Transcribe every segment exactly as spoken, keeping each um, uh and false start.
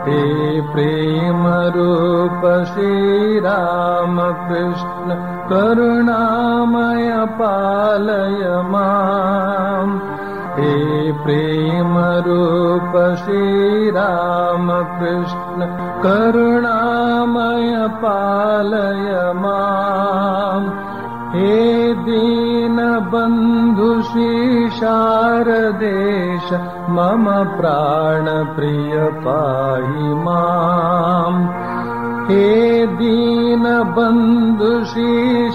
हे प्रेम रूप श्री राम कृष्ण करुणामय पालय माम्। हे प्रेम रूप श्री राम कृष्ण करुणामय पालय माम्। हे दीन बंधु श्री शारदेश मम प्राण प्रिय पाहि माम्। हे दीन बंधु श्री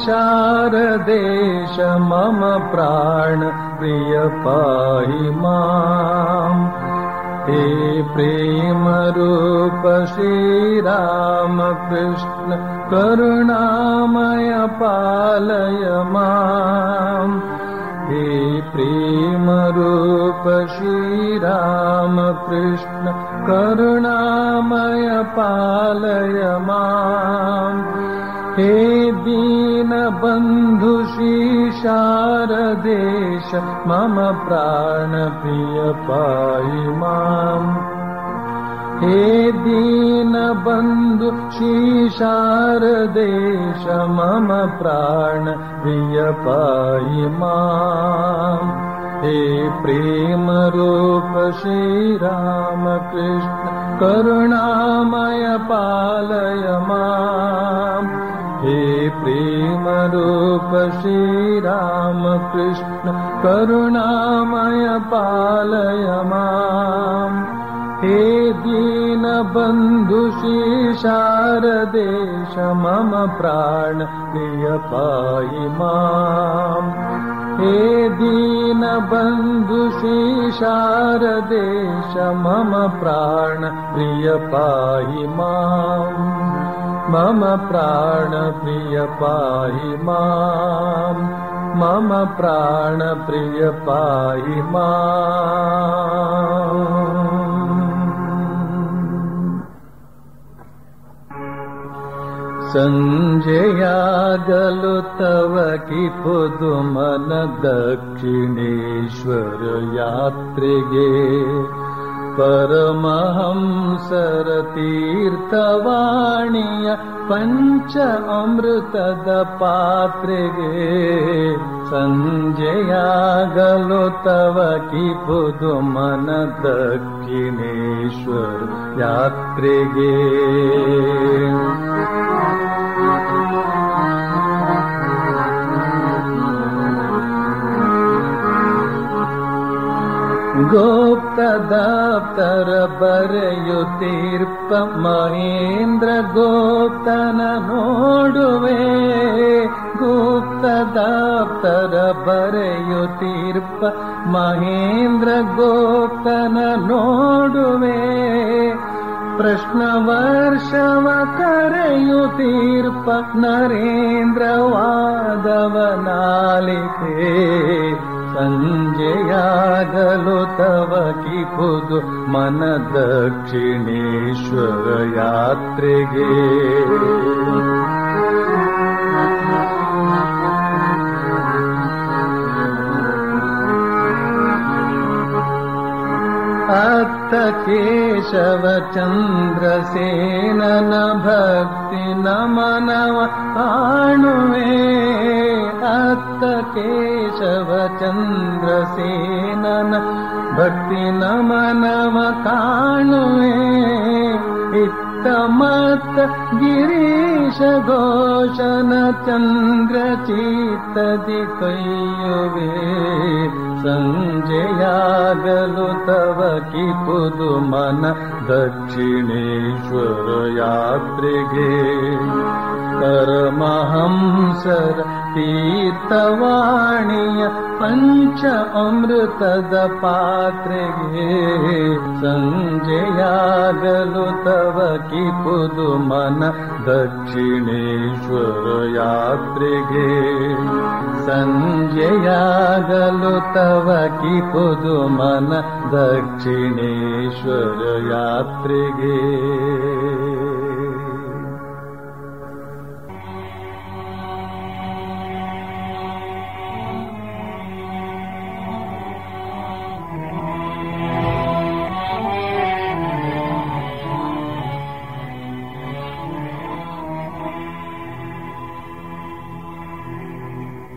शारदेश मम प्राण प्रिय पाहि माम्। हे प्रेम रूप श्री राम कृष्ण करुणामय पालय माम्। हे प्रेम रूप श्री राम कृष्ण करुणामय पालय माम्। हे दीन बंधु श्री शारदेश मम प्राण प्रिय पाहि माम्। हे दीन बंधु श्री शारदेश मम प्राण प्रिय पाहि माम्। हे प्रेम रूप श्री राम कृष्ण करुणामय पालय माम्। हे प्रेम रूप श्री राम कृष्ण करुणामय पालय माम्। हे दीन बंधु श्री शारदेश मम प्राण प्रिय पाहि माम्। हे दीन बंधु श्री शारदेश मम प्राण प्रिय पाहि माम्। मम प्राण प्रिय पाहि माम्। मम प्राण प्रिय पाहि माम्। संजयागलो तव की पुदुमन दक्षिणेश्वर यात्रेगे परमहंसर तीर्थवाणीय पंच अमृतद पात्रेगे संजयागलो तव की पुदुमन दक्षिणेश्वर यात्रेगे गोप्त दप्तर बರೆಯುತ್ತೀರ್ಪ ಮಹೇಂದ್ರ गोप्तನ ನೋಡುವೆ गुप्त दप्तर बರೆಯುತ್ತೀರ್ಪ ಮಹೇಂದ್ರ गोप्तನ ನೋಡುವೆ प्रश्न वर्षव कರೆಯುತ್ತೀರ್ಪ नरेंद्र वादवनालिते संजयागलो तव की पुदु मन दक्षिणेश्वर यात्रेगे अत्त केशव चंद्रसेनन भक्ति नमनव काणुवे अत्त केशव चंद्रसेनन भक्ति नमनव काणुवे इत्त मत्त गिरीश घोषण चंद्र चित्तदि कೈಯುವೆ संजयागलो तव की पुदु मन दक्षिणेश्वर यात्रेगे परमहंसर तीर्थवाणीय पंच अमृतद पात्रेगे संजयागलो तव की पुदु मन दक्षिणेश्वर यात्रेगे संजयागलो तव की पुदु मन दक्षिणेश्वर यात्रेगे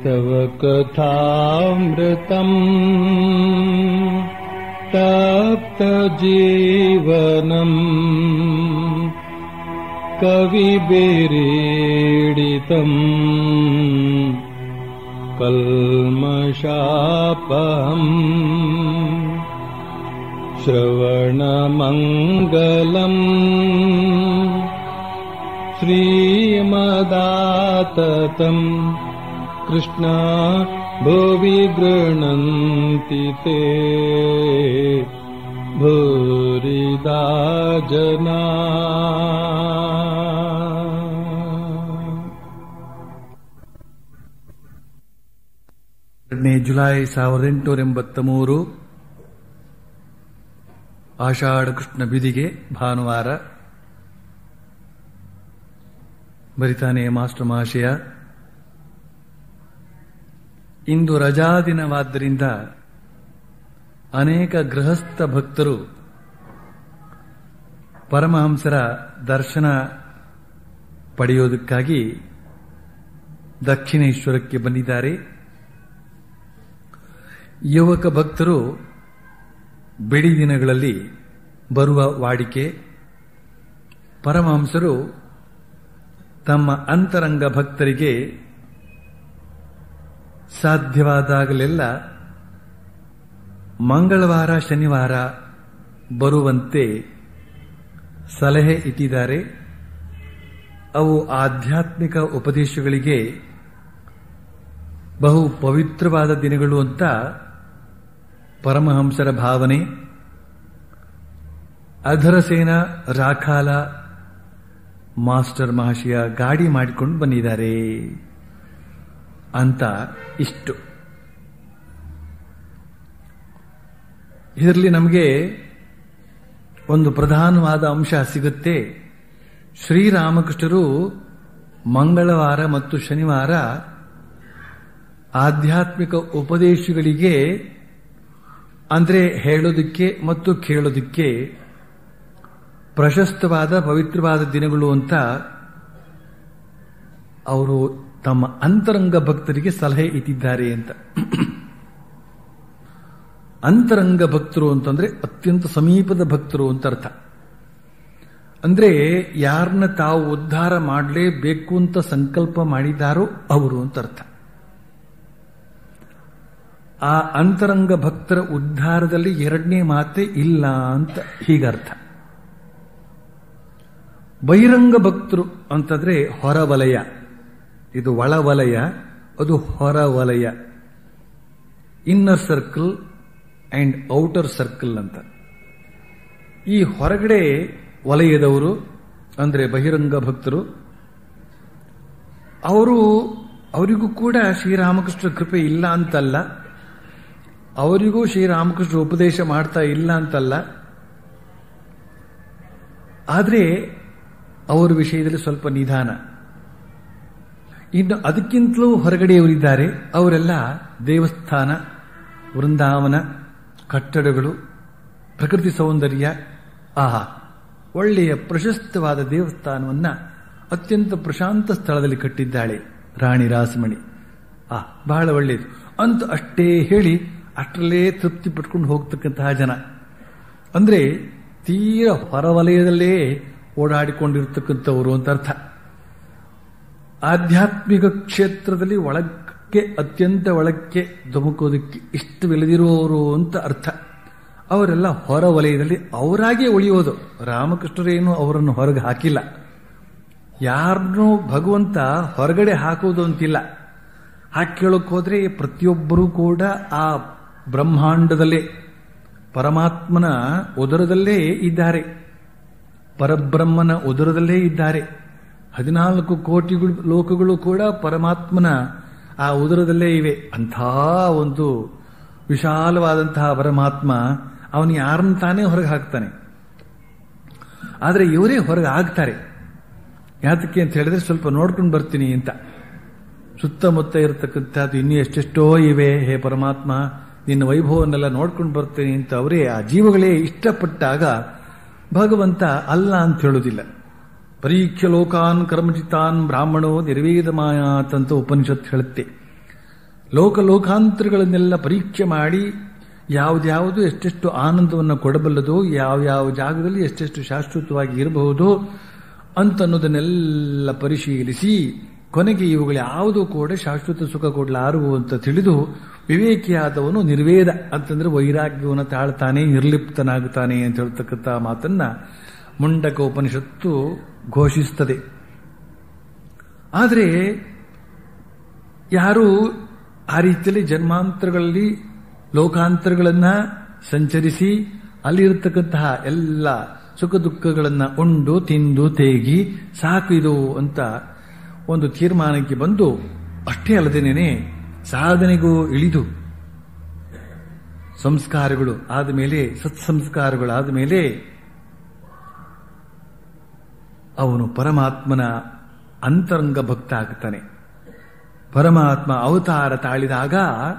तव कथामृतम् तप्त जीवनम् कविभिरीडितम् कल्मषापहम् श्रवणमङ्गलम् श्रीमदाततम् कृष्ण भुवि गृह्णन्ति ते भूरिदा जना। ಎರಡನೇ ಜುಲೈ ಸಾವಿರದ ಎಂಟುನೂರ ಎಂಬತ್ತ ಮೂರು ಆಷಾಢ ಕೃಷ್ಣ ಬಿದಿಗೆ ಭಾನುವಾರ. ಬರಿತಾನೆ ಮಾಸ್ಟರ್ ಮಹಾಶಯ, ಇಂದು ರಜಾ ದಿನವಾದ್ದರಿಂದ ಅನೇಕ ಗೃಹಸ್ಥ ಭಕ್ತರು ಪರಮಹಂಸರ ದರ್ಶನ ಪಡೆಯೋದಕ್ಕಾಗಿ ದಕ್ಷಿಣೇಶ್ವರಕ್ಕೆ ಬಂದಿದ್ದಾರೆ. ಯುವಕ ಭಕ್ತರು ಬಿಡಿ ದಿನಗಳಲ್ಲಿ ಬರುವ ವಾಡಿಕೆ. ಪರಮಹಂಸರು ತಮ್ಮ ಅಂತರಂಗ ಭಕ್ತರಿಗೆ ಸಾಧ್ಯವಾದಾಗಲೆಲ್ಲ ಮಂಗಳವಾರ ಶನಿವಾರ ಬರುವಂತೆ ಸಲಹೆ ಇಟ್ಟಿದ್ದಾರೆ. ಅವು ಆಧ್ಯಾತ್ಮಿಕ ಉಪದೇಶಗಳಿಗೆ ಬಹು ಪವಿತ್ರವಾದ ದಿನಗಳು ಅಂತ ಪರಮಹಂಸರ ಭಾವನೆ. ಅಧರಸೇನ ರಾಖಾಲ ಮಾಸ್ಟರ್ ಮಹಾಶಯ ಗಾಡಿ ಮಾಡಿಕೊಂಡು ಬಂದಿದ್ದಾರೆ ಅಂತ ಇಷ್ಟು. ಇದರಲ್ಲಿ ನಮಗೆ ಒಂದು ಪ್ರಧಾನವಾದ ಅಂಶ ಸಿಗುತ್ತೆ. ಶ್ರೀರಾಮಕೃಷ್ಣರು ಮಂಗಳವಾರ ಮತ್ತು ಶನಿವಾರ ಆಧ್ಯಾತ್ಮಿಕ ಉಪದೇಶಗಳಿಗೆ ಅಂದರೆ ಹೇಳೋದಕ್ಕೆ ಮತ್ತು ಕೇಳೋದಕ್ಕೆ ಪ್ರಶಸ್ತವಾದ ಪವಿತ್ರವಾದ ದಿನಗಳು ಅಂತ ಅವರು ತಮ್ಮ ಅಂತರಂಗ ಭಕ್ತರಿಗೆ ಸಲಹೆ ಇಟ್ಟಿದ್ದಾರೆ ಅಂತ. ಅಂತರಂಗ ಭಕ್ತರು ಅಂತಂದ್ರೆ ಅತ್ಯಂತ ಸಮೀಪದ ಭಕ್ತರು ಅಂತ ಅರ್ಥ. ಅಂದ್ರೆ ಯಾರನ್ನ ತಾವು ಉದ್ಧಾರ ಮಾಡಲೇಬೇಕು ಅಂತ ಸಂಕಲ್ಪ ಮಾಡಿದಾರೋ ಅವರು ಅಂತ ಅರ್ಥ. ಆ ಅಂತರಂಗ ಭಕ್ತರ ಉದ್ಧಾರದಲ್ಲಿ ಎರಡನೇ ಮಾತೆ ಇಲ್ಲ ಅಂತ ಹೀಗರ್ಥ. ಬಹಿರಂಗ ಭಕ್ತರು ಅಂತಂದ್ರೆ ಹೊರವಲಯ, ಇದು ಒಳವಲಯ, ಅದು ಹೊರವಲಯ. Inner circle and outer circle ಅಂತ. ಈ ಹೊರಗಡೆ ವಲಯದವರು ಅಂದ್ರೆ ಬಹಿರಂಗ ಭಕ್ತರು, ಅವರು ಅವರಿಗೂ ಕೂಡ ಶ್ರೀರಾಮಕೃಷ್ಣ ಕೃಪೆ ಇಲ್ಲ ಅಂತಲ್ಲ, ಅವರಿಗೂ ಶ್ರೀರಾಮಕೃಷ್ಣ ಉಪದೇಶ ಮಾಡ್ತಾ ಇಲ್ಲ ಅಂತಲ್ಲ. ಆದರೆ ಅವರ ವಿಷಯದಲ್ಲಿ ಸ್ವಲ್ಪ ನಿಧಾನ. ಇನ್ನು ಅದಕ್ಕಿಂತಲೂ ಹೊರಗಡೆಯವರಿದ್ದಾರೆ. ಅವರೆಲ್ಲ ದೇವಸ್ಥಾನ, ವೃಂದಾವನ, ಕಟ್ಟಡಗಳು, ಪ್ರಕೃತಿ ಸೌಂದರ್ಯ, ಆಹಾ ಒಳ್ಳೆಯ ಪ್ರಶಸ್ತವಾದ ದೇವಸ್ಥಾನವನ್ನ ಅತ್ಯಂತ ಪ್ರಶಾಂತ ಸ್ಥಳದಲ್ಲಿ ಕಟ್ಟಿದ್ದಾಳೆ ರಾಣಿ ರಾಸಮಣಿ. ಆ ಬಹಳ ಒಳ್ಳೆಯದು ಅಂತ ಅಷ್ಟೇ ಹೇಳಿ ಅಷ್ಟರಲ್ಲೇ ತೃಪ್ತಿ ಪಟ್ಕೊಂಡು ಹೋಗ್ತಕ್ಕಂತಹ ಜನ. ಅಂದ್ರೆ ತೀರ ಹೊರವಲಯದಲ್ಲೇ ಓಡಾಡಿಕೊಂಡಿರ್ತಕ್ಕಂಥವರು ಅಂತ ಅರ್ಥ. ಆಧ್ಯಾತ್ಮಿಕ ಕ್ಷೇತ್ರದಲ್ಲಿ ಒಳಕ್ಕೆ ಅತ್ಯಂತ ಒಳಕ್ಕೆ ಧುಮುಕೋದಕ್ಕೆ ಇಷ್ಟವಿಲ್ಲದಿರುವವರು ಅಂತ ಅರ್ಥ. ಅವರೆಲ್ಲ ಹೊರ ವಲಯದಲ್ಲಿ ಅವರಾಗೇ ಉಳಿಯೋದು. ರಾಮಕೃಷ್ಣರೇನು ಅವರನ್ನು ಹೊರಗೆ ಹಾಕಿಲ್ಲ. ಯಾರನ್ನೂ ಭಗವಂತ ಹೊರಗಡೆ ಹಾಕೋದು ಅಂತಿಲ್ಲ. ಹಾಕಿ ಕೇಳೋಕೆ ಹೋದ್ರೆ ಪ್ರತಿಯೊಬ್ಬರೂ ಕೂಡ ಆ ಬ್ರಹ್ಮಾಂಡದಲ್ಲೇ ಪರಮಾತ್ಮನ ಉದರದಲ್ಲೇ ಇದ್ದಾರೆ, ಪರಬ್ರಹ್ಮನ ಉದರದಲ್ಲೇ ಇದ್ದಾರೆ. ಹದಿನಾಲ್ಕು ಕೋಟಿ ಲೋಕಗಳು ಕೂಡ ಪರಮಾತ್ಮನ ಆ ಉದರದಲ್ಲೇ ಇವೆ. ಅಂಥ ಒಂದು ವಿಶಾಲವಾದಂತಹ ಪರಮಾತ್ಮ ಅವನು ಯಾರನ್ನು ತಾನೇ ಹೊರಗೆ ಹಾಕ್ತಾನೆ. ಆದರೆ ಇವರೇ ಹೊರಗೆ ಆಗ್ತಾರೆ. ಯಾತಕ್ಕೆ ಅಂತ ಹೇಳಿದ್ರೆ ಸ್ವಲ್ಪ ನೋಡ್ಕೊಂಡು ಬರ್ತೀನಿ ಅಂತ. ಸುತ್ತಮುತ್ತ ಇರತಕ್ಕಂಥದ್ದು ಇನ್ನೂ ಎಷ್ಟೆಷ್ಟೋ ಇವೆ, ಹೇ ಪರಮಾತ್ಮ ನಿನ್ನ ವೈಭವನ್ನೆಲ್ಲ ನೋಡ್ಕೊಂಡು ಬರ್ತೀನಿ ಅಂತ ಅವರೇ ಆ ಜೀವಗಳೇ ಇಷ್ಟಪಟ್ಟಾಗ ಭಗವಂತ ಅಲ್ಲ ಅಂತ ಹೇಳೋದಿಲ್ಲ. ಪರೀಕ್ಷೆ ಲೋಕಾನ್ ಕರ್ಮಜಿತಾನ್ ಬ್ರಾಹ್ಮಣೋ ನಿರ್ವೇದ ಮಾಯಾತ್ ಅಂತ ಉಪನಿಷತ್ ಹೇಳುತ್ತೆ. ಲೋಕ ಲೋಕಾಂತರಗಳನ್ನೆಲ್ಲ ಪರೀಕ್ಷೆ ಮಾಡಿ ಯಾವ್ದ್ಯಾವುದು ಎಷ್ಟೆಷ್ಟು ಆನಂದವನ್ನು ಕೊಡಬಲ್ಲದು, ಯಾವ್ಯಾವ ಜಾಗದಲ್ಲಿ ಎಷ್ಟೆಷ್ಟು ಶಾಶ್ವತವಾಗಿ ಇರಬಹುದು ಅಂತನ್ನೋದನ್ನೆಲ್ಲ ಪರಿಶೀಲಿಸಿ ಕೊನೆಗೆ ಇವುಗಳು ಯಾವುದೂ ಕೂಡ ಶಾಶ್ವತ ಸುಖ ಕೊಡಲಾರವು ಅಂತ ತಿಳಿದು ವಿವೇಕಿಯಾದವನು ನಿರ್ವೇದ ಅಂತಂದ್ರೆ ವೈರಾಗ್ಯವನ್ನು ತಾಳ್ತಾನೆ, ನಿರ್ಲಿಪ್ತನಾಗುತ್ತಾನೆ ಅಂತ ಹೇಳ್ತಕ್ಕಂಥ ಮಾತನ್ನ ಮುಂಡಕ ಉಪನಿಷತ್ತು ಘೋಷಿಸುತ್ತದೆ. ಆದರೆ ಯಾರು ಆ ರೀತಿಯಲ್ಲಿ ಜನ್ಮಾಂತರಗಳಲ್ಲಿ ಲೋಕಾಂತರಗಳನ್ನ ಸಂಚರಿಸಿ ಅಲ್ಲಿರತಕ್ಕಂತಹ ಎಲ್ಲ ಸುಖ ದುಃಖಗಳನ್ನ ಉಂಡು ತಿಂದು ತೇಗಿ ಸಾಕು ಇದು ಅಂತ ಒಂದು ತೀರ್ಮಾನಕ್ಕೆ ಬಂದು, ಅಷ್ಟೇ ಅಲ್ಲದೇನೆ ಸಾಧನೆಗೂ ಇಳಿದು ಸಂಸ್ಕಾರಗಳು ಆದಮೇಲೆ ಸತ್ಸಂಸ್ಕಾರಗಳು ಆದಮೇಲೆ ಅವನು ಪರಮಾತ್ಮನ ಅಂತರಂಗ ಭಕ್ತ ಆಗ್ತಾನೆ. ಪರಮಾತ್ಮ ಅವತಾರ ತಾಳಿದಾಗ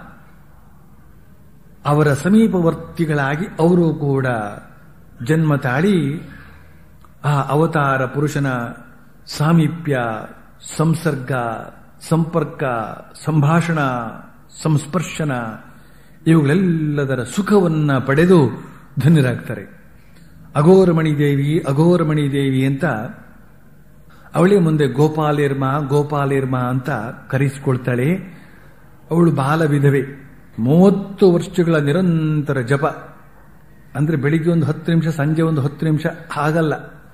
ಅವರ ಸಮೀಪವರ್ತಿಗಳಾಗಿ ಅವರು ಕೂಡ ಜನ್ಮ ತಾಳಿ ಆ ಅವತಾರ ಪುರುಷನ ಸಾಮೀಪ್ಯ, ಸಂಸರ್ಗ, ಸಂಪರ್ಕ, ಸಂಭಾಷಣ, ಸಂಸ್ಪರ್ಶನ ಇವುಗಳೆಲ್ಲದರ ಸುಖವನ್ನ ಪಡೆದು ಧನ್ಯರಾಗ್ತಾರೆ. ಅಘೋರಮಣಿ ದೇವಿ ಅಘೋರಮಣಿ ದೇವಿ ಅಂತ ಅವಳೇ ಮುಂದೆ ಗೋಪಾಲೇರ್ಮ ಗೋಪಾಲೇರ್ಮ ಅಂತ ಕರೆಸಿಕೊಳ್ತಾಳೆ. ಅವಳು ಬಾಲ ವಿಧವೆ. ಮೂವತ್ತು ವರ್ಷಗಳ ನಿರಂತರ ಜಪ ಅಂದ್ರೆ ಬೆಳಿಗ್ಗೆ ಒಂದು ಹತ್ತು ನಿಮಿಷ, ಸಂಜೆ ಒಂದು ಹತ್ತು ನಿಮಿಷ ಹಾಗಲ್ಲ,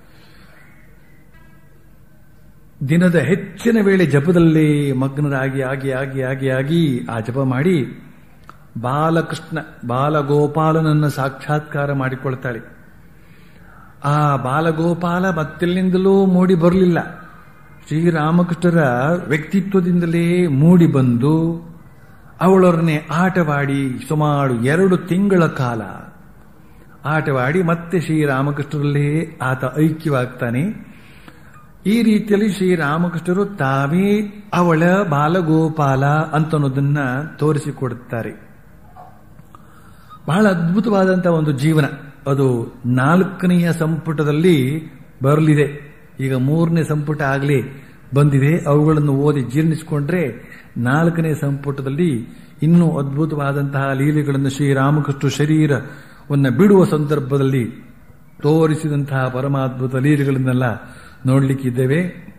ದಿನದ ಹೆಚ್ಚಿನ ವೇಳೆ ಜಪದಲ್ಲೇ ಮಗ್ನರಾಗಿ ಆಗಿ ಆಗಿ ಆಗಿ ಆಗಿ ಆ ಜಪ ಮಾಡಿ ಬಾಲಕೃಷ್ಣ ಬಾಲಗೋಪಾಲನನ್ನು ಸಾಕ್ಷಾತ್ಕಾರ ಮಾಡಿಕೊಳ್ತಾಳೆ. ಆ ಬಾಲಗೋಪಾಲ ಮತ್ತೆಲ್ಲಿಂದಲೂ ಮೂಡಿ ಬರಲಿಲ್ಲ, ಶ್ರೀರಾಮಕೃಷ್ಣರ ವ್ಯಕ್ತಿತ್ವದಿಂದಲೇ ಮೂಡಿ ಬಂದು ಅವಳೊಡನೆ ಆಟವಾಡಿ ಸುಮಾರು ಎರಡು ತಿಂಗಳ ಕಾಲ ಆಟವಾಡಿ ಮತ್ತೆ ಶ್ರೀರಾಮಕೃಷ್ಣರಲ್ಲೇ ಆತ ಐಕ್ಯವಾಗ್ತಾನೆ. ಈ ರೀತಿಯಲ್ಲಿ ಶ್ರೀರಾಮಕೃಷ್ಣರು ತಾವೇ ಅವಳ ಬಾಲಗೋಪಾಲ ಅಂತನ್ನೋದನ್ನ ತೋರಿಸಿಕೊಡುತ್ತಾರೆ. ಬಹಳ ಅದ್ಭುತವಾದಂತಹ ಒಂದು ಜೀವನ. ಅದು ನಾಲ್ಕನೆಯ ಸಂಪುಟದಲ್ಲಿ ಬರಲಿದೆ. ಈಗ ಮೂರನೇ ಸಂಪುಟ ಆಗಲೇ ಬಂದಿದೆ. ಅವುಗಳನ್ನು ಓದಿ ಜೀರ್ಣಿಸಿಕೊಂಡ್ರೆ ನಾಲ್ಕನೇ ಸಂಪುಟದಲ್ಲಿ ಇನ್ನೂ ಅದ್ಭುತವಾದಂತಹ ಲೀಲೆಗಳನ್ನು ಶ್ರೀರಾಮಕೃಷ್ಣ ಶರೀರವನ್ನು ಬಿಡುವ ಸಂದರ್ಭದಲ್ಲಿ ತೋರಿಸಿದಂತಹ ಪರಮಾದ್ಭುತ ಲೀಲೆಗಳನ್ನೆಲ್ಲ ನೋಡಲಿಕ್ಕಿದ್ದೇವೆ.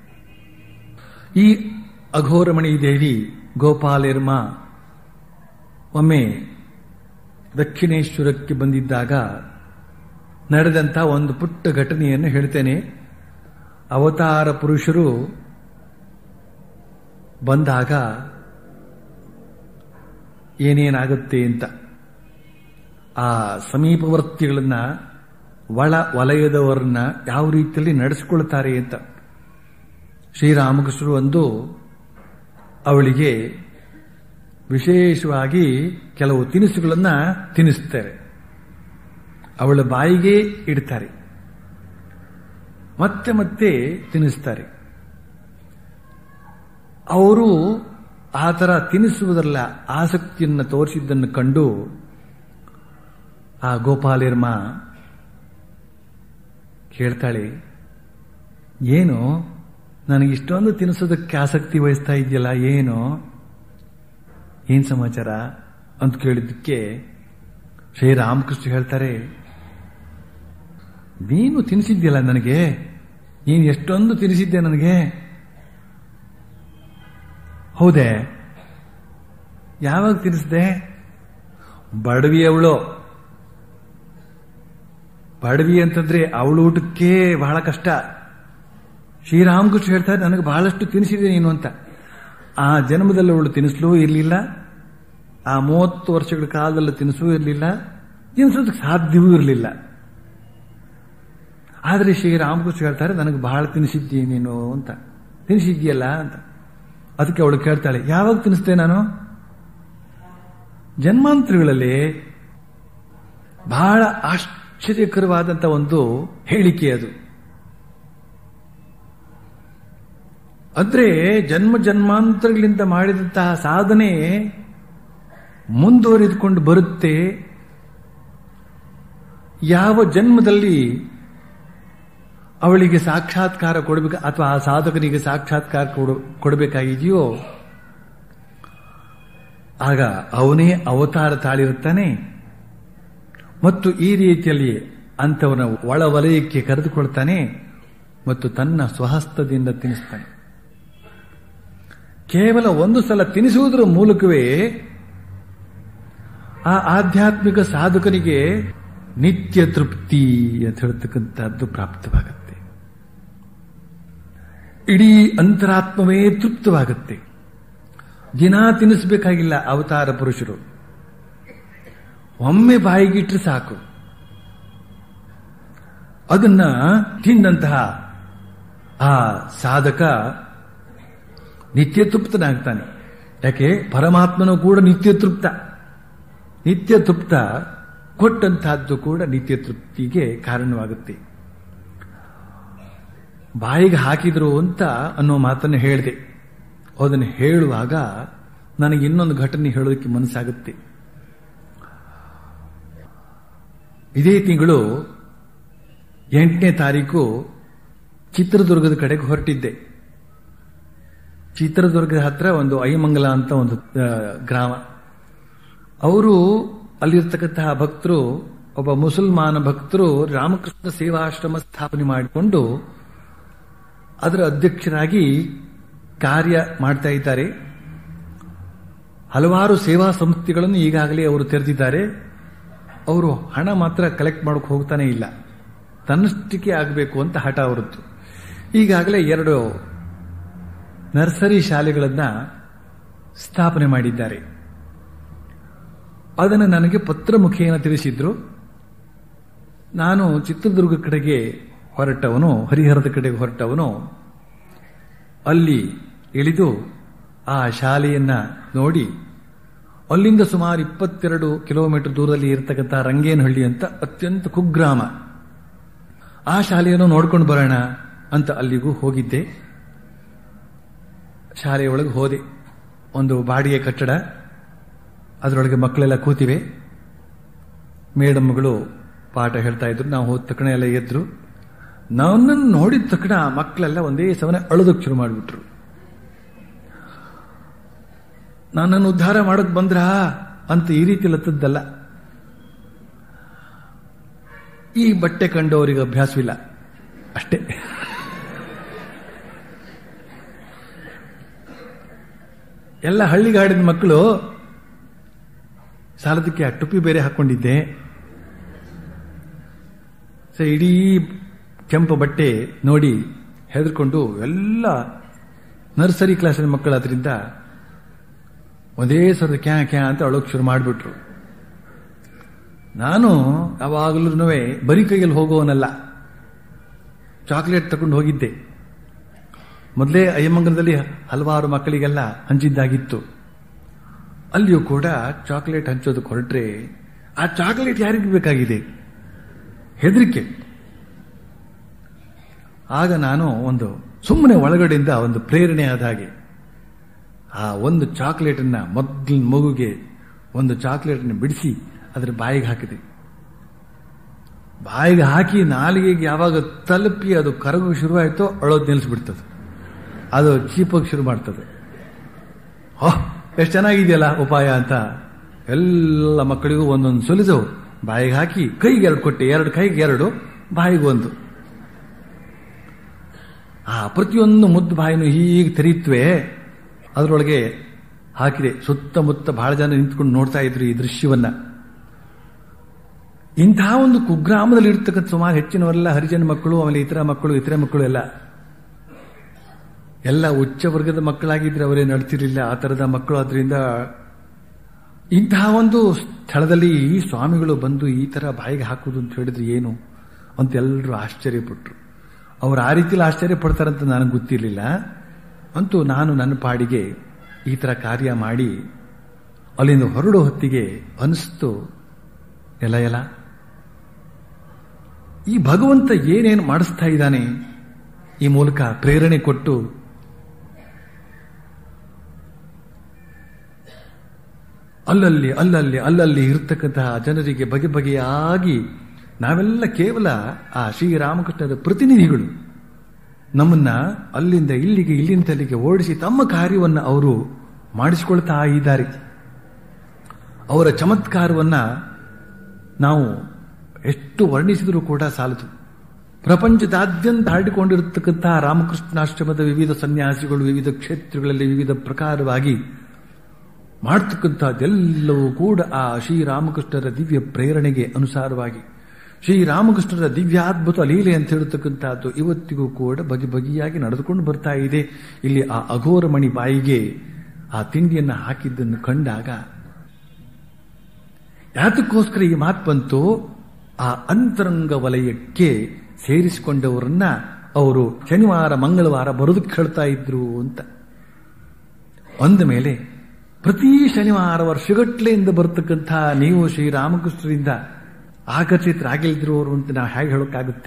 ಈ ಅಘೋರಮಣಿ ದೇವಿ ಗೋಪಾಲೇರ್ಮ ಒಮ್ಮೆ ದಕ್ಷಿಣೇಶ್ವರಕ್ಕೆ ಬಂದಿದ್ದಾಗ ನಡೆದಂಥ ಒಂದು ಪುಟ್ಟ ಘಟನೆಯನ್ನು ಹೇಳ್ತೇನೆ. ಅವತಾರ ಪುರುಷರು ಬಂದಾಗ ಏನೇನಾಗುತ್ತೆ ಅಂತ ಆ ಸಮೀಪವರ್ತಿಗಳನ್ನ ಒಳ ವಲಯದವರನ್ನ ಯಾವ ರೀತಿಯಲ್ಲಿ ನಡೆಸಿಕೊಳ್ತಾರೆ ಅಂತ ಶ್ರೀರಾಮಕೃಷ್ಣರು ಒಂದು ಅವಳಿಗೆ ವಿಶೇಷವಾಗಿ ಕೆಲವು ತಿನಿಸುಗಳನ್ನ ತಿನ್ನಿಸ್ತಾರೆ. ಅವಳ ಬಾಯಿಗೆ ಇಡ್ತಾರೆ, ಮತ್ತೆ ಮತ್ತೆ ತಿನ್ನಿಸ್ತಾರೆ. ಅವರು ಆ ಥರ ತಿನ್ನಿಸುವುದರಲ್ಲ ಆಸಕ್ತಿಯನ್ನು ತೋರಿಸಿದ್ದನ್ನು ಕಂಡು ಆ ಗೋಪಾಲೇರ್ಮ ಕೇಳ್ತಾಳೆ, ಏನು ನನಗಿಷ್ಟೊಂದು ತಿನ್ನಿಸೋದಕ್ಕೆ ಆಸಕ್ತಿ ವಹಿಸ್ತಾ ಇದೆಯಲ್ಲ, ಏನು ಏನ್ ಸಮಾಚಾರ ಅಂತ ಕೇಳಿದ್ದಕ್ಕೆ ಶ್ರೀರಾಮಕೃಷ್ಣ ಹೇಳ್ತಾರೆ, ನೀನು ತಿನ್ನಿಸಿದ್ಯಲ್ಲ ನನಗೆ, ನೀನು ಎಷ್ಟೊಂದು ತಿನ್ನಿಸಿದ್ದೆ ನನಗೆ. ಹೌದೇ, ಯಾವಾಗ ತಿನ್ನಿಸ್ದೆ? ಬಡವಿ ಅವಳು. ಬಡವಿ ಅಂತಂದ್ರೆ ಅವಳು ಊಟಕ್ಕೆ ಬಹಳ ಕಷ್ಟ. ಶ್ರೀರಾಮಕೃಷ್ಣ ಹೇಳ್ತಾರೆ, ನನಗೆ ಬಹಳಷ್ಟು ತಿನ್ನಿಸಿದೆ ನೀನು ಅಂತ. ಆ ಜನ್ಮದಲ್ಲಿ ಅವಳು ತಿನ್ನಿಸ್ಲೂ ಇರಲಿಲ್ಲ, ಆ ಮೂವತ್ತು ವರ್ಷಗಳ ಕಾಲದಲ್ಲಿ ತಿನ್ನಿಸೂ ಇರಲಿಲ್ಲ, ತಿನ್ನಿಸೋದಕ್ಕೆ ಸಾಧ್ಯವೂ ಇರಲಿಲ್ಲ. ಆದರೆ ಶ್ರೀರಾಮಕೃಷ್ಣ ಹೇಳ್ತಾರೆ, ನನಗೆ ಬಹಳ ತಿನ್ನಿಸಿದ್ದೀ ನೀನು ಅಂತ, ತಿನ್ನಿಸಿದ್ಯಲ್ಲ ಅಂತ. ಅದಕ್ಕೆ ಅವಳು ಕೇಳ್ತಾಳೆ, ಯಾವಾಗ ತಿನ್ನಿಸ್ದೆ ನಾನು? ಜನ್ಮಾಂತರಗಳಲ್ಲಿ. ಬಹಳ ಆಶ್ಚರ್ಯಕರವಾದಂಥ ಒಂದು ಹೇಳಿಕೆ ಅದು. ಅಂದ್ರೆ ಜನ್ಮ ಜನ್ಮಾಂತರಗಳಿಂದ ಮಾಡಿದಂತಹ ಸಾಧನೆ ಮುಂದುವರಿದುಕೊಂಡು ಬರುತ್ತೆ. ಯಾವ ಜನ್ಮದಲ್ಲಿ ಅವಳಿಗೆ ಸಾಕ್ಷಾತ್ಕಾರ ಕೊಡಬೇಕು ಅಥವಾ ಆ ಸಾಧಕನಿಗೆ ಸಾಕ್ಷಾತ್ಕಾರ ಕೊಡಬೇಕಾಗಿದೆಯೋ ಆಗ ಅವನೇ ಅವತಾರ ತಾಳಿರುತ್ತಾನೆ ಮತ್ತು ಈ ರೀತಿಯಲ್ಲಿ ಅಂಥವನ ಒಳ ವಲಯಕ್ಕೆ ಕರೆದುಕೊಳ್ತಾನೆ ಮತ್ತು ತನ್ನ ಸ್ವಹಸ್ತದಿಂದ ತಿನ್ನಿಸ್ತಾನೆ. ಕೇವಲ ಒಂದು ಸಲ ತಿನ್ನಿಸುವುದರ ಮೂಲಕವೇ ಆ ಆಧ್ಯಾತ್ಮಿಕ ಸಾಧಕನಿಗೆ ನಿತ್ಯ ತೃಪ್ತಿ ಅಂತ ಹೇಳ್ತಕ್ಕಂಥದ್ದು ಪ್ರಾಪ್ತವಾಗುತ್ತೆ. ಇಡೀ ಅಂತರಾತ್ಮವೇ ತೃಪ್ತವಾಗುತ್ತೆ. ದಿನ ತಿನ್ನಿಸಬೇಕಾಗಿಲ್ಲ. ಅವತಾರ ಪುರುಷರು ಒಮ್ಮೆ ಬಾಯಿಗಿಟ್ರೆ ಸಾಕು, ಅದನ್ನ ತಿಂದಂತಹ ಆ ಸಾಧಕ ನಿತ್ಯ ತೃಪ್ತನಾಗ್ತಾನೆ. ಯಾಕೆ? ಪರಮಾತ್ಮನೂ ಕೂಡ ನಿತ್ಯ ತೃಪ್ತ. ನಿತ್ಯ ತೃಪ್ತ ಕೊಟ್ಟಂತಹದ್ದು ಕೂಡ ನಿತ್ಯ ತೃಪ್ತಿಗೆ ಕಾರಣವಾಗುತ್ತೆ. ಬಾಯಿಗೆ ಹಾಕಿದ್ರು ಅಂತ ಅನ್ನೋ ಮಾತನ್ನು ಹೇಳಿದೆ. ಅದನ್ನು ಹೇಳುವಾಗ ನನಗೆ ಇನ್ನೊಂದು ಘಟನೆ ಹೇಳೋದಕ್ಕೆ ಮನಸ್ಸಾಗುತ್ತೆ. ಇದೇ ತಿಂಗಳು ಎಂಟನೇ ತಾರೀಕು ಚಿತ್ರದುರ್ಗದ ಕಡೆಗೆ ಹೊರಟಿದ್ದೆ. ಚಿತ್ರದುರ್ಗದ ಹತ್ರ ಒಂದು ಐಮಂಗಲ ಅಂತ ಒಂದು ಗ್ರಾಮ. ಅವರು ಅಲ್ಲಿರ್ತಕ್ಕಂತಹ ಭಕ್ತರು, ಒಬ್ಬ ಮುಸಲ್ಮಾನ ಭಕ್ತರು ರಾಮಕೃಷ್ಣ ಸೇವಾಶ್ರಮ ಸ್ಥಾಪನೆ ಮಾಡಿಕೊಂಡು ಅದರ ಅಧ್ಯಕ್ಷರಾಗಿ ಕಾರ್ಯ ಮಾಡ್ತಾ ಇದ್ದಾರೆ. ಹಲವಾರು ಸೇವಾ ಸಂಸ್ಥೆಗಳನ್ನು ಈಗಾಗಲೇ ಅವರು ತೆರೆದಿದ್ದಾರೆ. ಅವರು ಹಣ ಮಾತ್ರ ಕಲೆಕ್ಟ್ ಮಾಡೋಕೆ ಹೋಗ್ತಾನೆ ಇಲ್ಲ, ತನ್ನಷ್ಟಕ್ಕೆ ಆಗಬೇಕು ಅಂತ ಹಠ ಅವರದ್ದು. ಈಗಾಗಲೇ ಎರಡು ನರ್ಸರಿ ಶಾಲೆಗಳನ್ನು ಸ್ಥಾಪನೆ ಮಾಡಿದ್ದಾರೆ. ಅದನ್ನು ನನಗೆ ಪತ್ರ ಮುಖೇನ ತಿಳಿಸಿದ್ರು. ನಾನು ಚಿತ್ರದುರ್ಗ ಕಡೆಗೆ ಹೊರಟವನು, ಹರಿಹರದ ಕಡೆಗೆ ಹೊರಟವನು. ಅಲ್ಲಿ ಇಳಿದು ಆ ಶಾಲೆಯನ್ನ ನೋಡಿ, ಅಲ್ಲಿಂದ ಸುಮಾರು ಇಪ್ಪತ್ತೆರಡು ಕಿಲೋಮೀಟರ್ ದೂರದಲ್ಲಿ ಇರತಕ್ಕಂತಹ ರಂಗೇನಹಳ್ಳಿ ಅಂತ ಅತ್ಯಂತ ಕುಗ್ರಾಮ, ಆ ಶಾಲೆಯನ್ನು ನೋಡ್ಕೊಂಡು ಬರೋಣ ಅಂತ ಅಲ್ಲಿಗೂ ಹೋಗಿದ್ದೆ. ಶಾಲೆಯೊಳಗೆ ಹೋದೆ. ಒಂದು ಬಾಡಿಗೆ ಕಟ್ಟಡ, ಅದರೊಳಗೆ ಮಕ್ಕಳೆಲ್ಲ ಕೂತಿವೆ. ಮೇಡಮ್ಗಳು ಪಾಠ ಹೇಳ್ತಾ ಇದ್ರು. ನಾವು ಹೋದ ತಕ್ಷಣ ಎಲ್ಲ ಎದ್ರು. ನನ್ನನ್ನು ನೋಡಿದ ತಕ್ಷಣ ಮಕ್ಕಳೆಲ್ಲ ಒಂದೇ ಸಮನೆ ಅಳೋದಕ್ಕೆ ಶುರು ಮಾಡಿಬಿಟ್ರು. ನನ್ನನ್ನು ಉದ್ಧಾರ ಮಾಡಕ್ ಬಂದ್ರ ಅಂತ ಈ ರೀತಿ ಲತ್ತದ್ದಲ್ಲ. ಈ ಬಟ್ಟೆ ಕಂಡವರಿಗೆ ಅಭ್ಯಾಸವಿಲ್ಲ ಅಷ್ಟೇ. ಎಲ್ಲ ಹಳ್ಳಿಗಾಡಿನ ಮಕ್ಕಳು. ಸಾಲದಕ್ಕೆ ಆ ಟುಪ್ಪಿ ಬೇರೆ ಹಾಕೊಂಡಿದ್ದೆ. ಸೊ ಇಡೀ ಕೆಂಪು ಬಟ್ಟೆ ನೋಡಿ ಹೆದರ್ಕೊಂಡು ಎಲ್ಲ ನರ್ಸರಿ ಕ್ಲಾಸಿನ ಮಕ್ಕಳು ಅದರಿಂದ ಒಂದೇ ಸರದ ಕ್ಯಾ ಕ್ಯಾ ಅಂತ ಅಳೋಕ್ ಶುರು ಮಾಡಿಬಿಟ್ರು. ನಾನು ಯಾವಾಗಲೂ ಬರೀ ಕೈಯಲ್ಲಿ ಹೋಗುವವನಲ್ಲ, ಚಾಕ್ಲೇಟ್ ತಗೊಂಡು ಹೋಗಿದ್ದೆ. ಮೊದಲೇ ಅಯ್ಯಮಂಗಲದಲ್ಲಿ ಹಲವಾರು ಮಕ್ಕಳಿಗೆಲ್ಲ ಹಂಚಿದ್ದಾಗಿತ್ತು. ಅಲ್ಲಿಯೂ ಕೂಡ ಚಾಕ್ಲೇಟ್ ಹಂಚೋದಕ್ಕೆ ಹೊರಟ್ರೆ ಆ ಚಾಕ್ಲೇಟ್ ಯಾರಿಗೆ ಬೇಕಾಗಿದೆ? ಹೆದರಿಕೆ. ಆಗ ನಾನು ಒಂದು ಸುಮ್ಮನೆ ಒಳಗಡೆಯಿಂದ ಒಂದು ಪ್ರೇರಣೆ ಆದ ಹಾಗೆ ಆ ಒಂದು ಚಾಕ್ಲೇಟನ್ನ ಮೊದಲಿನ ಮಗುಗೆ ಒಂದು ಚಾಕ್ಲೇಟನ್ನು ಬಿಡಿಸಿ ಅದರ ಬಾಯಿಗೆ ಹಾಕಿದೆ. ಬಾಯಿಗೆ ಹಾಕಿ ನಾಲಿಗೆಗೆ ಯಾವಾಗ ತಲುಪಿ ಅದು ಕರಗು ಶುರುವಾಯಿತೋ ಅಳೋದು ನಿಲ್ಲಿಸ್ಬಿಡ್ತದೆ. ಅದು ಚೀಪೋಗಿ ಶುರು ಮಾಡ್ತದೆ. ಓಹ್, ಎಷ್ಟು ಚೆನ್ನಾಗಿದೆಯಲ್ಲ ಉಪಾಯ ಅಂತ ಎಲ್ಲ ಮಕ್ಕಳಿಗೂ ಒಂದೊಂದು ಸುಲಿದು ಬಾಯಿಗೆ ಹಾಕಿ ಕೈಗೆ ಎರಡು ಕೊಟ್ಟೆ. ಎರಡು ಕೈಗೆ ಎರಡು, ಬಾಯಿಗೆ ಒಂದು. ಆ ಪ್ರತಿಯೊಂದು ಮುದ್ದು ಬಾಯಿನೂ ಹೀಗೆ ತೆರೀತ್ವೆ. ಅದರೊಳಗೆ ಹಾಕಿದೆ. ಸುತ್ತಮುತ್ತ ಬಹಳ ಜನ ನಿಂತ್ಕೊಂಡು ನೋಡ್ತಾ ಇದ್ರು ಈ ದೃಶ್ಯವನ್ನ. ಇಂತಹ ಒಂದು ಕುಗ್ರಾಮದಲ್ಲಿ ಇರ್ತಕ್ಕಂಥ ಸುಮಾರು ಹೆಚ್ಚಿನವರೆಲ್ಲ ಹರಿಜನ ಮಕ್ಕಳು, ಆಮೇಲೆ ಇತರ ಮಕ್ಕಳು ಇತರ ಮಕ್ಕಳು ಎಲ್ಲ ಎಲ್ಲ ಉಚ್ಚ ವರ್ಗದ ಮಕ್ಕಳಾಗಿದ್ರೆ ಅವರೇ ನಡ್ತಿರ್ಲಿಲ್ಲ. ಆ ತರದ ಮಕ್ಕಳು. ಆದ್ರಿಂದ ಇಂತಹ ಒಂದು ಸ್ಥಳದಲ್ಲಿ ಈ ಸ್ವಾಮಿಗಳು ಬಂದು ಈ ತರ ಬಾಯಿಗೆ ಹಾಕುವುದು ಅಂತ ಹೇಳಿದ್ರೆ ಏನು ಅಂತ ಎಲ್ಲರೂ ಆಶ್ಚರ್ಯಪಟ್ಟರು. ಅವರು ಆ ರೀತಿಯಲ್ಲಿ ಆಶ್ಚರ್ಯ ಪಡ್ತಾರಂತ ನನಗೆ ಗೊತ್ತಿರಲಿಲ್ಲ. ಅಂತೂ ನಾನು ನನ್ನ ಪಾಡಿಗೆ ಈ ತರ ಕಾರ್ಯ ಮಾಡಿ ಅಲ್ಲಿಂದ ಹೊರಡೋ ಹೊತ್ತಿಗೆ ಅನಿಸ್ತು, ಎಲ್ಲ ಎಲ್ಲ ಈ ಭಗವಂತ ಏನೇನು ಮಾಡಿಸ್ತಾ ಇದ್ದಾನೆ ಈ ಮೂಲಕ ಪ್ರೇರಣೆ ಕೊಟ್ಟು. ಅಲ್ಲಲ್ಲಿ ಅಲ್ಲಲ್ಲಿ ಅಲ್ಲಲ್ಲಿ ಇರ್ತಕ್ಕಂತಹ ಜನರಿಗೆ ಬಗೆ ಬಗೆಯಾಗಿ ನಾವೆಲ್ಲ ಕೇವಲ ಆ ಶ್ರೀರಾಮಕೃಷ್ಣರ ಪ್ರತಿನಿಧಿಗಳು. ನಮ್ಮನ್ನ ಅಲ್ಲಿಂದ ಇಲ್ಲಿಗೆ, ಇಲ್ಲಿಂದ ಅಲ್ಲಿಗೆ ಓಡಿಸಿ ತಮ್ಮ ಕಾರ್ಯವನ್ನು ಅವರು ಮಾಡಿಸಿಕೊಳ್ತಾ ಇದ್ದಾರೆ. ಅವರ ಚಮತ್ಕಾರವನ್ನ ನಾವು ಎಷ್ಟು ವರ್ಣಿಸಿದರೂ ಕೂಡ ಸಾಲದು. ಪ್ರಪಂಚದಾದ್ಯಂತ ಹರಡಿಕೊಂಡಿರತಕ್ಕಂತಹ ರಾಮಕೃಷ್ಣಾಶ್ರಮದ ವಿವಿಧ ಸನ್ಯಾಸಿಗಳು ವಿವಿಧ ಕ್ಷೇತ್ರಗಳಲ್ಲಿ ವಿವಿಧ ಪ್ರಕಾರವಾಗಿ ಮಾಡ್ತಕ್ಕಂಥದ್ದೆಲ್ಲವೂ ಕೂಡ ಆ ಶ್ರೀರಾಮಕೃಷ್ಣರ ದಿವ್ಯ ಪ್ರೇರಣೆಗೆ ಅನುಸಾರವಾಗಿ ಶ್ರೀರಾಮಕೃಷ್ಣರ ದಿವ್ಯಾದ್ಭುತ ಲೀಲೆ ಅಂತ ಹೇಳತಕ್ಕಂಥದ್ದು ಇವತ್ತಿಗೂ ಕೂಡ ಬಗೆ ಬಗೆಯಾಗಿ ನಡೆದುಕೊಂಡು ಬರ್ತಾ ಇದೆ. ಇಲ್ಲಿ ಆ ಅಘೋರಮಣಿ ಬಾಯಿಗೆ ಆ ತಿಂಡಿಯನ್ನು ಹಾಕಿದ್ದನ್ನು ಕಂಡಾಗ ಯಾತಕ್ಕೋಸ್ಕರ ಈ ಮಾತು ಬಂತು, ಆ ಅಂತರಂಗ ವಲಯಕ್ಕೆ ಸೇರಿಸಿಕೊಂಡವರನ್ನ ಅವರು ಶನಿವಾರ ಮಂಗಳವಾರ ಬರೋದಕ್ಕೆ ಹೇಳ್ತಾ ಇದ್ರು ಅಂತ ಅಂದ ಮೇಲೆ ಪ್ರತಿ ಶನಿವಾರ ವರ್ಷಗಟ್ಲೆಯಿಂದ ಬರತಕ್ಕಂಥ ನೀವು ಶ್ರೀರಾಮಕೃಷ್ಣರಿಂದ ಆಕರ್ಷಿತರಾಗಿಲ್ದಿರೋರು ಅಂತ ನಾವು ಹೇಗೆ ಹೇಳೋಕ್ಕಾಗುತ್ತೆ?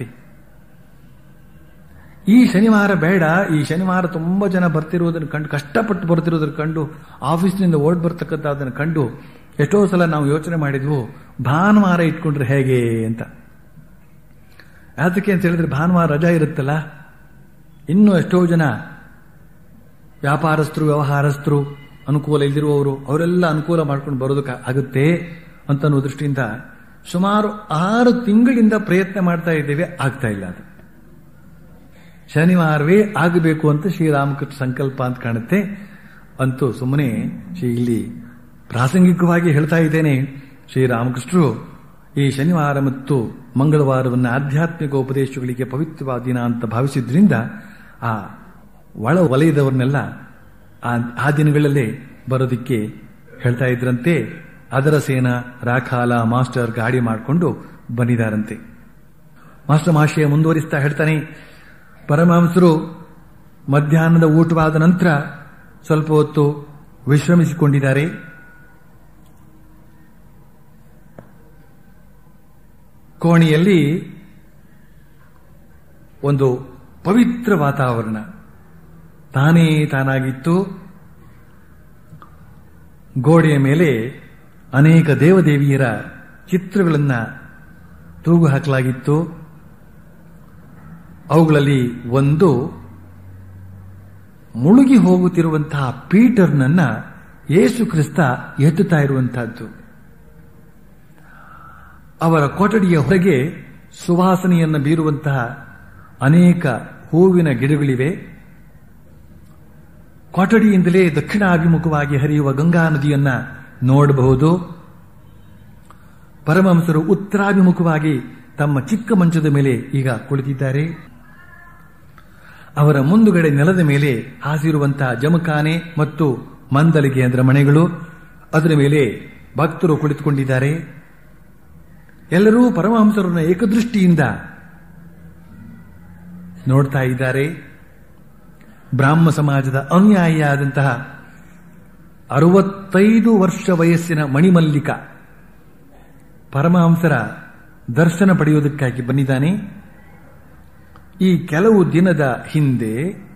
ಈ ಶನಿವಾರ ಬೇಡ, ಈ ಶನಿವಾರ ತುಂಬಾ ಜನ ಬರ್ತಿರೋದನ್ನು ಕಂಡು ಕಷ್ಟಪಟ್ಟು ಬರ್ತಿರೋದನ್ನು ಕಂಡು ಆಫೀಸ್ನಿಂದ ಓಡ್ ಬರ್ತಕ್ಕಂಥದ್ದನ್ನು ಕಂಡು ಎಷ್ಟೋ ಸಲ ನಾವು ಯೋಚನೆ ಮಾಡಿದ್ವು ಭಾನುವಾರ ಇಟ್ಕೊಂಡ್ರೆ ಹೇಗೆ ಅಂತ. ಯಾತಕ್ಕೆ ಅಂತ ಹೇಳಿದ್ರೆ ಭಾನುವಾರ ರಜಾ ಇರುತ್ತಲ್ಲ, ಇನ್ನೂ ಎಷ್ಟೋ ಜನ ವ್ಯಾಪಾರಸ್ಥರು ವ್ಯವಹಾರಸ್ಥರು ಅನುಕೂಲ ಇಲ್ದಿರುವವರು ಅವರೆಲ್ಲ ಅನುಕೂಲ ಮಾಡ್ಕೊಂಡು ಬರೋದಕ್ಕೆ ಆಗುತ್ತೆ ಅಂತ ಅನ್ನೋ ದೃಷ್ಟಿಯಿಂದ ಸುಮಾರು ಆರು ತಿಂಗಳಿಂದ ಪ್ರಯತ್ನ ಮಾಡ್ತಾ ಇದ್ದೇವೆ, ಆಗ್ತಾ ಇಲ್ಲ. ಅದು ಶನಿವಾರವೇ ಆಗಬೇಕು ಅಂತ ಶ್ರೀರಾಮಕೃಷ್ಣ ಸಂಕಲ್ಪ ಅಂತ ಕಾಣುತ್ತೆ. ಅಂತೂ ಸುಮ್ಮನೆ ಶ್ರೀ ಇಲ್ಲಿ ಪ್ರಾಸಂಗಿಕವಾಗಿ ಹೇಳ್ತಾ ಇದ್ದೇನೆ, ಶ್ರೀರಾಮಕೃಷ್ಣರು ಈ ಶನಿವಾರ ಮತ್ತು ಮಂಗಳವಾರವನ್ನು ಆಧ್ಯಾತ್ಮಿಕ ಉಪದೇಶಗಳಿಗೆ ಪವಿತ್ರವಾದ ದಿನ ಅಂತ ಭಾವಿಸಿದ್ರಿಂದ ಆ ಒಳ ವಲಯದವರನ್ನೆಲ್ಲ ಆ ದಿನಗಳಲ್ಲೇ ಬರೋದಿಕ್ಕೆ ಹೇಳ್ತಾ ಇದ್ರಂತೆ. ಅದರ ಸೇನ ರಾಖಾಲ ಮಾಸ್ಟರ್ ಗಾಡಿ ಮಾಡಿಕೊಂಡು ಬಂದಿದ್ದಾರಂತೆ. ಮಾಸ್ಟರ್ ಮಹಾಶಯ ಮುಂದುವರಿಸ್ತಾ ಹೇಳ್ತಾನೆ, ಪರಮಹಂಸರು ಮಧ್ಯಾಹ್ನದ ಊಟವಾದ ನಂತರ ಸ್ವಲ್ಪ ಹೊತ್ತು ವಿಶ್ರಮಿಸಿಕೊಂಡಿದ್ದಾರೆ. ಕೋಣೆಯಲ್ಲಿ ಒಂದು ಪವಿತ್ರ ವಾತಾವರಣ ತಾನೇ ತಾನಾಗಿತ್ತು. ಗೋಡೆಯ ಮೇಲೆ ಅನೇಕ ದೇವದೇವಿಯರ ಚಿತ್ರಗಳನ್ನು ತೂಗು ಹಾಕಲಾಗಿತ್ತು. ಅವುಗಳಲ್ಲಿ ಒಂದು ಮುಳುಗಿ ಹೋಗುತ್ತಿರುವಂತಹ ಪೀಟರ್ನನ್ನ ಯೇಸು ಕ್ರಿಸ್ತ ಎತ್ತುತ್ತಾ ಇರುವಂತಹದ್ದು. ಅವರ ಕೊಠಡಿಯ ಹೊರಗೆ ಸುವಾಸನೆಯನ್ನು ಬೀರುವಂತಹ ಅನೇಕ ಹೂವಿನ ಗಿಡಗಳಿವೆ. ಕೊಠಡಿಯಿಂದಲೇ ದಕ್ಷಿಣಾಭಿಮುಖವಾಗಿ ಹರಿಯುವ ಗಂಗಾ ನದಿಯನ್ನ ನೋಡಬಹುದು. ಪರಮಹಂಸರು ಉತ್ತರಾಭಿಮುಖವಾಗಿ ತಮ್ಮ ಚಿಕ್ಕ ಮಂಚದ ಮೇಲೆ ಈಗ ಕುಳಿತಿದ್ದಾರೆ. ಅವರ ಮುಂದುಗಡೆ ನೆಲದ ಮೇಲೆ ಹಾಸಿರುವಂತಹ ಜಮಖಾನೆ ಮತ್ತು ಮಂದಲಿಗೆ ಅದರ ಮನೆಗಳು, ಅದರ ಮೇಲೆ ಭಕ್ತರು ಕುಳಿತುಕೊಂಡಿದ್ದಾರೆ. ಎಲ್ಲರೂ ಪರಮಹಂಸರನ್ನ ಏಕದೃಷ್ಟಿಯಿಂದ ನೋಡ್ತಾ ಇದ್ದಾರೆ. ಬ್ರಾಹ್ಮ ಸಮಾಜದ ಅನುಯಾಯಿಯಾದಂತಹ ಅರವತ್ತೈದು ವರ್ಷ ವಯಸ್ಸಿನ ಮಣಿಮಲ್ಲಿಕ ಪರಮಹಂಸರ ದರ್ಶನ ಪಡೆಯುವುದಕ್ಕಾಗಿ ಬಂದಿದ್ದಾನೆ. ಈ ಕೆಲವು ದಿನದ ಹಿಂದೆ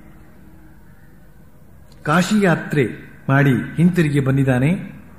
ಕಾಶಿಯಾತ್ರೆ ಮಾಡಿ ಹಿಂತಿರುಗಿ ಬಂದಿದ್ದಾನೆ.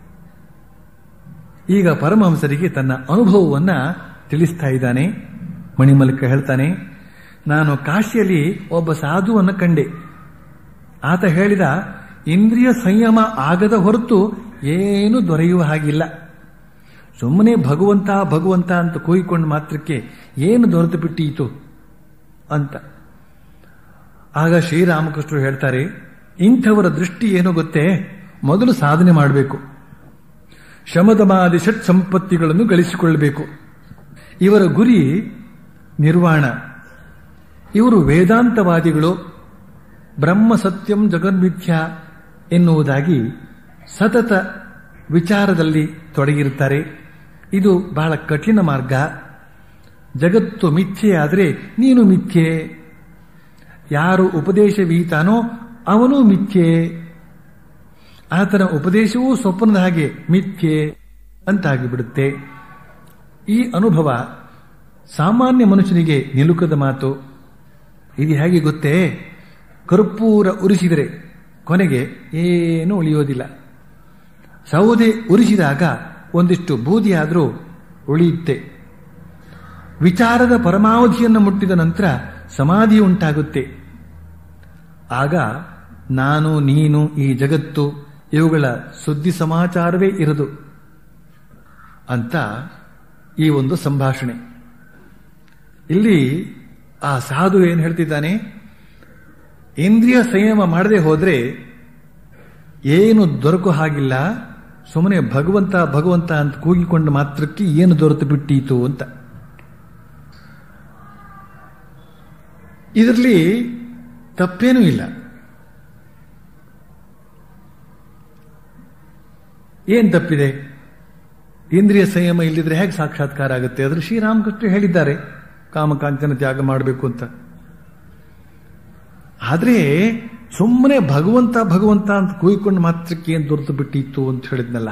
ಈಗ ಪರಮಹಂಸರಿಗೆ ತನ್ನ ಅನುಭವವನ್ನ ತಿಳಿಸ್ತಾ ಇದ್ದಾನೆ. ಮಣಿಮಲ್ಲಿಕ ಹೇಳ್ತಾನೆ, ನಾನು ಕಾಶಿಯಲ್ಲಿ ಒಬ್ಬ ಸಾಧುವನ್ನು ಕಂಡೆ. ಆತ ಹೇಳಿದ, ಇಂದ್ರಿಯ ಸಂಯಮ ಆಗದ ಹೊರತು ಏನು ದೊರೆಯುವ ಹಾಗಿಲ್ಲ. ಸುಮ್ಮನೆ ಭಗವಂತ ಭಗವಂತ ಅಂತ ಕೂಗಿಕೊಂಡು ಮಾತ್ರಕ್ಕೆ ಏನು ದೊರೆತು ಬಿಟ್ಟೀತು ಅಂತ. ಆಗ ಶ್ರೀರಾಮಕೃಷ್ಣರು ಹೇಳ್ತಾರೆ, ಇಂಥವರ ದೃಷ್ಟಿ ಏನೋ ಗೊತ್ತೇ, ಮೊದಲು ಸಾಧನೆ ಮಾಡಬೇಕು, ಶಮದಮಾದಿ ಷಟ್ ಸಂಪತ್ತಿಗಳನ್ನು ಗಳಿಸಿಕೊಳ್ಳಬೇಕು. ಇವರ ಗುರಿ ನಿರ್ವಾಣ. ಇವರು ವೇದಾಂತವಾದಿಗಳು, ಬ್ರಹ್ಮ ಸತ್ಯಂ ಜಗನ್ಮಿಥ್ಯ ಎನ್ನುವುದಾಗಿ ಸತತ ವಿಚಾರದಲ್ಲಿ ತೊಡಗಿರುತ್ತಾರೆ. ಇದು ಬಹಳ ಕಠಿಣ ಮಾರ್ಗ. ಜಗತ್ತು ಮಿಥ್ಯೆ ಆದರೆ ನೀನು ಮಿಥ್ಯೆ, ಯಾರು ಉಪದೇಶವೀತಾನೋ ಅವನು ಮಿಥ್ಯೆ, ಆತನ ಉಪದೇಶವೂ ಸ್ವಪ್ನದ ಹಾಗೆ ಮಿಥ್ಯೆ ಅಂತಾಗಿಬಿಡುತ್ತೆ. ಈ ಅನುಭವ ಸಾಮಾನ್ಯ ಮನುಷ್ಯನಿಗೆ ನಿಲುಕದ ಮಾತು. ಇದು ಹೇಗೆ ಗೊತ್ತೇ, ಕರ್ಪೂರ ಉರಿಸಿದರೆ ಕೊನೆಗೆ ಏನೂ ಉಳಿಯೋದಿಲ್ಲ. ಸೌದೆ ಉರಿಸಿದಾಗ ಒಂದಿಷ್ಟು ಬೂದಿಯಾದರೂ ಉಳಿಯುತ್ತೆ. ವಿಚಾರದ ಪರಮಾವಧಿಯನ್ನು ಮುಟ್ಟಿದ ನಂತರ ಸಮಾಧಿ ಉಂಟಾಗುತ್ತೆ. ಆಗ ನಾನು ನೀನು ಈ ಜಗತ್ತು ಇವುಗಳ ಸುದ್ದಿ ಸಮಾಚಾರವೇ ಇರದು. ಅಂತ ಈ ಒಂದು ಸಂಭಾಷಣೆ. ಇಲ್ಲಿ ಆ ಸಾಧು ಏನು ಹೇಳ್ತಿದ್ದಾನೆ, ಇಂದ್ರಿಯ ಸಂಯಮ ಮಾಡದೆ ಹೋದ್ರೆ ಏನು ದೊರಕೋ ಹಾಗಿಲ್ಲ, ಸುಮ್ಮನೆ ಭಗವಂತ ಭಗವಂತ ಅಂತ ಕೂಗಿಕೊಂಡು ಮಾತ್ರಕ್ಕೆ ಏನು ದೊರೆತು ಬಿಟ್ಟೀತು ಅಂತ. ಇದರಲ್ಲಿ ತಪ್ಪೇನೂ ಇಲ್ಲ. ಏನ್ ತಪ್ಪಿದೆ? ಇಂದ್ರಿಯ ಸಂಯಮ ಇಲ್ಲದಿದ್ರೆ ಹೇಗೆ ಸಾಕ್ಷಾತ್ಕಾರ ಆಗುತ್ತೆ? ಅದ್ರ ಶ್ರೀರಾಮಕೃಷ್ಣ ಹೇಳಿದ್ದಾರೆ ಕಾಮಕಾಂಚನ ತ್ಯಾಗ ಮಾಡಬೇಕು ಅಂತ. ಆದ್ರೆ ಸುಮ್ಮನೆ ಭಗವಂತ ಭಗವಂತ ಅಂತ ಕೂಗಿಕೊಂಡು ಮಾತ್ರಕ್ಕೆ ಏನು ದೊರೆತು ಬಿಟ್ಟಿತ್ತು ಅಂತ ಹೇಳಿದ್ನಲ್ಲ,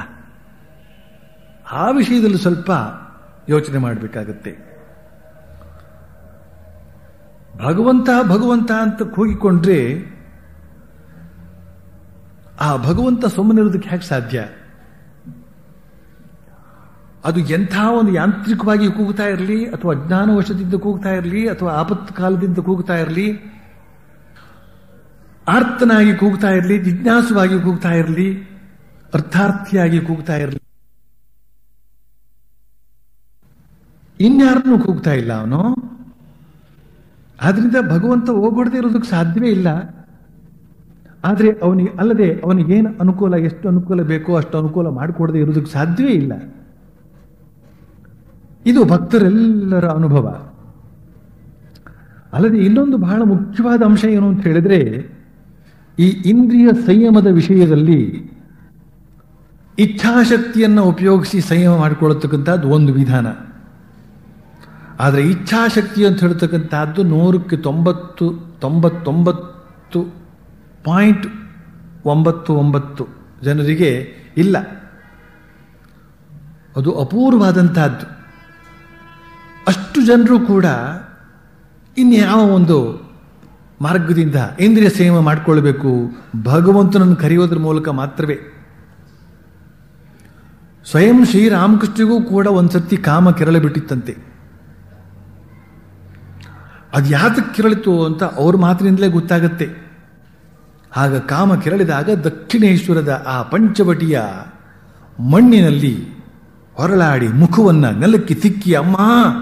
ಆ ವಿಷಯದಲ್ಲಿ ಸ್ವಲ್ಪ ಯೋಚನೆ ಮಾಡಬೇಕಾಗತ್ತೆ. ಭಗವಂತ ಭಗವಂತ ಅಂತ ಕೂಗಿಕೊಂಡ್ರೆ ಆ ಭಗವಂತ ಸುಮ್ಮನಿರೋದಕ್ಕೆ ಹೇಗೆ ಸಾಧ್ಯ? ಅದು ಎಂಥ ಒಂದು ಯಾಂತ್ರಿಕವಾಗಿ ಕೂಗ್ತಾ ಇರಲಿ, ಅಥವಾ ಅಜ್ಞಾನವಶದಿಂದ ಕೂಗ್ತಾ ಇರಲಿ, ಅಥವಾ ಆಪತ್ತು ಕಾಲದಿಂದ ಕೂಗ್ತಾ ಇರಲಿ, ಆರ್ತನಾಗಿ ಕೂಗ್ತಾ ಇರಲಿ, ಜಿಜ್ಞಾಸುವಾಗಿ ಕೂಗ್ತಾ ಇರಲಿ, ಅರ್ಥಾರ್ಥಿಯಾಗಿ ಕೂಗ್ತಾ ಇರಲಿ, ಇನ್ಯಾರನ್ನು ಕೂಗ್ತಾ ಇಲ್ಲ ಅವನು. ಆದ್ರಿಂದ ಭಗವಂತ ಹೋಗ್ಬಿಡದೆ ಇರೋದಕ್ಕೆ ಸಾಧ್ಯವೇ ಇಲ್ಲ. ಆದರೆ ಅವನಿಗೆ ಅಲ್ಲದೆ ಅವನಿಗೇನು ಅನುಕೂಲ, ಎಷ್ಟು ಅನುಕೂಲ ಬೇಕೋ ಅಷ್ಟು ಅನುಕೂಲ ಮಾಡಿಕೊಡದೆ ಇರೋದಕ್ಕೆ ಸಾಧ್ಯವೇ ಇಲ್ಲ. ಇದು ಭಕ್ತರೆಲ್ಲರ ಅನುಭವ. ಅಲ್ಲದೆ ಇನ್ನೊಂದು ಬಹಳ ಮುಖ್ಯವಾದ ಅಂಶ ಏನು ಅಂತ ಹೇಳಿದ್ರೆ, ಈ ಇಂದ್ರಿಯ ಸಂಯಮದ ವಿಷಯದಲ್ಲಿ ಇಚ್ಛಾಶಕ್ತಿಯನ್ನು ಉಪಯೋಗಿಸಿ ಸಂಯಮ ಮಾಡಿಕೊಳ್ಳತಕ್ಕಂಥದ್ದು ಒಂದು ವಿಧಾನ. ಆದರೆ ಇಚ್ಛಾಶಕ್ತಿ ಅಂತ ಹೇಳ್ತಕ್ಕಂಥದ್ದು ನೂರಕ್ಕೆ ತೊಂಬತ್ತು ತೊಂಬತ್ತೊಂಬತ್ತು ಪಾಯಿಂಟ್ ಒಂಬತ್ತು ಒಂಬತ್ತು ಜನರಿಗೆ ಇಲ್ಲ. ಅದು ಅಪೂರ್ವವಾದಂತಹದ್ದು. ಅಷ್ಟು ಜನರು ಕೂಡ ಇನ್ಯಾವ ಒಂದು ಮಾರ್ಗದಿಂದ ಇಂದ್ರಿಯ ಸಂಯಮ ಮಾಡಿಕೊಳ್ಬೇಕು, ಭಗವಂತನನ್ನು ಕರೆಯೋದ್ರ ಮೂಲಕ ಮಾತ್ರವೇ. ಸ್ವಯಂ ಶ್ರೀರಾಮಕೃಷ್ಣಗೂ ಕೂಡ ಒಂದ್ಸತಿ ಕಾಮ ಕೆರಳಿ ಬಿಟ್ಟಿತ್ತಂತೆ. ಅದು ಯಾತಕ್ಕೆ ಕೆರಳಿತು ಅಂತ ಅವ್ರ ಮಾತಿನಿಂದಲೇ ಗೊತ್ತಾಗತ್ತೆ. ಆಗ ಕಾಮ ಕೆರಳಿದಾಗ ದಕ್ಷಿಣೇಶ್ವರದ ಆ ಪಂಚವಟಿಯ ಮಣ್ಣಿನಲ್ಲಿ ಹೊರಳಾಡಿ ಮುಖವನ್ನ ನೆಲಕ್ಕೆ ತಿಕ್ಕಿ, ಅಮ್ಮ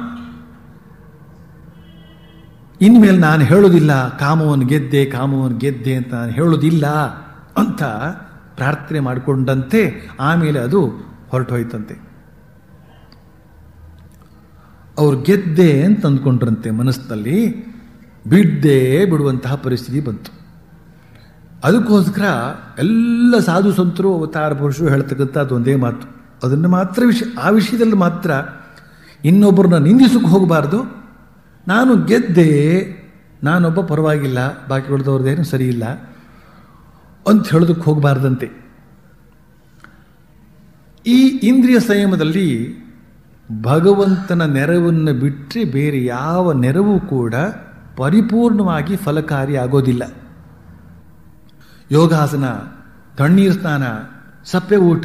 ಇನ್ಮೇಲೆ ನಾನು ಹೇಳೋದಿಲ್ಲ ಕಾಮವನ್ನು ಗೆದ್ದೆ ಕಾಮವನ್ನು ಗೆದ್ದೆ ಅಂತ ನಾನು ಹೇಳೋದಿಲ್ಲ ಅಂತ ಪ್ರಾರ್ಥನೆ ಮಾಡಿಕೊಂಡಂತೆ ಆಮೇಲೆ ಅದು ಹೊರಟು ಹೋಯ್ತಂತೆ. ಅವ್ರು ಗೆದ್ದೆ ಅಂತ ಅಂದ್ಕೊಂಡ್ರಂತೆ ಮನಸ್ಸಿನಲ್ಲಿ, ಬಿಡ್ದೇ ಬಿಡುವಂತಹ ಪರಿಸ್ಥಿತಿ ಬಂತು. ಅದಕ್ಕೋಸ್ಕರ ಎಲ್ಲ ಸಾಧು ಸಂತರು ಅವತಾರ ಪುರುಷರು ಹೇಳ್ತಕ್ಕಂಥ ಅದೊಂದೇ ಮಾತು. ಅದನ್ನು ಮಾತ್ರ ವಿಷಯ ಆ ವಿಷಯದಲ್ಲಿ ಮಾತ್ರ ಇನ್ನೊಬ್ಬರನ್ನ ನಿಂದಿಸಕ್ಕೆ ಹೋಗಬಾರ್ದು. ನಾನು ಗೆದ್ದೆ, ನಾನೊಬ್ಬ ಪರವಾಗಿಲ್ಲ, ಬಾಕಿ ಹೊಡೆದವ್ರದ್ದೇನು ಸರಿ ಇಲ್ಲ ಅಂತ ಹೇಳೋದಕ್ಕೆ ಹೋಗಬಾರ್ದಂತೆ. ಈ ಇಂದ್ರಿಯ ಸಂಯಮದಲ್ಲಿ ಭಗವಂತನ ನೆರವನ್ನು ಬಿಟ್ಟರೆ ಬೇರೆ ಯಾವ ನೆರವು ಕೂಡ ಪರಿಪೂರ್ಣವಾಗಿ ಫಲಕಾರಿ ಆಗೋದಿಲ್ಲ. ಯೋಗಾಸನ, ತಣ್ಣೀರು ಸ್ನಾನ, ಸಪ್ಪೆ ಊಟ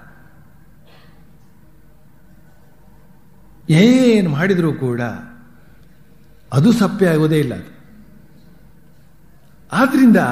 ಏನು ಮಾಡಿದರೂ ಕೂಡ ಅದು ಸಪ್ಪೆ ಆಗೋದೇ ಇಲ್ಲ. ಆದ್ರಿಂದ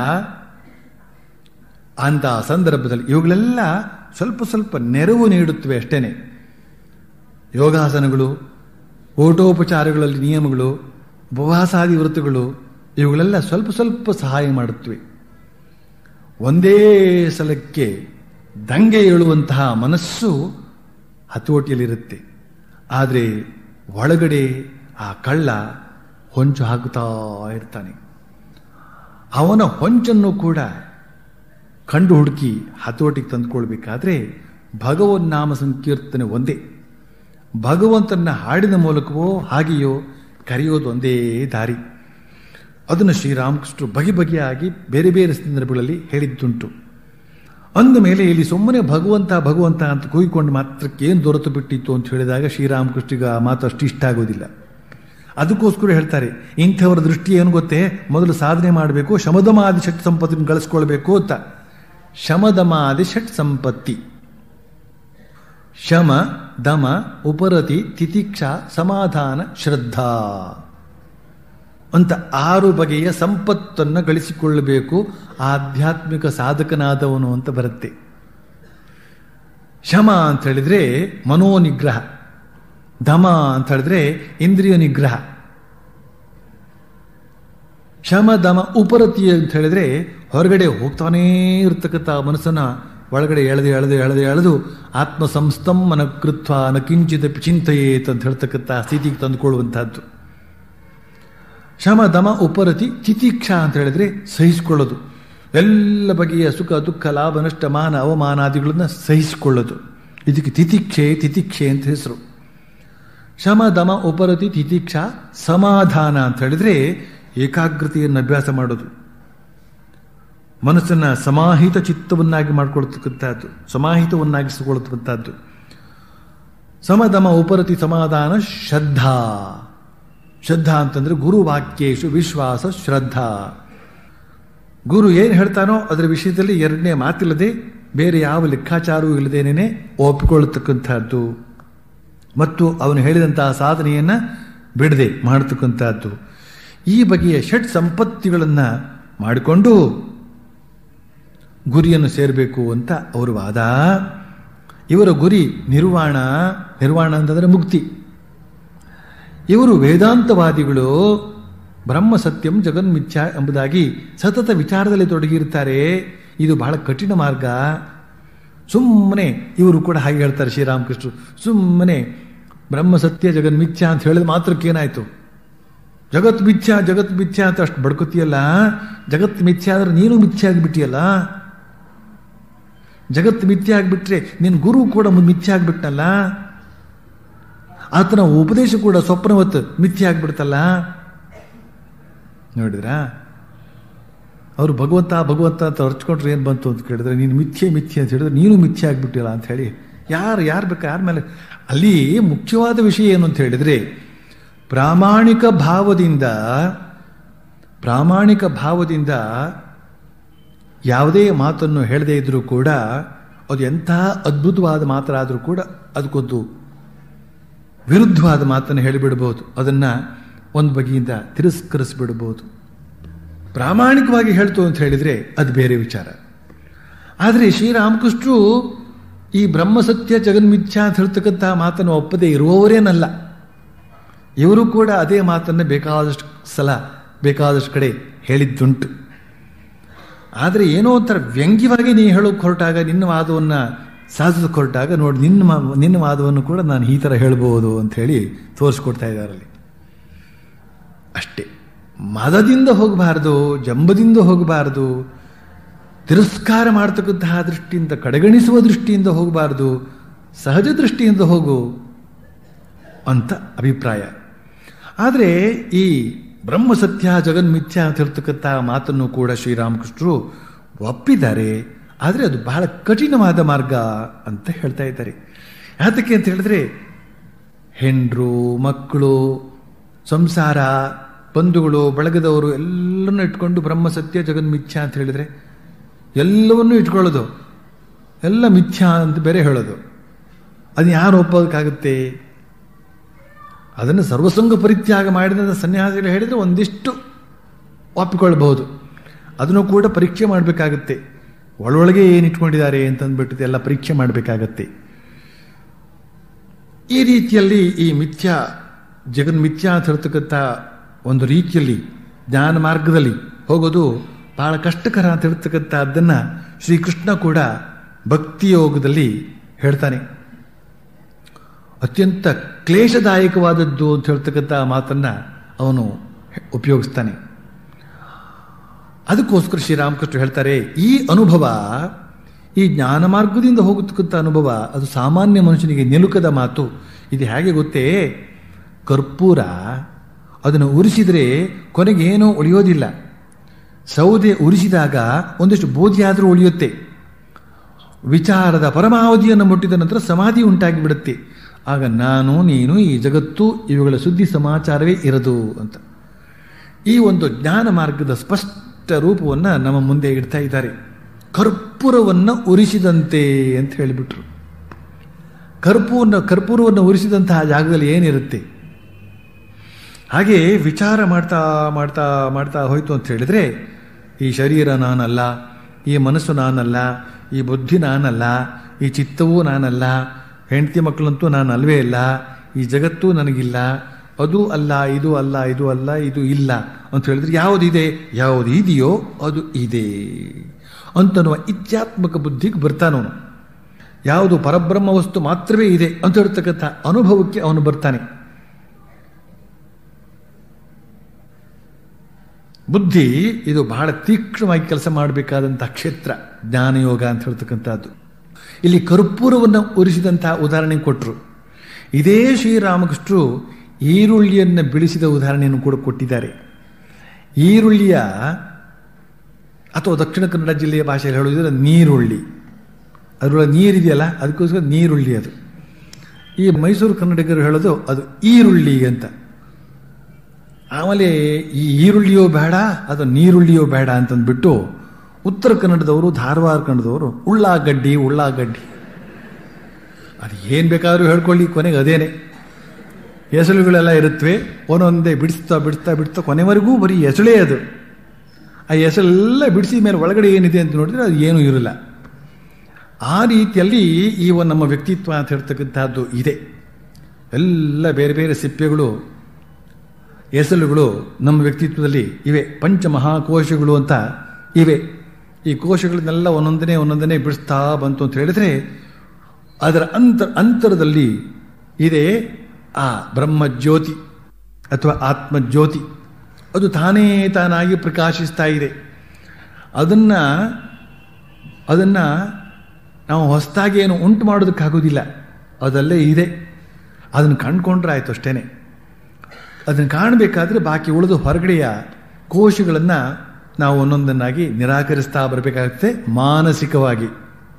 ಅಂತ ಸಂದರ್ಭದಲ್ಲಿ ಇವುಗಳೆಲ್ಲ ಸ್ವಲ್ಪ ಸ್ವಲ್ಪ ನೆರವು ನೀಡುತ್ತವೆ ಅಷ್ಟೇನೆ. ಯೋಗಾಸನಗಳು, ಊಟೋಪಚಾರಗಳಲ್ಲಿ ನಿಯಮಗಳು, ಉಪವಾಸಾದಿ ವೃತ್ತಗಳು ಇವುಗಳೆಲ್ಲ ಸ್ವಲ್ಪ ಸ್ವಲ್ಪ ಸಹಾಯ ಮಾಡುತ್ತವೆ. ಒಂದೇ ಸಲಕ್ಕೆ ದಂಗೆ ಏಳುವಂತಹ ಮನಸ್ಸು ಹತೋಟಿಯಲ್ಲಿರುತ್ತೆ. ಆದರೆ ಒಳಗಡೆ ಆ ಕಳ್ಳ ಹೊಂಚು ಹಾಕುತ್ತಾ ಇರ್ತಾನೆ. ಅವನ ಹೊಂಚನ್ನು ಕೂಡ ಕಂಡು ಹುಡುಕಿ ಹತೋಟಿಗೆ ತಂದುಕೊಳ್ಬೇಕಾದ್ರೆ ಭಗವನ್ನಾಮ ಸಂಕೀರ್ತನೆ ಒಂದೇ. ಭಗವಂತನ ಹಾಡಿನ ಮೂಲಕವೋ ಹಾಗೆಯೋ ಕರೆಯೋದು ಒಂದೇ ದಾರಿ. ಅದನ್ನು ಶ್ರೀರಾಮಕೃಷ್ಣರು ಬಗೆ ಬಗೆಯಾಗಿ ಬೇರೆ ಬೇರೆ ಸಂದರ್ಭಗಳಲ್ಲಿ ಹೇಳಿದ್ದುಂಟು. ಅಂದ ಮೇಲೆ ಇಲ್ಲಿ ಸುಮ್ಮನೆ ಭಗವಂತ ಭಗವಂತ ಅಂತ ಕೂಗಿಕೊಂಡು ಮಾತ್ರಕ್ಕೆ ಏನು ದೊರೆತು ಬಿಟ್ಟಿತ್ತು ಅಂತ ಹೇಳಿದಾಗ ಶ್ರೀರಾಮಕೃಷ್ಣಿಗೆ ಆ ಮಾತು ಅಷ್ಟು ಇಷ್ಟ ಆಗೋದಿಲ್ಲ. ಅದಕ್ಕೋಸ್ಕರ ಹೇಳ್ತಾರೆ, ಇಂಥವರ ದೃಷ್ಟಿ ಏನು ಗೊತ್ತೇ, ಮೊದಲು ಸಾಧನೆ ಮಾಡಬೇಕು, ಶಮದಮಾದಿ ಷಟ್ ಸಂಪತ್ತಿನ ಗಳಿಸ್ಕೊಳ್ಬೇಕು ಅಂತ. ಶಮದಮಾದಿ ಷಟ್ ಸಂಪತ್ತಿ, ಶಮ, ದಮ, ಉಪರತಿ, ತಿತಿಕ್ಷಾ, ಸಮಾಧಾನ, ಶ್ರದ್ಧಾ ಅಂತ ಆರು ಬಗೆಯ ಸಂಪತ್ತನ್ನು ಗಳಿಸಿಕೊಳ್ಳಬೇಕು. ಗಳಿಸಿಕೊಳ್ಳಬೇಕು. ಆಧ್ಯಾತ್ಮಿಕ ಸಾಧಕನಾದವನು ಅಂತ ಬರುತ್ತೆ. ಶಮ ಅಂತ ಹೇಳಿದ್ರೆ ಮನೋನಿಗ್ರಹ, ದಮ ಅಂತ ಹೇಳಿದ್ರೆ ಇಂದ್ರಿಯ ನಿಗ್ರಹ. ಶಮ ದಮ ಉಪರತಿ ಅಂತ ಹೇಳಿದ್ರೆ ಹೊರಗಡೆ ಹೋಗ್ತಾನೇ ಇರ್ತಕ್ಕಂಥ ಮನಸ್ಸನ್ನ ಒಳಗಡೆ ಎಳೆದು ಎಳೆದು ಎಳೆದು ಎಳೆದು ಆತ್ಮ ಸಂಸ್ಥಂ ಮನಕೃತ್ವ ನ ಕಿಂಚಿದ ಚಿಂತೆಯೇತ್ ಅಂತ ಹೇಳ್ತಕ್ಕಂಥ ಸ್ಥಿತಿಗೆ ತಂದುಕೊಳ್ಳುವಂತಹದ್ದು. ಶಮ ದಮ ಉಪರತಿ. ತಿತಿಕ್ಷಾ ಅಂತ ಹೇಳಿದ್ರೆ ಸಹಿಸಿಕೊಳ್ಳೋದು, ಎಲ್ಲ ಬಗೆಯ ಸುಖ ದುಃಖ ಲಾಭ ನಷ್ಟ ಮಾನ ಅವಮಾನಾದಿಗಳನ್ನ ಸಹಿಸಿಕೊಳ್ಳೋದು. ಇದಕ್ಕೆ ತಿತಿಕ್ಷೆ ತಿತಿಕ್ಷೆ ಅಂತ ಹೆಸರು. ಶಮ ದಮ ಉಪರತಿ ತಿತಿಕ್ಷಾ. ಸಮಾಧಾನ ಅಂತ ಹೇಳಿದ್ರೆ ಏಕಾಗ್ರತೆಯನ್ನು ಅಭ್ಯಾಸ ಮಾಡೋದು, ಮನಸ್ಸನ್ನ ಸಮಾಹಿತ ಚಿತ್ತವನ್ನಾಗಿ ಮಾಡಿಕೊಳ್ತಕ್ಕಂಥದ್ದು, ಸಮಾಹಿತವನ್ನಾಗಿಸಿಕೊಳ್ಳತಕ್ಕಂಥದ್ದು. ಸಮದಮ ಉಪರತಿ ಸಮಾಧಾನ. ಶ್ರದ್ಧಾ. ಶ್ರದ್ಧಾ ಅಂತಂದ್ರೆ ಗುರುವಾಕ್ಯೇಶು ವಿಶ್ವಾಸ ಶ್ರದ್ಧಾ. ಗುರು ಏನು ಹೇಳ್ತಾನೋ ಅದರ ವಿಷಯದಲ್ಲಿ ಎರಡನೇ ಮಾತಿಲ್ಲದೆ ಬೇರೆ ಯಾವ ಲೆಕ್ಕಾಚಾರವೂ ಇಲ್ಲದೇನೆ ಒಪ್ಪಿಕೊಳ್ಳತಕ್ಕಂಥದ್ದು ಮತ್ತು ಅವನು ಹೇಳಿದಂತಹ ಸಾಧನೆಯನ್ನ ಬಿಡದೆ ಮಾಡತಕ್ಕಂಥದ್ದು. ಈ ಬಗೆಯ ಷಟ್ ಸಂಪತ್ತಿಗಳನ್ನು ಮಾಡಿಕೊಂಡು ಗುರಿಯನ್ನು ಸೇರಬೇಕು ಅಂತ ಅವರ ವಾದ. ಇವರ ಗುರಿ ನಿರ್ವಾಣ. ನಿರ್ವಾಣ ಅಂತಂದ್ರೆ ಮುಕ್ತಿ. ಇವರು ವೇದಾಂತವಾದಿಗಳು. ಬ್ರಹ್ಮ ಸತ್ಯಂ ಜಗನ್ಮಿಥ್ಯ ಎಂಬುದಾಗಿ ಸತತ ವಿಚಾರದಲ್ಲಿ ತೊಡಗಿರ್ತಾರೆ. ಇದು ಬಹಳ ಕಠಿಣ ಮಾರ್ಗ. ಸುಮ್ಮನೆ ಇವರು ಕೂಡ ಹಾಗೆ ಹೇಳ್ತಾರೆ ಶ್ರೀರಾಮಕೃಷ್ಣರು. ಸುಮ್ಮನೆ ಬ್ರಹ್ಮ ಸತ್ಯ ಜಗನ್ಮಿಥ್ಯ ಅಂತ ಹೇಳಿದ ಮಾತ್ರಕ್ಕೇನಾಯ್ತು? ಜಗತ್ ಮಿಥ್ಯ ಜಗತ್ ಮಿಥ್ಯ ಅಂತ ಅಷ್ಟು ಬಡ್ಕೋತಿಯಲ್ಲ. ಜಗತ್ ಮಿಥ್ಯ ಆದ್ರೆ ನೀನು ಮಿಥ್ಯ ಆಗಿಬಿಟ್ಟಿಯಲ್ಲ. ಜಗತ್ ಮಿಥ್ಯ ಆಗಿಬಿಟ್ರೆ ನಿನ್ನ ಗುರು ಕೂಡ ಮಿಥ್ಯ ಆಗಿಬಿಟ್ನಲ್ಲ. ಆತನ ಉಪದೇಶ ಕೂಡ ಸ್ವಪ್ನವತ್ ಮಿಥ್ಯ ಆಗಿಬಿಡ್ತಲ್ಲ. ನೋಡಿದ್ರಾ? ಅವರು ಭಗವಂತ ಭಗವಂತ ಅಂತ ಹೊರ್ಚ್ಕೊಂಡ್ರೆ ಏನು ಬಂತು ಅಂತ ಕೇಳಿದ್ರೆ ನೀನು ಮಿಥ್ಯೆ ಮಿಥ್ಯೆ ಅಂತ ಹೇಳಿದ್ರೆ ನೀನು ಮಿಥ್ಯೆ ಆಗಿಬಿಟ್ಟಿಲ್ಲ ಅಂತ ಹೇಳಿ ಯಾರು ಯಾರು ಬೇಕಾ ಯಾರ ಮೇಲೆ. ಅಲ್ಲಿ ಮುಖ್ಯವಾದ ವಿಷಯ ಏನು ಅಂತ ಹೇಳಿದ್ರೆ ಪ್ರಾಮಾಣಿಕ ಭಾವದಿಂದ ಪ್ರಾಮಾಣಿಕ ಭಾವದಿಂದ ಯಾವುದೇ ಮಾತನ್ನು ಹೇಳದೇ ಇದ್ರೂ ಕೂಡ ಅದು ಎಂತಹ ಅದ್ಭುತವಾದ ಮಾತಾದರೂ ಕೂಡ ಅದಕ್ಕೊಂದು ವಿರುದ್ಧವಾದ ಮಾತನ್ನು ಹೇಳಿಬಿಡಬಹುದು. ಅದನ್ನ ಒಂದು ಬಗೆಯಿಂದ ತಿರಸ್ಕರಿಸಿಬಿಡಬಹುದು. ಪ್ರಾಮಾಣಿಕವಾಗಿ ಹೇಳ್ತು ಅಂತ ಹೇಳಿದ್ರೆ ಅದು ಬೇರೆ ವಿಚಾರ. ಆದರೆ ಶ್ರೀರಾಮಕೃಷ್ಣರು ಈ ಬ್ರಹ್ಮಸತ್ಯ ಜಗನ್ಮಿಥ್ಯ ಅಂತ ಹೇಳ್ತಕ್ಕಂತಹ ಮಾತನ್ನು ಒಪ್ಪದೇ ಇರುವವರೇನಲ್ಲ. ಇವರು ಕೂಡ ಅದೇ ಮಾತನ್ನು ಬೇಕಾದಷ್ಟು ಸಲ ಬೇಕಾದಷ್ಟು ಕಡೆ ಹೇಳಿದ್ದುಂಟು. ಆದರೆ ಏನೋ ಒಂಥರ ವ್ಯಂಗ್ಯವಾಗಿ ನೀ ಹೇಳೋಕೆ ಹೊರಟಾಗ, ನಿನ್ನ ವಾದವನ್ನು ಸಾಧಿಸೋಕೆ ಹೊರಟಾಗ ನೋಡಿ ನಿನ್ನ ನಿನ್ನ ವಾದವನ್ನು ಕೂಡ ನಾನು ಈ ಥರ ಹೇಳ್ಬೋದು ಅಂತ ಹೇಳಿ ತೋರಿಸ್ಕೊಡ್ತಾ ಇದ್ದಾರಲ್ಲಿ. ಅಷ್ಟೇ. ಮದದಿಂದ ಹೋಗಬಾರ್ದು, ಜಂಬದಿಂದ ಹೋಗಬಾರ್ದು, ತಿರಸ್ಕಾರ ಮಾಡತಕ್ಕಂತಹ ದೃಷ್ಟಿಯಿಂದ, ಕಡೆಗಣಿಸುವ ದೃಷ್ಟಿಯಿಂದ ಹೋಗಬಾರ್ದು, ಸಹಜ ದೃಷ್ಟಿಯಿಂದ ಹೋಗು ಅಂತ ಅಭಿಪ್ರಾಯ. ಆದರೆ ಈ ಬ್ರಹ್ಮಸತ್ಯ ಜಗನ್ಮಿಥ್ಯ ಅಂತ ಹೇಳ್ತಕ್ಕಂಥ ಮಾತನ್ನು ಕೂಡ ಶ್ರೀರಾಮಕೃಷ್ಣರು ಒಪ್ಪಿದ್ದಾರೆ. ಆದರೆ ಅದು ಬಹಳ ಕಠಿಣವಾದ ಮಾರ್ಗ ಅಂತ ಹೇಳ್ತಾ ಇದ್ದಾರೆ. ಯಾತಕ್ಕೆ ಅಂತ ಹೇಳಿದ್ರೆ ಹೆಂಡ್ರು, ಮಕ್ಕಳು, ಸಂಸಾರ, ಬಂಧುಗಳು, ಬಳಗದವರು ಎಲ್ಲರನ್ನೂ ಇಟ್ಕೊಂಡು ಬ್ರಹ್ಮಸತ್ಯ ಜಗನ್ಮಿಥ್ಯ ಅಂತ ಹೇಳಿದ್ರೆ ಎಲ್ಲವನ್ನೂ ಇಟ್ಕೊಳ್ಳೋದು, ಎಲ್ಲ ಮಿಥ್ಯ ಅಂತ ಬೇರೆ ಹೇಳೋದು, ಅದು ಯಾರು ಒಪ್ಪೋದಕ್ಕಾಗುತ್ತೆ? ಅದನ್ನು ಸರ್ವಸಂಗ ಪರಿತ್ಯಾಗ ಮಾಡಿದ ಸನ್ಯಾಸಿಗಳು ಹೇಳಿದರೆ ಒಂದಿಷ್ಟು ಒಪ್ಪಿಕೊಳ್ಬಹುದು. ಅದನ್ನು ಕೂಡ ಪರೀಕ್ಷೆ ಮಾಡಬೇಕಾಗತ್ತೆ. ಒಳೊಳಗೆ ಏನು ಇಟ್ಕೊಂಡಿದ್ದಾರೆ ಅಂತಂದ್ಬಿಟ್ಟು ಎಲ್ಲ ಪರೀಕ್ಷೆ ಮಾಡಬೇಕಾಗತ್ತೆ. ಈ ರೀತಿಯಲ್ಲಿ ಈ ಮಿಥ್ಯಾ ಜಗನ್ಮಿಥ್ಯಾ ಅಂತ ಹೇಳ್ತಕ್ಕಂಥ ಒಂದು ರೀತಿಯಲ್ಲಿ ಜ್ಞಾನ ಮಾರ್ಗದಲ್ಲಿ ಹೋಗೋದು ಬಹಳ ಕಷ್ಟಕರ ಅಂತ ಹೇಳ್ತಕ್ಕಂಥದ್ದನ್ನು ಶ್ರೀಕೃಷ್ಣ ಕೂಡ ಭಕ್ತಿಯೋಗದಲ್ಲಿ ಹೇಳ್ತಾನೆ. ಅತ್ಯಂತ ಕ್ಲೇಶದಾಯಕವಾದದ್ದು ಅಂತ ಹೇಳ್ತಕ್ಕಂಥ ಮಾತನ್ನು ಅವನು ಉಪಯೋಗಿಸ್ತಾನೆ. ಅದಕ್ಕೋಸ್ಕರ ಶ್ರೀರಾಮಕೃಷ್ಣ ಹೇಳ್ತಾರೆ, ಈ ಅನುಭವ, ಈ ಜ್ಞಾನ ಮಾರ್ಗದಿಂದ ಹೋಗತಕ್ಕಂಥ ಅನುಭವ ಅದು ಸಾಮಾನ್ಯ ಮನುಷ್ಯನಿಗೆ ನಿಲುಕದ ಮಾತು. ಇದು ಹೇಗೆ ಗೊತ್ತೇ? ಕರ್ಪೂರ ಅದನ್ನು ಉರಿಸಿದರೆ ಕೊನೆಗೆ ಏನೋ ಉಳಿಯೋದಿಲ್ಲ. ಸೌದೆ ಉರಿಸಿದಾಗ ಒಂದಿಷ್ಟು ಬೋಧಿಯಾದರೂ ಉಳಿಯುತ್ತೆ. ವಿಚಾರದ ಪರಮಾವಧಿಯನ್ನು ಮುಟ್ಟಿದ ನಂತರ ಸಮಾಧಿ ಉಂಟಾಗಿ ಬಿಡುತ್ತೆ. ಆಗ ನಾನು, ನೀನು, ಈ ಜಗತ್ತು ಇವುಗಳ ಸುದ್ದಿ ಸಮಾಚಾರವೇ ಇರದು ಅಂತ ಈ ಒಂದು ಜ್ಞಾನ ಮಾರ್ಗದ ಸ್ಪಷ್ಟ ರೂಪವನ್ನು ನಮ್ಮ ಮುಂದೆ ಇಡ್ತಾ ಇದ್ದಾರೆ. ಕರ್ಪೂರವನ್ನು ಉರಿಸಿದಂತೆ ಅಂತ ಹೇಳಿಬಿಟ್ರು. ಕರ್ಪೂರ ಕರ್ಪೂರವನ್ನು ಉರಿಸಿದಂತಹ ಜಾಗದಲ್ಲಿ ಏನಿರುತ್ತೆ? ಹಾಗೆ ವಿಚಾರ ಮಾಡ್ತಾ ಮಾಡ್ತಾ ಮಾಡ್ತಾ ಹೋಯ್ತು ಅಂತ ಹೇಳಿದ್ರೆ ಈ ಶರೀರ ನಾನಲ್ಲ, ಈ ಮನಸ್ಸು ನಾನಲ್ಲ, ಈ ಬುದ್ಧಿ ನಾನಲ್ಲ, ಈ ಚಿತ್ತವೂ ನಾನಲ್ಲ, ಹೆಂಡತಿ ಮಕ್ಕಳಂತೂ ನಾನು ಅಲ್ವೇ ಇಲ್ಲ, ಈ ಜಗತ್ತು ನನಗಿಲ್ಲ, ಅದು ಅಲ್ಲ, ಇದು ಅಲ್ಲ, ಇದು ಅಲ್ಲ, ಇದು ಇಲ್ಲ ಅಂತ ಹೇಳಿದ್ರೆ ಯಾವುದಿದೆ? ಯಾವುದು ಇದೆಯೋ ಅದು ಇದೆ ಅಂತನ್ನುವ ಇತ್ಯಾತ್ಮಕ ಬುದ್ಧಿಗೆ ಬರ್ತಾನವನು. ಯಾವುದು ಪರಬ್ರಹ್ಮ ವಸ್ತು ಮಾತ್ರವೇ ಇದೆ ಅಂತ ಹೇಳ್ತಕ್ಕಂಥ ಅನುಭವಕ್ಕೆ ಅವನು ಬರ್ತಾನೆ. ಬುದ್ಧಿ ಇದು ಬಹಳ ತೀಕ್ಷ್ಣವಾಗಿ ಕೆಲಸ ಮಾಡಬೇಕಾದಂತಹ ಕ್ಷೇತ್ರ, ಜ್ಞಾನಯೋಗ ಅಂತ ಹೇಳ್ತಕ್ಕಂಥದ್ದು. ಇಲ್ಲಿ ಕರ್ಪೂರವನ್ನು ಉರಿಸಿದಂತಹ ಉದಾಹರಣೆ ಕೊಟ್ಟರು. ಇದೇ ಶ್ರೀರಾಮಕೃಷ್ಣರು ಈರುಳ್ಳಿಯನ್ನು ಬಿಡಿಸಿದ ಉದಾಹರಣೆಯನ್ನು ಕೂಡ ಕೊಟ್ಟಿದ್ದಾರೆ. ಈರುಳ್ಳಿಯ ಅಥವಾ ದಕ್ಷಿಣ ಕನ್ನಡ ಜಿಲ್ಲೆಯ ಭಾಷೆಯಲ್ಲಿ ಹೇಳುವುದಿಲ್ಲ ನೀರುಳ್ಳಿ, ಅದರೊಳಗೆ ನೀರಿದೆಯಲ್ಲ ಅದಕ್ಕೋಸ್ಕರ ನೀರುಳ್ಳಿ. ಅದು ಈ ಮೈಸೂರು ಕನ್ನಡಿಗರು ಹೇಳೋದು ಅದು ಈರುಳ್ಳಿ ಅಂತ. ಆಮೇಲೆ ಈ ಈರುಳ್ಳಿಯೋ ಬೇಡ ಅದು ನೀರುಳ್ಳಿಯೋ ಬೇಡ ಅಂತಂದ್ಬಿಟ್ಟು ಉತ್ತರ ಕನ್ನಡದವರು, ಧಾರವಾಡ ಕನ್ನಡದವರು ಉಳ್ಳಾಗಡ್ಡಿ ಉಳ್ಳಾಗಡ್ಡಿ ಅದು ಏನು ಬೇಕಾದರೂ ಹೇಳ್ಕೊಳ್ಳಿ, ಕೊನೆಗೆ ಅದೇನೆ. ಎಸಳುಗಳೆಲ್ಲ ಇರುತ್ತವೆ, ಒಂದೊಂದೇ ಬಿಡಿಸ್ತಾ ಬಿಡಿಸ್ತಾ ಬಿಡಿಸ್ತಾ ಕೊನೆವರೆಗೂ ಬರೀ ಎಸಳೇ ಅದು. ಆ ಎಸಳೆಲ್ಲ ಬಿಡಿಸಿದ ಮೇಲೆ ಒಳಗಡೆ ಏನಿದೆ ಅಂತ ನೋಡಿದ್ರೆ ಅದು ಏನೂ ಇರಲ್ಲ. ಆ ರೀತಿಯಲ್ಲಿ ಈ ಒಂದು ನಮ್ಮ ವ್ಯಕ್ತಿತ್ವ ಅಂತ ಹೇಳ್ತಕ್ಕಂಥದ್ದು ಇದೆ. ಎಲ್ಲ ಬೇರೆ ಬೇರೆ ಸಿಪ್ಪೆಗಳು, ಎಸಳುಗಳು ನಮ್ಮ ವ್ಯಕ್ತಿತ್ವದಲ್ಲಿ ಇವೆ. ಪಂಚಮಹಾಕೋಶಗಳು ಅಂತ ಇವೆ. ಈ ಕೋಶಗಳನ್ನೆಲ್ಲ ಒಂದೊಂದನೇ ಒಂದೊಂದನೇ ಬಿಡಿಸ್ತಾ ಬಂತು ಅಂತ ಹೇಳಿದ್ರೆ ಅದರ ಅಂತರ ಅಂತರದಲ್ಲಿ ಇದೆ ಆ ಬ್ರಹ್ಮಜ್ಯೋತಿ ಅಥವಾ ಆತ್ಮಜ್ಯೋತಿ. ಅದು ತಾನೇ ತಾನಾಗಿ ಪ್ರಕಾಶಿಸ್ತಾ ಇದೆ. ಅದನ್ನ ಅದನ್ನ ನಾವು ಹೊಸದಾಗಿ ಏನು ಉಂಟು ಮಾಡೋದಕ್ಕಾಗೋದಿಲ್ಲ, ಅದಲ್ಲೇ ಇದೆ. ಅದನ್ನು ಕಂಡುಕೊಂಡ್ರೆ ಆಯ್ತು ಅಷ್ಟೇನೆ. ಅದನ್ನು ಕಾಣಬೇಕಾದ್ರೆ ಬಾಕಿ ಉಳಿದು ಹೊರಗಡೆಯ ಕೋಶಗಳನ್ನು ನಾವು ಒಂದೊಂದನ್ನಾಗಿ ನಿರಾಕರಿಸ್ತಾ ಬರಬೇಕಾಗುತ್ತೆ ಮಾನಸಿಕವಾಗಿ.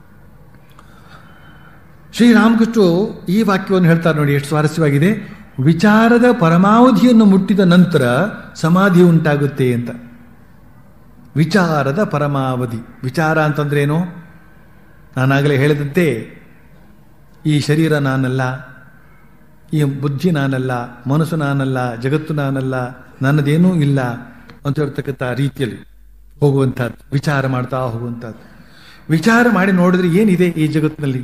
ಶ್ರೀರಾಮಕೃಷ್ಣರು ಈ ವಾಕ್ಯವನ್ನು ಹೇಳ್ತಾರೆ ನೋಡಿ, ಎಷ್ಟು ಸ್ವಾರಸ್ಯವಾಗಿದೆ. ವಿಚಾರದ ಪರಮಾವಧಿಯನ್ನು ಮುಟ್ಟಿದ ನಂತರ ಸಮಾಧಿ ಉಂಟಾಗುತ್ತೆ ಅಂತ. ವಿಚಾರದ ಪರಮಾವಧಿ. ವಿಚಾರ ಅಂತಂದ್ರೇನು? ನಾನಾಗಲೇ ಹೇಳಿದಂತೆ ಈ ಶರೀರ ನಾನಲ್ಲ, ಈ ಬುದ್ಧಿ ನಾನಲ್ಲ, ಮನಸ್ಸು ನಾನಲ್ಲ, ಜಗತ್ತು ನಾನಲ್ಲ, ನನ್ನದೇನೂ ಇಲ್ಲ ಅಂತ ಹೇಳ್ತಕ್ಕಂಥ ರೀತಿಯಲ್ಲಿ ಹೋಗುವಂಥದ್ದು, ವಿಚಾರ ಮಾಡ್ತಾ ಹೋಗುವಂಥದ್ದು. ವಿಚಾರ ಮಾಡಿ ನೋಡಿದ್ರೆ ಏನಿದೆ ಈ ಜಗತ್ತಿನಲ್ಲಿ?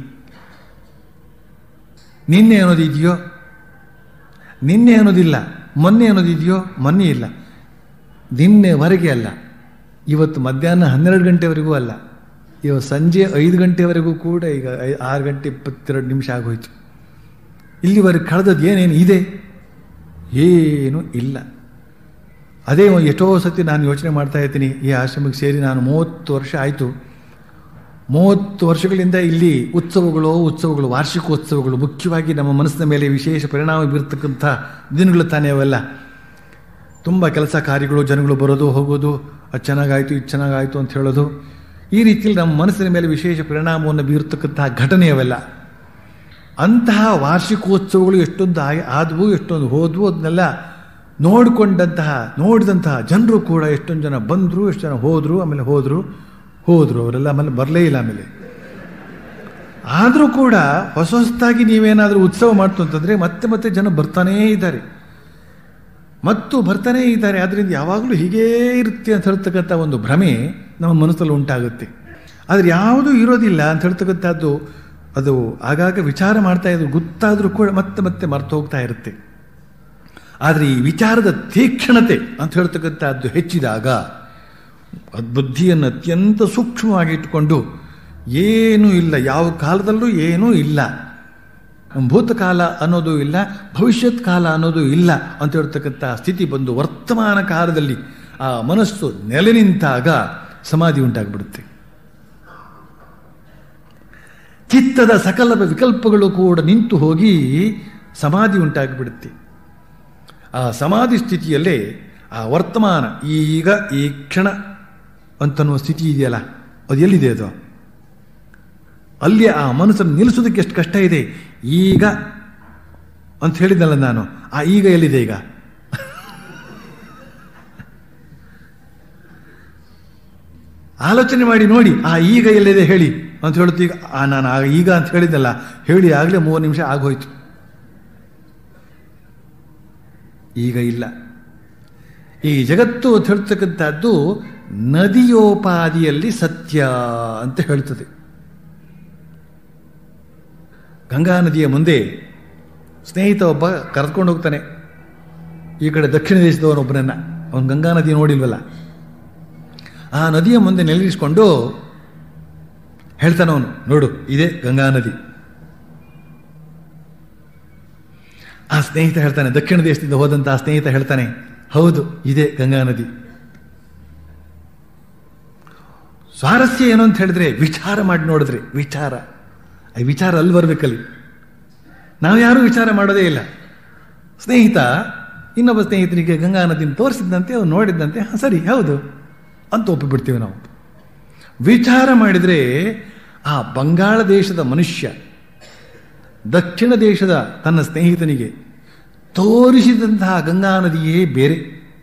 ನಿನ್ನೆ ಅನ್ನೋದಿದೆಯೋ? ನಿನ್ನೆ ಅನ್ನೋದಿಲ್ಲ. ಮೊನ್ನೆ ಅನ್ನೋದಿದೆಯೋ? ಮೊನ್ನೆ ಇಲ್ಲ. ನಿನ್ನೆವರೆಗೆ ಅಲ್ಲ, ಇವತ್ತು ಮಧ್ಯಾಹ್ನ ಹನ್ನೆರಡು ಗಂಟೆವರೆಗೂ ಅಲ್ಲ, ಇವತ್ತು ಸಂಜೆ ಐದು ಗಂಟೆವರೆಗೂ ಕೂಡ ಈಗ ಆರು ಗಂಟೆ ಇಪ್ಪತ್ತೆರಡು ನಿಮಿಷ ಆಗೋಯ್ತು. ಇಲ್ಲಿವರೆಗೆ ಕಳೆದದ್ದು ಏನೇನು ಇದೆ? ಏನೂ ಇಲ್ಲ. ಅದೇ ಎಷ್ಟೋ ಸತಿ ನಾನು ಯೋಚನೆ ಮಾಡ್ತಾ ಇರ್ತೀನಿ, ಈ ಆಶ್ರಮಕ್ಕೆ ಸೇರಿ ನಾನು ಮೂವತ್ತು ವರ್ಷ ಆಯಿತು. ಮೂವತ್ತು ವರ್ಷಗಳಿಂದ ಇಲ್ಲಿ ಉತ್ಸವಗಳು ಉತ್ಸವಗಳು ವಾರ್ಷಿಕೋತ್ಸವಗಳು ಮುಖ್ಯವಾಗಿ ನಮ್ಮ ಮನಸ್ಸಿನ ಮೇಲೆ ವಿಶೇಷ ಪರಿಣಾಮ ಬೀರ್ತಕ್ಕಂಥ ದಿನಗಳು ತಾನೇ ಅವೆಲ್ಲ. ತುಂಬ ಕೆಲಸ ಕಾರ್ಯಗಳು, ಜನಗಳು ಬರೋದು ಹೋಗೋದು, ಅದು ಚೆನ್ನಾಗಾಯಿತು ಇದು ಚೆನ್ನಾಗಾಯಿತು ಅಂತ ಹೇಳೋದು, ಈ ರೀತಿಯಲ್ಲಿ ನಮ್ಮ ಮನಸ್ಸಿನ ಮೇಲೆ ವಿಶೇಷ ಪರಿಣಾಮವನ್ನು ಬೀರ್ತಕ್ಕಂತಹ ಘಟನೆ ಅವೆಲ್ಲ. ಅಂತಹ ವಾರ್ಷಿಕೋತ್ಸವಗಳು ಎಷ್ಟೊಂದು ಆದವು, ಎಷ್ಟೊಂದು ಹೋದವು. ಅದನ್ನೆಲ್ಲ ನೋಡಿಕೊಂಡಂತಹ ನೋಡಿದಂತಹ ಜನರು ಕೂಡ ಎಷ್ಟೊಂದು ಜನ ಬಂದರು, ಎಷ್ಟು ಜನ ಹೋದರು, ಆಮೇಲೆ ಹೋದರು ಹೋದರು ಅವರೆಲ್ಲ ಆಮೇಲೆ ಬರಲೇ ಇಲ್ಲ. ಆಮೇಲೆ ಆದರೂ ಕೂಡ ಹೊಸ ಹೊಸದಾಗಿ ನೀವೇನಾದರೂ ಉತ್ಸವ ಮಾಡ್ತು ಅಂತಂದರೆ ಮತ್ತೆ ಮತ್ತೆ ಜನ ಬರ್ತಾನೇ ಇದ್ದಾರೆ ಮತ್ತು ಬರ್ತಾನೇ ಇದ್ದಾರೆ. ಆದ್ದರಿಂದ ಯಾವಾಗಲೂ ಹೀಗೇ ಇರುತ್ತೆ ಅಂತ ಹೇಳ್ತಕ್ಕಂಥ ಒಂದು ಭ್ರಮೆ ನಮ್ಮ ಮನಸ್ಸಲ್ಲಿ ಉಂಟಾಗುತ್ತೆ. ಆದರೆ ಯಾವುದೂ ಇರೋದಿಲ್ಲ ಅಂತ ಹೇಳ್ತಕ್ಕಂಥದ್ದು ಅದು ಆಗಾಗ ವಿಚಾರ ಮಾಡ್ತಾ ಇದ್ರು ಗೊತ್ತಾದರೂ ಕೂಡ ಮತ್ತೆ ಮತ್ತೆ ಮರ್ತು ಹೋಗ್ತಾ ಇರುತ್ತೆ. ಆದರೆ ಈ ವಿಚಾರದ ತೀಕ್ಷ್ಣತೆ ಅಂತ ಹೇಳ್ತಕ್ಕಂಥದ್ದು ಹೆಚ್ಚಿದಾಗ ಬುದ್ಧಿಯನ್ನು ಅತ್ಯಂತ ಸೂಕ್ಷ್ಮವಾಗಿ ಇಟ್ಟುಕೊಂಡು ಏನೂ ಇಲ್ಲ, ಯಾವ ಕಾಲದಲ್ಲೂ ಏನೂ ಇಲ್ಲ, ಭೂತಕಾಲ ಅನ್ನೋದು ಇಲ್ಲ, ಭವಿಷ್ಯತ್ ಕಾಲ ಅನ್ನೋದು ಇಲ್ಲ ಅಂತ ಹೇಳ್ತಕ್ಕಂಥ ಸ್ಥಿತಿ ಬಂದು ವರ್ತಮಾನ ಕಾಲದಲ್ಲಿ ಆ ಮನಸ್ಸು ನೆಲೆ ನಿಂತಾಗ ಸಮಾಧಿ ಉಂಟಾಗ್ಬಿಡುತ್ತೆ. ಚಿತ್ತದ ಸಕಲ ವಿಕಲ್ಪಗಳು ಕೂಡ ನಿಂತು ಹೋಗಿ ಸಮಾಧಿ ಉಂಟಾಗಿಬಿಡುತ್ತೆ. ಆ ಸಮಾಧಿ ಸ್ಥಿತಿಯಲ್ಲೇ ಆ ವರ್ತಮಾನ ಈಗ ಈ ಕ್ಷಣ ಅಂತನ್ನುವ ಸ್ಥಿತಿ ಇದೆಯಲ್ಲ, ಅದು ಎಲ್ಲಿದೆ? ಅದು ಅಲ್ಲಿ ಆ ಮನಸ್ಸನ್ನು ನಿಲ್ಲಿಸೋದಕ್ಕೆ ಎಷ್ಟು ಕಷ್ಟ ಇದೆ. ಈಗ ಅಂತ ಹೇಳಿದ್ನಲ್ಲ ನಾನು, ಆ ಈಗ ಎಲ್ಲಿದೆ? ಈಗ ಆಲೋಚನೆ ಮಾಡಿ ನೋಡಿ, ಆ ಈಗ ಎಲ್ಲಿದೆ ಹೇಳಿ ಅಂತ ಹೇಳುತ್ತೆ. ಈಗ ಆ ನಾನು ಈಗ ಅಂತ ಹೇಳಿದ್ನಲ್ಲ, ಹೇಳಿ ಆಗಲೇ ಮೂರು ನಿಮಿಷ ಆಗೋಯ್ತು. ಈಗ ಇಲ್ಲ. ಈ ಜಗತ್ತು ಅಂತ ಹೇಳ್ತಕ್ಕಂಥದ್ದು ನದಿಯೋಪಾದಿಯಲ್ಲಿ ಸತ್ಯ ಅಂತ ಹೇಳ್ತದೆ. ಗಂಗಾ ನದಿಯ ಮುಂದೆ ಸ್ನೇಹಿತ ಒಬ್ಬ ಕರೆದುಕೊಂಡು ಹೋಗ್ತಾನೆ ಈ ಕಡೆ ದಕ್ಷಿಣ ದೇಶದವನೊಬ್ಬನನ್ನ. ಅವನು ಗಂಗಾ ನದಿ ನೋಡಿಲ್ವಲ್ಲ. ಆ ನದಿಯ ಮುಂದೆ ನಿಲ್ಲಿಸಿಕೊಂಡು ಹೇಳ್ತಾನೆ ಅವನು, ನೋಡು ಇದೇ ಗಂಗಾ ನದಿ. ಆ ಸ್ನೇಹಿತ ಹೇಳ್ತಾನೆ, ದಕ್ಷಿಣ ದೇಶದಿಂದ ಹೋದಂತ ಆ ಸ್ನೇಹಿತ ಹೇಳ್ತಾನೆ, ಹೌದು ಇದೇ ಗಂಗಾ ನದಿ. ಸ್ವಾರಸ್ಯ ಏನು ಅಂತ ಹೇಳಿದ್ರೆ, ವಿಚಾರ ಮಾಡಿ ನೋಡಿದ್ರೆ, ವಿಚಾರ ಆ ವಿಚಾರ ಅಲ್ಲಿ ಬರ್ಬೇಕಲ್ಲಿ. ನಾವು ಯಾರೂ ವಿಚಾರ ಮಾಡೋದೇ ಇಲ್ಲ. ಸ್ನೇಹಿತ ಇನ್ನೊಬ್ಬ ಸ್ನೇಹಿತರಿಗೆ ಗಂಗಾ ನದಿನ ತೋರಿಸಿದಂತೆ, ಅವ್ನು ನೋಡಿದ್ದಂತೆ, ಸರಿ ಹೌದು ಅಂತ ಒಪ್ಪಿಬಿಡ್ತೀವಿ ನಾವು. ವಿಚಾರ ಮಾಡಿದರೆ ಆ ಬಂಗಾಳ ದೇಶದ ಮನುಷ್ಯ ದಕ್ಷಿಣ ದೇಶದ ತನ್ನ ಸ್ನೇಹಿತನಿಗೆ ತೋರಿಸಿದಂತಹ ಗಂಗಾ ನದಿಯೇ ಬೇರೆ.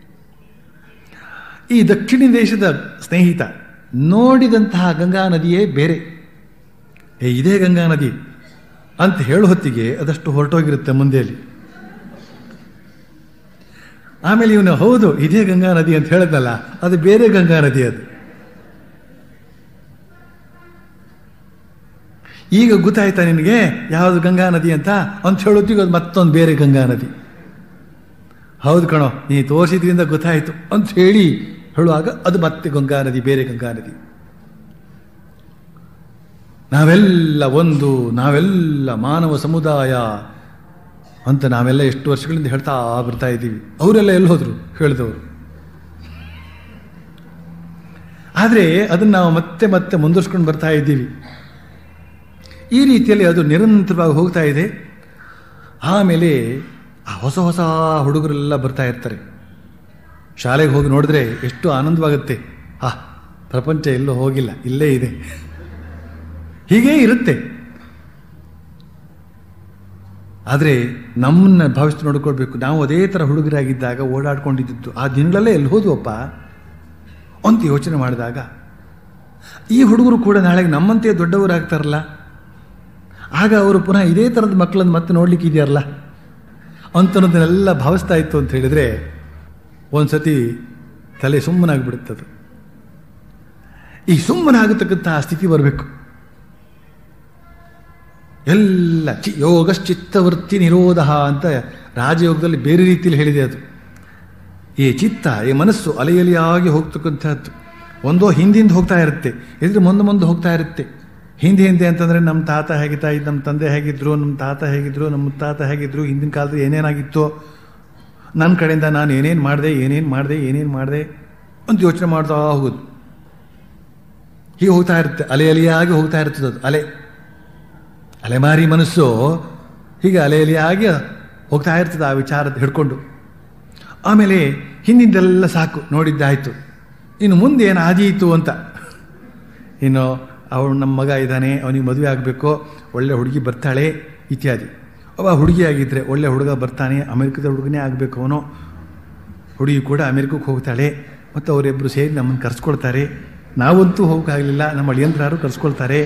ಈ ದಕ್ಷಿಣ ದೇಶದ ಸ್ನೇಹಿತ ನೋಡಿದಂತಹ ಗಂಗಾ ನದಿಯೇ ಬೇರೆ. ಏ ಇದೇ ಗಂಗಾ ನದಿ ಅಂತ ಹೇಳೋ ಹೊತ್ತಿಗೆ ಅದಷ್ಟು ಹೊರಟೋಗಿರುತ್ತೆ ಮುಂದೆಯಲ್ಲಿ. ಆಮೇಲೆ ಇವನು ಹೌದು ಇದೇ ಗಂಗಾ ನದಿ ಅಂತ ಹೇಳಿದ್ನಲ್ಲ, ಅದು ಬೇರೆ ಗಂಗಾ ನದಿ. ಅದು ಈಗ ಗೊತ್ತಾಯ್ತಾ ನಿನಗೆ ಯಾವುದು ಗಂಗಾ ನದಿ ಅಂತ ಅಂತ ಹೇಳೋತ್ತಿಗೆ ಅದು ಮತ್ತೊಂದು ಬೇರೆ ಗಂಗಾ ನದಿ. ಹೌದು ಕಣೋ, ನೀ ತೋರಿಸಿದ್ರಿಂದ ಗೊತ್ತಾಯ್ತು ಅಂತ ಹೇಳಿ ಹೇಳುವಾಗ ಅದು ಮತ್ತೆ ಗಂಗಾ ನದಿ, ಬೇರೆ ಗಂಗಾ ನದಿ. ನಾವೆಲ್ಲ ಒಂದು, ನಾವೆಲ್ಲ ಮಾನವ ಸಮುದಾಯ ಅಂತ ನಾವೆಲ್ಲ ಎಷ್ಟು ವರ್ಷಗಳಿಂದ ಹೇಳ್ತಾ ಬರ್ತಾ ಇದ್ದೀವಿ. ಅವರೆಲ್ಲ ಎಲ್ಲಿ ಹೋದ್ರು ಹೇಳಿದವರು. ಆದರೆ ಅದನ್ನು ನಾವು ಮತ್ತೆ ಮತ್ತೆ ಮುಂದುವರ್ಸ್ಕೊಂಡು ಬರ್ತಾ ಇದ್ದೀವಿ. ಈ ರೀತಿಯಲ್ಲಿ ಅದು ನಿರಂತರವಾಗಿ ಹೋಗ್ತಾ ಇದೆ. ಆಮೇಲೆ ಆ ಹೊಸ ಹೊಸ ಹುಡುಗರೆಲ್ಲ ಬರ್ತಾ ಇರ್ತಾರೆ. ಶಾಲೆಗೆ ಹೋಗಿ ನೋಡಿದ್ರೆ ಎಷ್ಟು ಆನಂದವಾಗುತ್ತೆ. ಆ ಪ್ರಪಂಚ ಎಲ್ಲೂ ಹೋಗಿಲ್ಲ, ಇಲ್ಲೇ ಇದೆ. ಹೀಗೇ ಇರುತ್ತೆ. ಆದರೆ ನಮ್ಮನ್ನ ಭಾವಿಸಿ ನೋಡ್ಕೊಳ್ಬೇಕು. ನಾವು ಅದೇ ಥರ ಹುಡುಗರಾಗಿದ್ದಾಗ ಓಡಾಡ್ಕೊಂಡಿದ್ದು ಆ ದಿನಗಳಲ್ಲೇ ಎಲ್ಲಿ ಹೋದ್ವಪ್ಪ ಅಂತ ಯೋಚನೆ ಮಾಡಿದಾಗ, ಈ ಹುಡುಗರು ಕೂಡ ನಾಳೆಗೆ ನಮ್ಮಂತೆ ದೊಡ್ಡವರಾಗ್ತಾರಲ್ಲ, ಆಗ ಅವರು ಪುನಃ ಇದೇ ಥರದ ಮಕ್ಕಳನ್ನು ಮತ್ತೆ ನೋಡ್ಲಿಕ್ಕೆ ಇದೆಯಲ್ಲ ಅಂತನ್ನೋದನ್ನೆಲ್ಲ ಭಾವಿಸ್ತಾ ಇತ್ತು ಅಂತ ಹೇಳಿದರೆ ಒಂದು ಸತಿ ತಲೆ ಸುಮ್ಮನಾಗ್ಬಿಡುತ್ತದು. ಈ ಸುಮ್ಮನಾಗತಕ್ಕಂಥ ಸ್ಥಿತಿ ಬರಬೇಕು. ಎಲ್ಲ ಚಿ ಯೋಗಶ್ಚಿತ್ತವೃತ್ತಿ ನಿರೋಧ ಅಂತ ರಾಜಯೋಗದಲ್ಲಿ ಬೇರೆ ರೀತಿಯಲ್ಲಿ ಹೇಳಿದೆ. ಅದು ಈ ಚಿತ್ತ, ಈ ಮನಸ್ಸು ಅಲೆಯಲಿಯಾಗಿ ಹೋಗ್ತಕ್ಕಂಥದ್ದು. ಒಂದೋ ಹಿಂದಿಂದ ಹೋಗ್ತಾ ಇರುತ್ತೆ, ಎದುರು ಮುಂದೆ ಮುಂದೆ ಹೋಗ್ತಾ ಇರುತ್ತೆ. ಹಿಂದೆ ಹಿಂದೆ ಅಂತಂದರೆ ನಮ್ಮ ತಾತ ಹೇಗಿತ್ತಾ ಇದ್ದು, ನಮ್ಮ ತಂದೆ ಹೇಗಿದ್ರು, ನಮ್ಮ ತಾತ ಹೇಗಿದ್ರು, ನಮ್ಮ ಮುತ್ತಾತ ಹೇಗಿದ್ರು, ಹಿಂದಿನ ಕಾಲದಲ್ಲಿ ಏನೇನಾಗಿತ್ತು, ನನ್ನ ಕಡೆಯಿಂದ ನಾನು ಏನೇನು ಮಾಡಿದೆ ಏನೇನು ಮಾಡಿದೆ ಏನೇನು ಮಾಡಿದೆ ಅಂತ ಯೋಚನೆ ಮಾಡ್ತಾ ಹೋಗೋದು. ಹೀಗೆ ಹೋಗ್ತಾ ಇರುತ್ತೆ, ಅಲೆ ಅಲೆಯಾಗಿ ಹೋಗ್ತಾ ಇರ್ತದೆ. ಅದು ಅಲೆ ಅಲೆಮಾರಿ ಮನಸ್ಸು ಹೀಗೆ ಅಲೆ ಅಲೆಯಾಗಿ ಹೋಗ್ತಾ ಇರ್ತದೆ ಆ ವಿಚಾರದ ಹಿಡ್ಕೊಂಡು. ಆಮೇಲೆ ಹಿಂದಿಂದೆಲ್ಲ ಸಾಕು, ನೋಡಿದ್ದಾಯಿತು, ಇನ್ನು ಮುಂದೆ ಏನು ಆದೀತು ಅಂತ. ಇನ್ನು ಅವಳು ನಮ್ಮ ಮಗ ಇದ್ದಾನೆ, ಅವನಿಗೆ ಮದುವೆ ಆಗಬೇಕು, ಒಳ್ಳೆ ಹುಡುಗಿ ಬರ್ತಾಳೆ ಇತ್ಯಾದಿ. ಅವ ಹುಡುಗಿಯಾಗಿದ್ದರೆ ಒಳ್ಳೆ ಹುಡುಗ ಬರ್ತಾನೆ, ಅಮೆರಿಕದ ಹುಡುಗನೇ ಆಗಬೇಕು ಅವನು. ಹುಡುಗಿ ಕೂಡ ಅಮೆರಿಕಕ್ಕೆ ಹೋಗ್ತಾಳೆ, ಮತ್ತು ಅವರಿಬ್ಬರು ಸೇರಿ ನಮ್ಮನ್ನು ಕರೆಸ್ಕೊಳ್ತಾರೆ. ನಾವಂತೂ ಹೋಗೋಕ್ಕಾಗಲಿಲ್ಲ, ನಮ್ಮ ಅಳಿಯಂದ್ರಾರು ಕರೆಸ್ಕೊಳ್ತಾರೆ.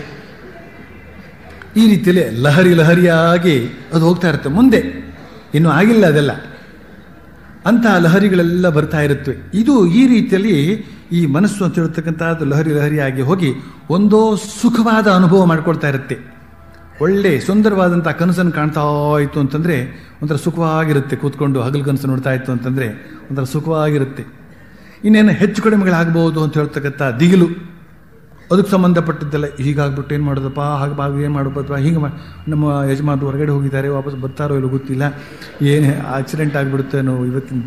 ಈ ರೀತಿಯಲ್ಲಿ ಲಹರಿ ಲಹರಿಯಾಗಿ ಅದು ಹೋಗ್ತಾ ಇರುತ್ತೆ. ಮುಂದೆ ಇನ್ನೂ ಆಗಿಲ್ಲ ಅದೆಲ್ಲ, ಅಂತಹ ಲಹರಿಗಳೆಲ್ಲ ಬರ್ತಾ ಇರುತ್ತವೆ. ಇದು ಈ ರೀತಿಯಲ್ಲಿ ಈ ಮನಸ್ಸು ಅಂತ ಹೇಳ್ತಕ್ಕಂಥದ್ದು ಲಹರಿ ಲಹರಿಯಾಗಿ ಹೋಗಿ ಒಂದೋ ಸುಖವಾದ ಅನುಭವ ಮಾಡ್ಕೊಳ್ತಾ ಇರುತ್ತೆ. ಒಳ್ಳೆ ಸುಂದರವಾದಂಥ ಕನಸನ್ನು ಕಾಣ್ತಾ ಇತ್ತು ಅಂತಂದರೆ ಒಂಥರ ಸುಖವಾಗಿರುತ್ತೆ. ಕೂತ್ಕೊಂಡು ಹಗಲು ಕನಸು ನೋಡ್ತಾ ಇತ್ತು ಅಂತಂದರೆ ಒಂಥರ ಸುಖವಾಗಿರುತ್ತೆ. ಇನ್ನೇನು ಹೆಚ್ಚು ಕಡಿಮೆಗಳಾಗ್ಬೋದು ಅಂತ ಹೇಳ್ತಕ್ಕಂಥ ದಿಗಿಲು, ಅದಕ್ಕೆ ಸಂಬಂಧಪಟ್ಟದ್ದೆಲ್ಲ. ಹೀಗಾಗ್ಬಿಟ್ಟು ಏನು ಮಾಡೋದಪ್ಪ, ಹಾಗೆ ಬಾಗ ಏನು ಮಾಡೋದಪ್ಪ, ಹೀಗೆ ಮಾ ನಮ್ಮ ಯಜಮಾನರು ಹೊರಗಡೆ ಹೋಗಿದ್ದಾರೆ, ವಾಪಸ್ ಬರ್ತಾರೋ ಇಲ್ಲ ಗೊತ್ತಿಲ್ಲ, ಏನು ಆಕ್ಸಿಡೆಂಟ್ ಆಗಿಬಿಡುತ್ತೇನೋ, ಇವತ್ತಿನ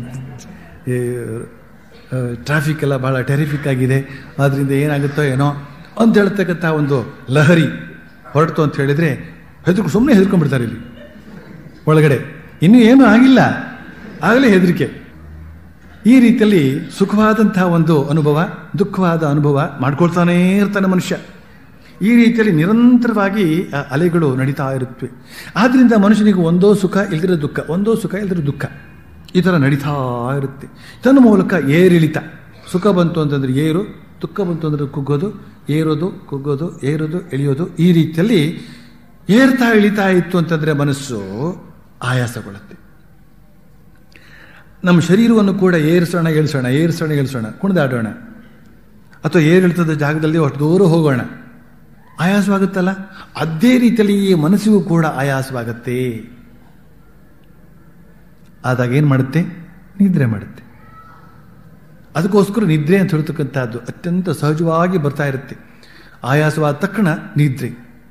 ಟ್ರಾಫಿಕ್ ಎಲ್ಲ ಭಾಳ ಟೆರಿಫಿಕ್ ಆಗಿದೆ, ಆದ್ದರಿಂದ ಏನಾಗುತ್ತೋ ಏನೋ ಅಂತ ಹೇಳ್ತಕ್ಕಂಥ ಒಂದು ಲಹರಿ ಹೊರಟು ಅಂತ ಹೇಳಿದರೆ ಹೆದರ್ಕು ಸುಮ್ಮನೆ ಹೆದರ್ಕೊಂಡ್ಬಿಡ್ತಾರೆ ಇಲ್ಲಿ ಒಳಗಡೆ. ಇನ್ನೂ ಏನೂ ಆಗಿಲ್ಲ, ಆಗಲೇ ಹೆದರಿಕೆ. ಈ ರೀತಿಯಲ್ಲಿ ಸುಖವಾದಂತಹ ಒಂದು ಅನುಭವ, ದುಃಖವಾದ ಅನುಭವ ಮಾಡ್ಕೊಳ್ತಾನೇ ಇರ್ತಾನೆ ಮನುಷ್ಯ. ಈ ರೀತಿಯಲ್ಲಿ ನಿರಂತರವಾಗಿ ಅಲೆಗಳು ನಡೀತಾ ಇರುತ್ತವೆ. ಆದ್ದರಿಂದ ಮನುಷ್ಯನಿಗೆ ಒಂದೋ ಸುಖ ಇಲ್ದಿರೋ ದುಃಖ, ಒಂದೋ ಸುಖ ಇಲ್ದಿರೋ ದುಃಖ, ಈ ಥರ ನಡೀತಾ ಇರುತ್ತೆ. ತನ್ನ ಮೂಲಕ ಏರಿಳಿತ. ಸುಖ ಬಂತು ಅಂತಂದರೆ ಏರು, ದುಃಖ ಬಂತು ಅಂದರೆ ಕುಗ್ಗೋದು, ಏರೋದು ಕುಗ್ಗೋದು, ಏರೋದು ಎಳೆಯೋದು. ಈ ರೀತಿಯಲ್ಲಿ ಏರ್ತಾ ಇಳಿತಾ ಇತ್ತು ಅಂತಂದರೆ ಮನಸ್ಸು ಆಯಾಸಗೊಳ್ಳುತ್ತೆ. ನಮ್ಮ ಶರೀರವನ್ನು ಕೂಡ ಏರಿಸೋಣ ಇಳಿಸೋಣ, ಏರಿಸೋಣ ಇಳಿಸೋಣ, ಕುಣಿದಾಡೋಣ, ಅಥವಾ ಏರಿಳಿತದ ಜಾಗದಲ್ಲಿ ಅಷ್ಟು ದೂರ ಹೋಗೋಣ. ಆಯಾಸವಾಗುತ್ತಲ್ಲ, ಅದೇ ರೀತಿಯಲ್ಲಿ ಈ ಮನಸ್ಸಿಗೂ ಕೂಡ ಆಯಾಸವಾಗತ್ತೆ. ಆದಾಗ ಏನು ಮಾಡುತ್ತೆ? ನಿದ್ರೆ ಮಾಡುತ್ತೆ. ಅದಕ್ಕೋಸ್ಕರ ನಿದ್ರೆ ಅಂತ ಹೇಳ್ತಕ್ಕಂಥದ್ದು ಅತ್ಯಂತ ಸಹಜವಾಗಿ ಬರ್ತಾ ಇರುತ್ತೆ. ಆಯಾಸವಾದ ತಕ್ಷಣ ನಿದ್ರೆ.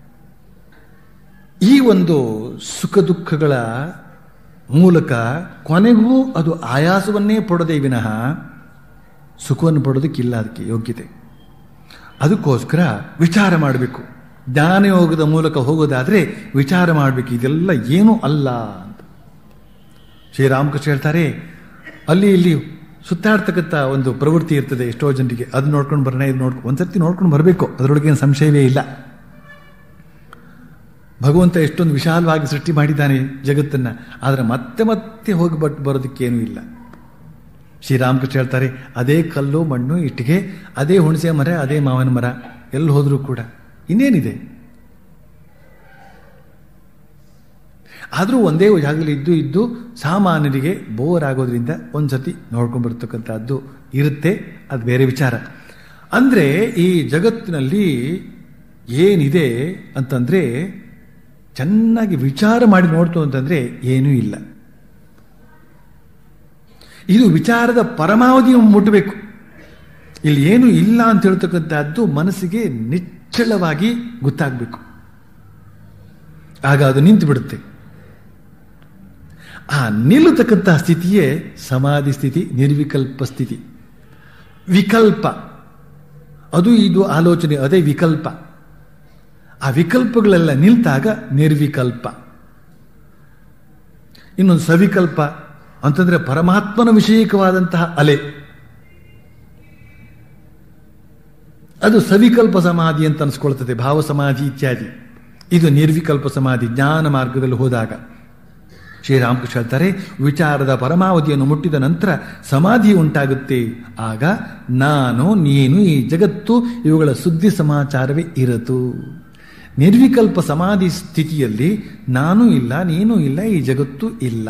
ಈ ಒಂದು ಸುಖ ದುಃಖಗಳ ಮೂಲಕ ಕೊನೆಗೂ ಅದು ಆಯಾಸವನ್ನೇ ಪಡೋದೇ ವಿನಃ ಸುಖವನ್ನು ಪಡೋದಕ್ಕಿಲ್ಲ ಅದಕ್ಕೆ ಯೋಗ್ಯತೆ. ಅದಕ್ಕೋಸ್ಕರ ವಿಚಾರ ಮಾಡಬೇಕು. ಜ್ಞಾನಯೋಗದ ಮೂಲಕ ಹೋಗೋದಾದ್ರೆ ವಿಚಾರ ಮಾಡಬೇಕು, ಇದೆಲ್ಲ ಏನೂ ಅಲ್ಲ ಅಂತ. ಶ್ರೀರಾಮಕೃಷ್ಣ ಹೇಳ್ತಾರೆ, ಅಲ್ಲಿ ಇಲ್ಲಿ ಸುತ್ತಾಡ್ತಕ್ಕಂಥ ಒಂದು ಪ್ರವೃತ್ತಿ ಇರ್ತದೆ ಎಷ್ಟೋ ಜನರಿಗೆ. ಅದು ನೋಡ್ಕೊಂಡು ಬರೋಣ, ಇದು ನೋಡ್ಕೊಂಡು ಒಂದ್ಸರ್ತಿ ನೋಡ್ಕೊಂಡು ಬರಬೇಕು, ಅದರೊಳಗೇನು ಸಂಶಯವೇ ಇಲ್ಲ. ಭಗವಂತ ಎಷ್ಟೊಂದು ವಿಶಾಲವಾಗಿ ಸೃಷ್ಟಿ ಮಾಡಿದ್ದಾನೆ ಜಗತ್ತನ್ನ, ಆದರೆ ಮತ್ತೆ ಮತ್ತೆ ಹೋಗಿ ಬಟ್ ಬರೋದಕ್ಕೇನೂ ಇಲ್ಲ. ಶ್ರೀರಾಮಕೃಷ್ಣ ಹೇಳ್ತಾರೆ, ಅದೇ ಕಲ್ಲು ಮಣ್ಣು ಇಟ್ಟಿಗೆ, ಅದೇ ಹುಣಸೆ ಮರ, ಅದೇ ಮಾವಿನ ಮರ, ಎಲ್ಲಿ ಹೋದ್ರೂ ಕೂಡ ಇನ್ನೇನಿದೆ? ಆದರೂ ಒಂದೇ ಜಾಗದಲ್ಲಿ ಇದ್ದು ಇದ್ದು ಸಾಮಾನ್ಯರಿಗೆ ಬೋರ್ ಆಗೋದ್ರಿಂದ ಒಂದ್ಸತಿ ನೋಡ್ಕೊಂಡು ಬರ್ತಕ್ಕಂಥದ್ದು ಇರುತ್ತೆ, ಅದು ಬೇರೆ ವಿಚಾರ. ಅಂದ್ರೆ ಈ ಜಗತ್ತಿನಲ್ಲಿ ಏನಿದೆ ಅಂತಂದ್ರೆ ಚೆನ್ನಾಗಿ ವಿಚಾರ ಮಾಡಿ ನೋಡ್ತು ಅಂತಂದ್ರೆ ಏನೂ ಇಲ್ಲ. ಇದು ವಿಚಾರದ ಪರಮಾವಧಿ ಮುಟ್ಟಬೇಕು. ಇಲ್ಲಿ ಏನು ಇಲ್ಲ ಅಂತ ಹೇಳ್ತಕ್ಕಂಥದ್ದು ಮನಸ್ಸಿಗೆ ನಿಚ್ಚಳವಾಗಿ ಗೊತ್ತಾಗಬೇಕು. ಆಗ ಅದು ನಿಂತು ಬಿಡುತ್ತೆ. ಆ ನಿಲ್ಲತಕ್ಕಂತಹ ಸ್ಥಿತಿಯೇ ಸಮಾಧಿ ಸ್ಥಿತಿ, ನಿರ್ವಿಕಲ್ಪ ಸ್ಥಿತಿ. ವಿಕಲ್ಪ ಅದು ಇದು ಆಲೋಚನೆ, ಅದೇ ವಿಕಲ್ಪ. ಆ ವಿಕಲ್ಪಗಳೆಲ್ಲ ನಿಲ್ತಾಗ ನಿರ್ವಿಕಲ್ಪ. ಇನ್ನೊಂದು ಸವಿಕಲ್ಪ ಅಂತಂದ್ರೆ ಪರಮಾತ್ಮನ ವಿಷಯಕವಾದಂತಹ ಅಲೆ, ಅದು ಸವಿಕಲ್ಪ ಸಮಾಧಿ ಅಂತ ಅನಿಸ್ಕೊಳ್ತದೆ, ಭಾವ ಸಮಾಧಿ ಇತ್ಯಾದಿ. ಇದು ನಿರ್ವಿಕಲ್ಪ ಸಮಾಧಿ, ಜ್ಞಾನ ಮಾರ್ಗದಲ್ಲಿ ಹೋದಾಗ. ಶ್ರೀರಾಮಕೃಷ್ಣ ಹೇಳ್ತಾರೆ, ವಿಚಾರದ ಪರಮಾವಧಿಯನ್ನು ಮುಟ್ಟಿದ ನಂತರ ಸಮಾಧಿ ಉಂಟಾಗುತ್ತೆ. ಆಗ ನಾನು, ನೀನು, ಈ ಜಗತ್ತು ಇವುಗಳ ಸುದ್ದಿ ಸಮಾಚಾರವೇ ಇರತು. ನಿರ್ವಿಕಲ್ಪ ಸಮಾಧಿ ಸ್ಥಿತಿಯಲ್ಲಿ ನಾನು ಇಲ್ಲ, ನೀನು ಇಲ್ಲ, ಈ ಜಗತ್ತು ಇಲ್ಲ.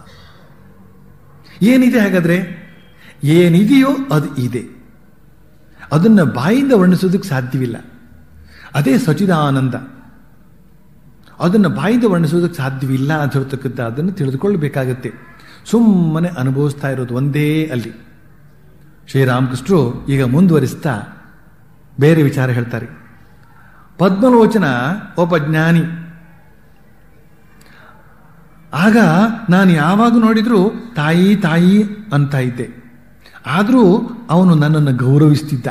ಏನಿದೆ ಹಾಗಾದ್ರೆ? ಏನಿದೆಯೋ ಅದು ಇದೆ. ಅದನ್ನ ಬಾಯಿಂದ ವರ್ಣಿಸೋದಕ್ಕೆ ಸಾಧ್ಯವಿಲ್ಲ. ಅದೇ ಸಚಿದಾನಂದ. ಅದನ್ನು ಬಾಯಿಂದ ವರ್ಣಿಸೋದಕ್ಕೆ ಸಾಧ್ಯವಿಲ್ಲ ಅಂತ ಹೇಳ್ತಕ್ಕಂಥ ಅದನ್ನು ತಿಳಿದುಕೊಳ್ಳಬೇಕಾಗತ್ತೆ. ಸುಮ್ಮನೆ ಅನುಭವಿಸ್ತಾ ಇರೋದು ಒಂದೇ ಅಲ್ಲಿ. ಶ್ರೀರಾಮಕೃಷ್ಣರು ಈಗ ಮುಂದುವರಿಸ್ತಾ ಬೇರೆ ವಿಚಾರ ಹೇಳ್ತಾರೆ. ಪದ್ಮಲೋಚನ ಒಬ್ಬ ಜ್ಞಾನಿ. ಆಗ ನಾನು ಯಾವಾಗ ನೋಡಿದ್ರು ತಾಯಿ ತಾಯಿ ಅಂತ ಇದ್ದೆ. ಆದರೂ ಅವನು ನನ್ನನ್ನು ಗೌರವಿಸ್ತಿದ್ದ.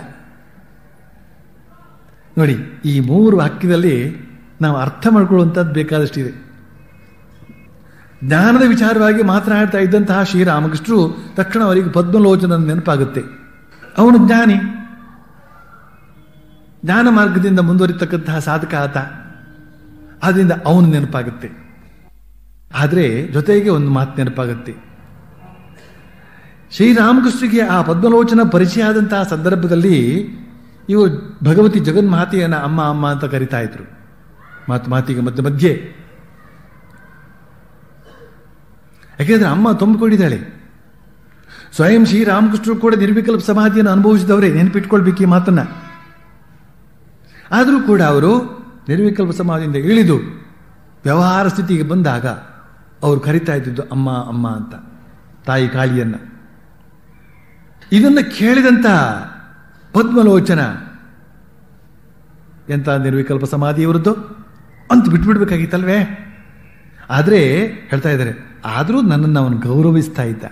ನೋಡಿ, ಈ ಮೂರು ವಾಕ್ಯದಲ್ಲಿ ನಾವು ಅರ್ಥ ಮಾಡ್ಕೊಳ್ಳುವಂಥದ್ದು ಬೇಕಾದಷ್ಟಿದೆ. ಜ್ಞಾನದ ವಿಚಾರವಾಗಿ ಮಾತನಾಡ್ತಾ ಇದ್ದಂತಹ ಶ್ರೀರಾಮಕೃಷ್ಣರು ತಕ್ಷಣ ಅವರಿಗೆ ಪದ್ಮಲೋಚನ ನೆನಪಾಗುತ್ತೆ. ಅವನು ಜ್ಞಾನಿ, ಜ್ಞಾನ ಮಾರ್ಗದಿಂದ ಮುಂದುವರಿತಕ್ಕಂತಹ ಸಾಧಕ ಆತ. ಆದ್ರಿಂದ ಅವನು ನೆನಪಾಗುತ್ತೆ. ಆದರೆ ಜೊತೆಗೆ ಒಂದು ಮಾತು ನೆನಪಾಗುತ್ತೆ. ಶ್ರೀರಾಮಕೃಷ್ಣರಿಗೆ ಆ ಪದ್ಮಲೋಚನ ಪರಿಚಯ ಆದಂತಹ ಸಂದರ್ಭದಲ್ಲಿ ಇವು ಭಗವತಿ ಜಗನ್ಮಾತೆಯನ್ನ ಅಮ್ಮ ಅಮ್ಮ ಅಂತ ಕರಿತಾ ಇದ್ರು. ಮಾತು ಮಾತಿಗೆ ಮಧ್ಯ ಮಧ್ಯೆ. ಯಾಕೆಂದ್ರೆ ಅಮ್ಮ ತುಂಬಿಕೊಂಡಿದ್ದಾಳೆ. ಸ್ವಯಂ ಶ್ರೀರಾಮಕೃಷ್ಣರು ಕೂಡ ನಿರ್ವಿಕಲ್ಪ ಸಮಾಧಿಯನ್ನು ಅನುಭವಿಸಿದವರೇ, ನೆನಪಿಟ್ಕೊಳ್ಬೇಕು ಈ ಮಾತನ್ನ. ಆದರೂ ಕೂಡ ಅವರು ನಿರ್ವಿಕಲ್ಪ ಸಮಾಧಿಯಿಂದ ಇಳಿದು ವ್ಯವಹಾರ ಸ್ಥಿತಿಗೆ ಬಂದಾಗ ಅವರು ಕರಿತಾ ಇದ್ದಿದ್ದು ಅಮ್ಮ ಅಮ್ಮ ಅಂತ, ತಾಯಿ ಕಾಳಿಯನ್ನ. ಇದನ್ನ ಕೇಳಿದಂತ ಪದ್ಮಲೋಚನ ಎಂತ ನಿರ್ವಿಕಲ್ಪ ಸಮಾಧಿ ಇವರದ್ದು ಅಂತ ಬಿಟ್ಬಿಡ್ಬೇಕಾಗಿತ್ತಲ್ವೇ. ಆದ್ರೆ ಹೇಳ್ತಾ ಇದ್ದಾರೆ, ಆದರೂ ನನ್ನನ್ನು ಅವನು ಗೌರವಿಸ್ತಾ ಇದ್ದ.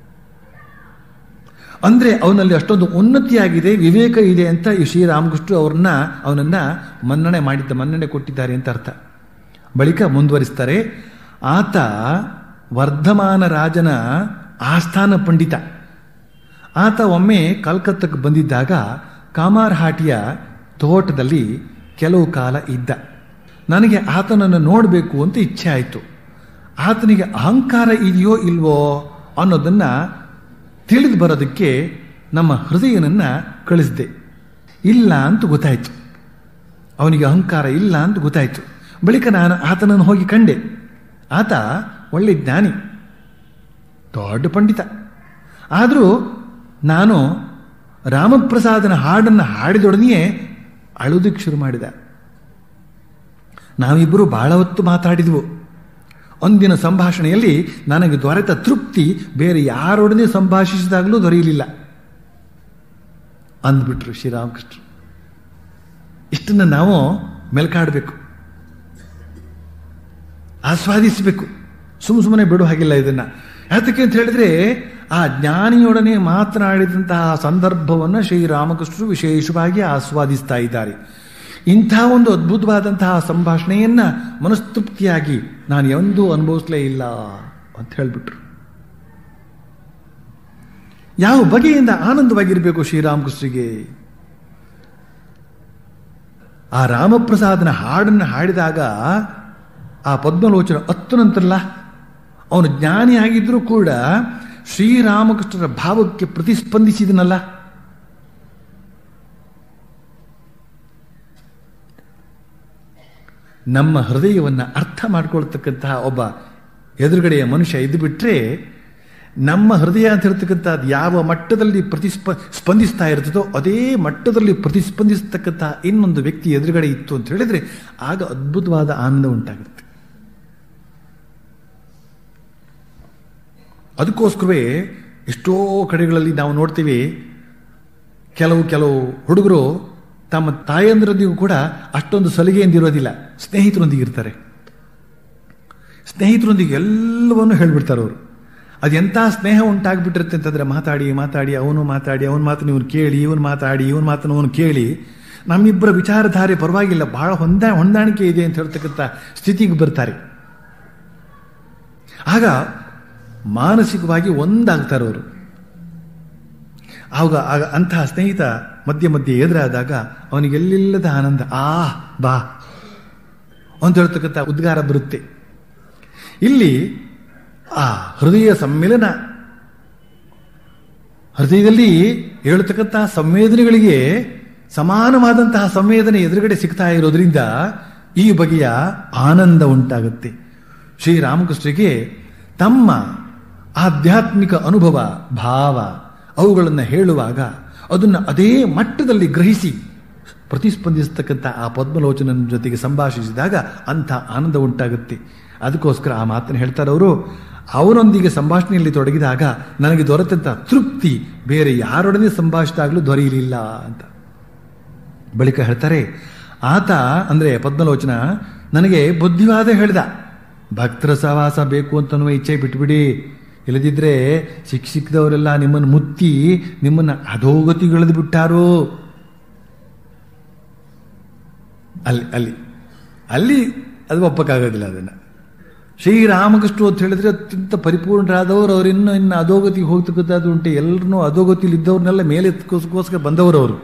ಅಂದ್ರೆ ಅವನಲ್ಲಿ ಅಷ್ಟೊಂದು ಉನ್ನತಿಯಾಗಿದೆ, ವಿವೇಕ ಇದೆ ಅಂತ ಈ ಶ್ರೀರಾಮಕೃಷ್ಣ ಅವ್ರನ್ನ ಅವನನ್ನ ಮನ್ನಣೆ ಮಾಡಿದ್ದ, ಮನ್ನಣೆ ಕೊಟ್ಟಿದ್ದಾರೆ ಅಂತ ಅರ್ಥ. ಬಳಿಕ ಮುಂದುವರಿಸ್ತಾರೆ. ಆತ ವರ್ಧಮಾನ ರಾಜನ ಆಸ್ಥಾನ ಪಂಡಿತ. ಆತ ಒಮ್ಮೆ ಕಲ್ಕತ್ತಕ್ಕೆ ಬಂದಿದ್ದಾಗ ಕಾಮಾರ್ಹಾಟಿಯ ತೋಟದಲ್ಲಿ ಕೆಲವು ಕಾಲ ಇದ್ದ. ನನಗೆ ಆತನನ್ನು ನೋಡಬೇಕು ಅಂತ ಇಚ್ಛೆ ಆಯಿತು. ಆತನಿಗೆ ಅಹಂಕಾರ ಇದೆಯೋ ಇಲ್ವೋ ಅನ್ನೋದನ್ನ ತಿಳಿದು ಬರೋದಕ್ಕೆ ನಮ್ಮ ಹೃದಯನನ್ನ ಕಳಿಸಿದೆ. ಇಲ್ಲ ಅಂತ ಗೊತ್ತಾಯ್ತು. ಅವನಿಗೆ ಅಹಂಕಾರ ಇಲ್ಲ ಅಂತ ಗೊತ್ತಾಯ್ತು. ಬಳಿಕ ನಾನು ಆತನನ್ನು ಹೋಗಿ ಕಂಡೆ. ಆತ ಒಳ್ಳೆ ಜ್ಞಾನಿ, ದೊಡ್ಡ ಪಂಡಿತ. ಆದರೂ ನಾನು ರಾಮಪ್ರಸಾದನ ಹಾಡನ್ನು ಹಾಡಿದೊಡನೆಯೇ ಅಳುವುದಕ್ಕೆ ಶುರು ಮಾಡಿದ. ನಾವಿಬ್ಬರು ಬಹಳ ಹೊತ್ತು ಮಾತಾಡಿದ್ವು. ಒಂದಿನ ಸಂಭಾಷಣೆಯಲ್ಲಿ ನನಗೆ ದೊರೆತ ತೃಪ್ತಿ ಬೇರೆ ಯಾರೊಡನೆ ಸಂಭಾಷಿಸಿದಾಗಲೂ ದೊರೆಯಲಿಲ್ಲ ಅಂದ್ಬಿಟ್ರು ಶ್ರೀರಾಮಕೃಷ್ಣ. ಇಷ್ಟನ್ನು ನಾವು ಮೆಲ್ಕಾಡಬೇಕು, ಆಸ್ವಾದಿಸಬೇಕು, ಸುಮ್ಮ ಸುಮ್ಮನೆ ಬಿಡೋ ಹಾಗಿಲ್ಲ ಇದನ್ನ. ಯಾತಕ್ಕೆ ಅಂತ ಹೇಳಿದ್ರೆ ಆ ಜ್ಞಾನಿಯೊಡನೆ ಮಾತನಾಡಿದಂತಹ ಸಂದರ್ಭವನ್ನು ಶ್ರೀರಾಮಕೃಷ್ಣರು ವಿಶೇಷವಾಗಿ ಆಸ್ವಾದಿಸ್ತಾ ಇದ್ದಾರೆ. ಇಂಥ ಒಂದು ಅದ್ಭುತವಾದಂತಹ ಸಂಭಾಷಣೆಯನ್ನ ಮನಸ್ತೃಪ್ತಿಯಾಗಿ ನಾನು ಎಂದೂ ಅನುಭವಿಸಲೇ ಇಲ್ಲ ಅಂತ ಹೇಳಿಬಿಟ್ರು. ಯಾವ ಬಗೆಯಿಂದ ಆನಂದವಾಗಿರಬೇಕು ಶ್ರೀರಾಮಕೃಷ್ಣರಿಗೆ. ಆ ರಾಮಪ್ರಸಾದನ ಹಾಡನ್ನು ಹಾಡಿದಾಗ ಆ ಪದ್ಮಲೋಚನ ಅತ್ತನಂತರಲ್ಲ, ಅವನು ಜ್ಞಾನಿಯಾಗಿದ್ರೂ ಕೂಡ ಶ್ರೀರಾಮಕೃಷ್ಣರ ಭಾವಕ್ಕೆ ಪ್ರತಿಸ್ಪಂದಿಸಿದನಲ್ಲ. ನಮ್ಮ ಹೃದಯವನ್ನು ಅರ್ಥ ಮಾಡಿಕೊಳ್ತಕ್ಕಂತಹ ಒಬ್ಬ ಎದುರುಗಡೆಯ ಮನುಷ್ಯ ಇದ್ದು ಬಿಟ್ರೆ, ನಮ್ಮ ಹೃದಯ ಅಂತ ಹೇಳ್ತಕ್ಕಂಥದ್ದು ಯಾವ ಮಟ್ಟದಲ್ಲಿ ಪ್ರತಿಸ್ಪ ಸ್ಪಂದಿಸ್ತಾ ಇರ್ತದೋ ಅದೇ ಮಟ್ಟದಲ್ಲಿ ಪ್ರತಿಸ್ಪಂದಿಸ್ತಕ್ಕಂತಹ ಇನ್ನೊಂದು ವ್ಯಕ್ತಿ ಎದುರುಗಡೆ ಇತ್ತು ಅಂತ ಹೇಳಿದ್ರೆ ಆಗ ಅದ್ಭುತವಾದ ಆನಂದ ಉಂಟಾಗುತ್ತೆ. ಅದಕ್ಕೋಸ್ಕರವೇ ಎಷ್ಟೋ ಕಡೆಗಳಲ್ಲಿ ನಾವು ನೋಡ್ತೀವಿ, ಕೆಲವು ಕೆಲವು ಹುಡುಗರು ತಮ್ಮ ತಾಯಂದಿರೊಂದಿಗೂ ಕೂಡ ಅಷ್ಟೊಂದು ಸಲಿಗೆಯಿಂದಿರೋದಿಲ್ಲ, ಸ್ನೇಹಿತರೊಂದಿಗೆ ಇರ್ತಾರೆ. ಸ್ನೇಹಿತರೊಂದಿಗೆ ಎಲ್ಲವನ್ನೂ ಹೇಳ್ಬಿಡ್ತಾರೆ ಅವರು. ಅದೆಂಥ ಸ್ನೇಹ ಉಂಟಾಗ್ಬಿಟ್ಟಿರುತ್ತೆ ಅಂತಂದ್ರೆ ಮಾತಾಡಿ ಮಾತಾಡಿ ಅವನು ಮಾತಾಡಿ ಅವನ ಮಾತನ್ನು ಇವನು ಕೇಳಿ, ಇವನು ಮಾತಾಡಿ ಇವನ ಮಾತನ್ನು ಅವನು ಕೇಳಿ, ನಮ್ಮಿಬ್ಬರ ವಿಚಾರಧಾರೆ ಪರವಾಗಿಲ್ಲ, ಬಹಳ ಹೊಂದಾ ಹೊಂದಾಣಿಕೆ ಇದೆ ಅಂತ ಹೇಳ್ತಕ್ಕಂಥ ಸ್ಥಿತಿಗೆ ಬರ್ತಾರೆ. ಆಗ ಮಾನಸಿಕವಾಗಿ ಒಂದಾಗ್ತಾರೆ ಅವರು. ಆಗ ಆಗ ಅಂತಹ ಸ್ನೇಹಿತ ಮಧ್ಯೆ ಮಧ್ಯೆ ಎದುರಾದಾಗ ಅವನಿಗೆಲ್ಲಿಲ್ಲದ ಆನಂದ, ಆ ಬಾ ಅಂತ ಹೇಳ್ತಕ್ಕಂಥ ಉದ್ಗಾರ ಬರುತ್ತೆ. ಇಲ್ಲಿ ಆ ಹೃದಯ ಸಮ್ಮಿಲನ, ಹೃದಯದಲ್ಲಿ ಹೇಳ್ತಕ್ಕಂತಹ ಸಂವೇದನೆಗಳಿಗೆ ಸಮಾನವಾದಂತಹ ಸಂವೇದನೆ ಎದುರುಗಡೆ ಸಿಗ್ತಾ ಇರೋದ್ರಿಂದ ಈ ಬಗೆಯ ಆನಂದ ಉಂಟಾಗುತ್ತೆ. ಶ್ರೀರಾಮಕೃಷ್ಣರಿಗೆ ತಮ್ಮ ಆಧ್ಯಾತ್ಮಿಕ ಅನುಭವ, ಭಾವ ಅವುಗಳನ್ನು ಹೇಳುವಾಗ ಅದನ್ನು ಅದೇ ಮಟ್ಟದಲ್ಲಿ ಗ್ರಹಿಸಿ ಪ್ರತಿಸ್ಪಂದಿಸತಕ್ಕಂಥ ಆ ಪದ್ಮಲೋಚನನ ಜೊತೆಗೆ ಸಂಭಾಷಿಸಿದಾಗ ಅಂಥ ಆನಂದ ಉಂಟಾಗುತ್ತೆ. ಅದಕ್ಕೋಸ್ಕರ ಆ ಮಾತನ್ನು ಹೇಳ್ತಾರೆ ಅವರು. ಅವನೊಂದಿಗೆ ಸಂಭಾಷಣೆಯಲ್ಲಿ ತೊಡಗಿದಾಗ ನನಗೆ ದೊರೆತಂಥ ತೃಪ್ತಿ ಬೇರೆ ಯಾರೊಡನೆ ಸಂಭಾಷಿಸಿದಾಗಲೂ ದೊರೆಯಲಿಲ್ಲ ಅಂತ. ಬಳಿಕ ಹೇಳ್ತಾರೆ, ಆತ ಅಂದರೆ ಪದ್ಮಲೋಚನ ನನಗೆ ಬುದ್ಧಿವಾದ ಹೇಳ್ದ, ಭಕ್ತರ ಸಹವಾಸ ಬೇಕು ಅಂತನೂ ಇಚ್ಛೆ ಬಿಟ್ಬಿಡಿ, ಇಲ್ಲದಿದ್ರೆ ಸಿಕ್ಕ ಸಿಕ್ಕದವರೆಲ್ಲ ನಿಮ್ಮನ್ನು ಮುತ್ತಿ ನಿಮ್ಮನ್ನು ಅಧೋಗತಿಗೆಳೆದು ಬಿಟ್ಟಾರೋ. ಅಲ್ಲಿ ಅಲ್ಲಿ ಅಲ್ಲಿ ಅದು ಒಪ್ಪಕ್ಕಾಗೋದಿಲ್ಲ. ಅದನ್ನು ಶ್ರೀರಾಮಕೃಷ್ಣ ಅಂತ ಹೇಳಿದ್ರೆ ಅತ್ಯಂತ ಪರಿಪೂರ್ಣರಾದವರು, ಅವರು ಇನ್ನೂ ಇನ್ನು ಅಧೋಗತಿಗೆ ಹೋಗ್ತಕ್ಕಂಥದ್ದು ಉಂಟು. ಎಲ್ಲರನ್ನೂ ಅಧೋಗತಿಲಿ ಇದ್ದವ್ರನ್ನೆಲ್ಲ ಮೇಲೆ ಎತ್ಕೋಸ್ಕೋಸ್ಕರ ಬಂದವರು ಅವರು.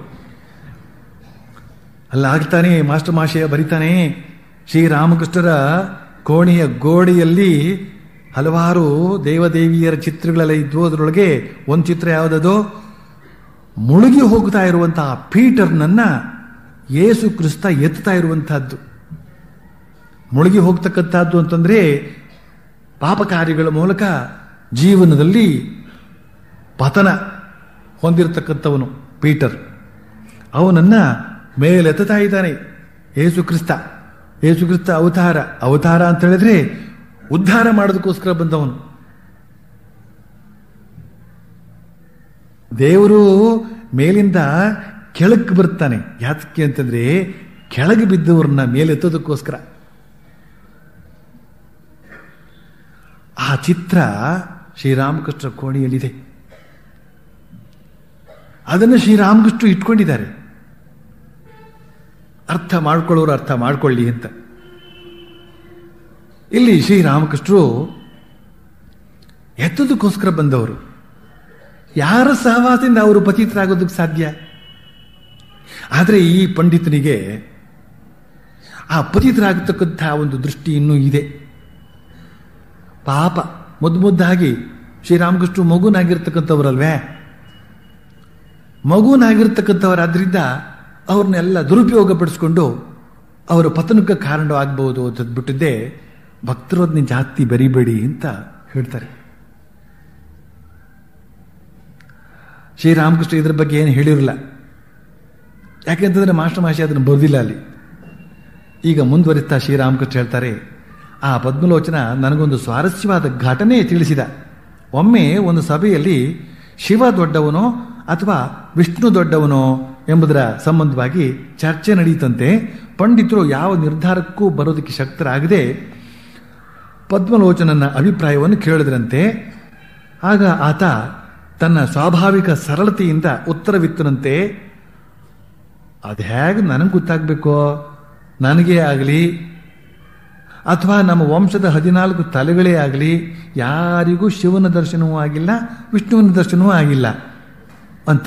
ಅಲ್ಲ ಆಗ್ತಾನೆ ಮಾಸ್ಟರ್ ಮಾಶಯ ಬರಿತಾನೆ, ಶ್ರೀರಾಮಕೃಷ್ಣರ ಕೋಣೆಯ ಗೋಡೆಯಲ್ಲಿ ಹಲವಾರು ದೇವದೇವಿಯರ ಚಿತ್ರಗಳೆಲ್ಲ ಇದ್ವು. ಅದರೊಳಗೆ ಒಂದು ಚಿತ್ರ ಯಾವುದದು, ಮುಳುಗಿ ಹೋಗ್ತಾ ಇರುವಂತಹ ಪೀಟರ್ನನ್ನ ಯೇಸು ಕ್ರಿಸ್ತ ಎತ್ತಾ ಇರುವಂತಹದ್ದು. ಮುಳುಗಿ ಹೋಗ್ತಕ್ಕಂಥದ್ದು ಅಂತಂದ್ರೆ ಪಾಪ ಕಾರ್ಯಗಳ ಮೂಲಕ ಜೀವನದಲ್ಲಿ ಪತನ ಹೊಂದಿರತಕ್ಕಂಥವನು ಪೀಟರ್. ಅವನನ್ನ ಮೇಲೆತ್ತಾ ಇದ್ದಾನೆ ಯೇಸು ಕ್ರಿಸ್ತ. ಯೇಸು ಕ್ರಿಸ್ತ ಅವತಾರ, ಅವತಾರ ಅಂತ ಹೇಳಿದ್ರೆ ಉದ್ಧಾರ ಮಾಡೋದಕ್ಕೋಸ್ಕರ ಬಂದವನು. ದೇವರು ಮೇಲಿಂದ ಕೆಳಕ್ಕೆ ಬರ್ತಾನೆ. ಯಾತಕ್ಕೆ ಅಂತಂದ್ರೆ ಕೆಳಗೆ ಬಿದ್ದವ್ರನ್ನ ಮೇಲೆತ್ತೋದಕ್ಕೋಸ್ಕರ. ಆ ಚಿತ್ರ ಶ್ರೀರಾಮಕೃಷ್ಣ ಕೋಣೆಯಲ್ಲಿದೆ. ಅದನ್ನು ಶ್ರೀರಾಮಕೃಷ್ಣ ಇಟ್ಕೊಂಡಿದ್ದಾರೆ. ಅರ್ಥ ಮಾಡ್ಕೊಳ್ಳೋರು ಅರ್ಥ ಮಾಡ್ಕೊಳ್ಳಿ ಅಂತ. ಇಲ್ಲಿ ಶ್ರೀರಾಮಕೃಷ್ಣರು ಎತ್ತೋದಕ್ಕೋಸ್ಕರ ಬಂದವರು. ಯಾರ ಸಹವಾಸದಿಂದ ಅವರು ಪತಿತರಾಗೋದಕ್ಕೆ ಸಾಧ್ಯ? ಆದರೆ ಈ ಪಂಡಿತನಿಗೆ ಆ ಪತಿತರಾಗತಕ್ಕಂಥ ಒಂದು ದೃಷ್ಟಿ ಇನ್ನೂ ಇದೆ. ಪಾಪ ಮುದ್ದು ಮುದ್ದಾಗಿ ಶ್ರೀರಾಮಕೃಷ್ಣ ಮಗುನಾಗಿರ್ತಕ್ಕಂಥವ್ರಲ್ವೇ, ಮಗುನಾಗಿರ್ತಕ್ಕಂಥವರಾದ್ರಿಂದ ಅವ್ರನ್ನೆಲ್ಲ ದುರುಪಯೋಗ ಪಡಿಸ್ಕೊಂಡು ಅವರ ಪತನಕ್ಕೆ ಕಾರಣವಾಗಬಹುದು ಅಂತ ಬಿಟ್ಟಿದ್ದೆ. ಭಕ್ತರೋದ್ನ ಜಾಸ್ತಿ ಬರಿಬೇಡಿ ಅಂತ ಹೇಳ್ತಾರೆ. ಶ್ರೀರಾಮಕೃಷ್ಣ ಇದ್ರ ಬಗ್ಗೆ ಏನು ಹೇಳಿರಲ್ಲ. ಯಾಕೆಂತಂದ್ರೆ ಮಾಸ್ಟರ್ ಮಾಷಿ ಅದನ್ನು ಬರೆದಿಲ್ಲ ಅಲ್ಲಿ. ಈಗ ಮುಂದುವರಿತಾ ಶ್ರೀರಾಮಕೃಷ್ಣ ಹೇಳ್ತಾರೆ, ಆ ಪದ್ಮಲೋಚನ ನನಗೊಂದು ಸ್ವಾರಸ್ಯವಾದ ಘಟನೆ ತಿಳಿಸಿದ. ಒಮ್ಮೆ ಒಂದು ಸಭೆಯಲ್ಲಿ ಶಿವ ದೊಡ್ಡವನೋ ಅಥವಾ ವಿಷ್ಣು ದೊಡ್ಡವನೋ ಎಂಬುದರ ಸಂಬಂಧವಾಗಿ ಚರ್ಚೆ ನಡೆಯಿತಂತೆ. ಪಂಡಿತರು ಯಾವ ನಿರ್ಧಾರಕ್ಕೂ ಬರೋದಕ್ಕೆ ಶಕ್ತರಾಗದೆ ಪದ್ಮಲೋಚನನ ಅಭಿಪ್ರಾಯವನ್ನು ಕೇಳಿದ್ರಂತೆ. ಆಗ ಆತ ತನ್ನ ಸ್ವಾಭಾವಿಕ ಸರಳತೆಯಿಂದ ಉತ್ತರವಿತ್ತನಂತೆ, ಅದು ಹೇಗೆ ನನಗೆ ಗೊತ್ತಾಗಬೇಕೋ, ನನಗೇ ಆಗಲಿ ಅಥವಾ ನಮ್ಮ ವಂಶದ ಹದಿನಾಲ್ಕು ತಲೆಗಳೇ ಆಗಲಿ ಯಾರಿಗೂ ಶಿವನ ದರ್ಶನವೂ ಆಗಿಲ್ಲ, ವಿಷ್ಣುವಿನ ದರ್ಶನವೂ ಆಗಿಲ್ಲ ಅಂತ.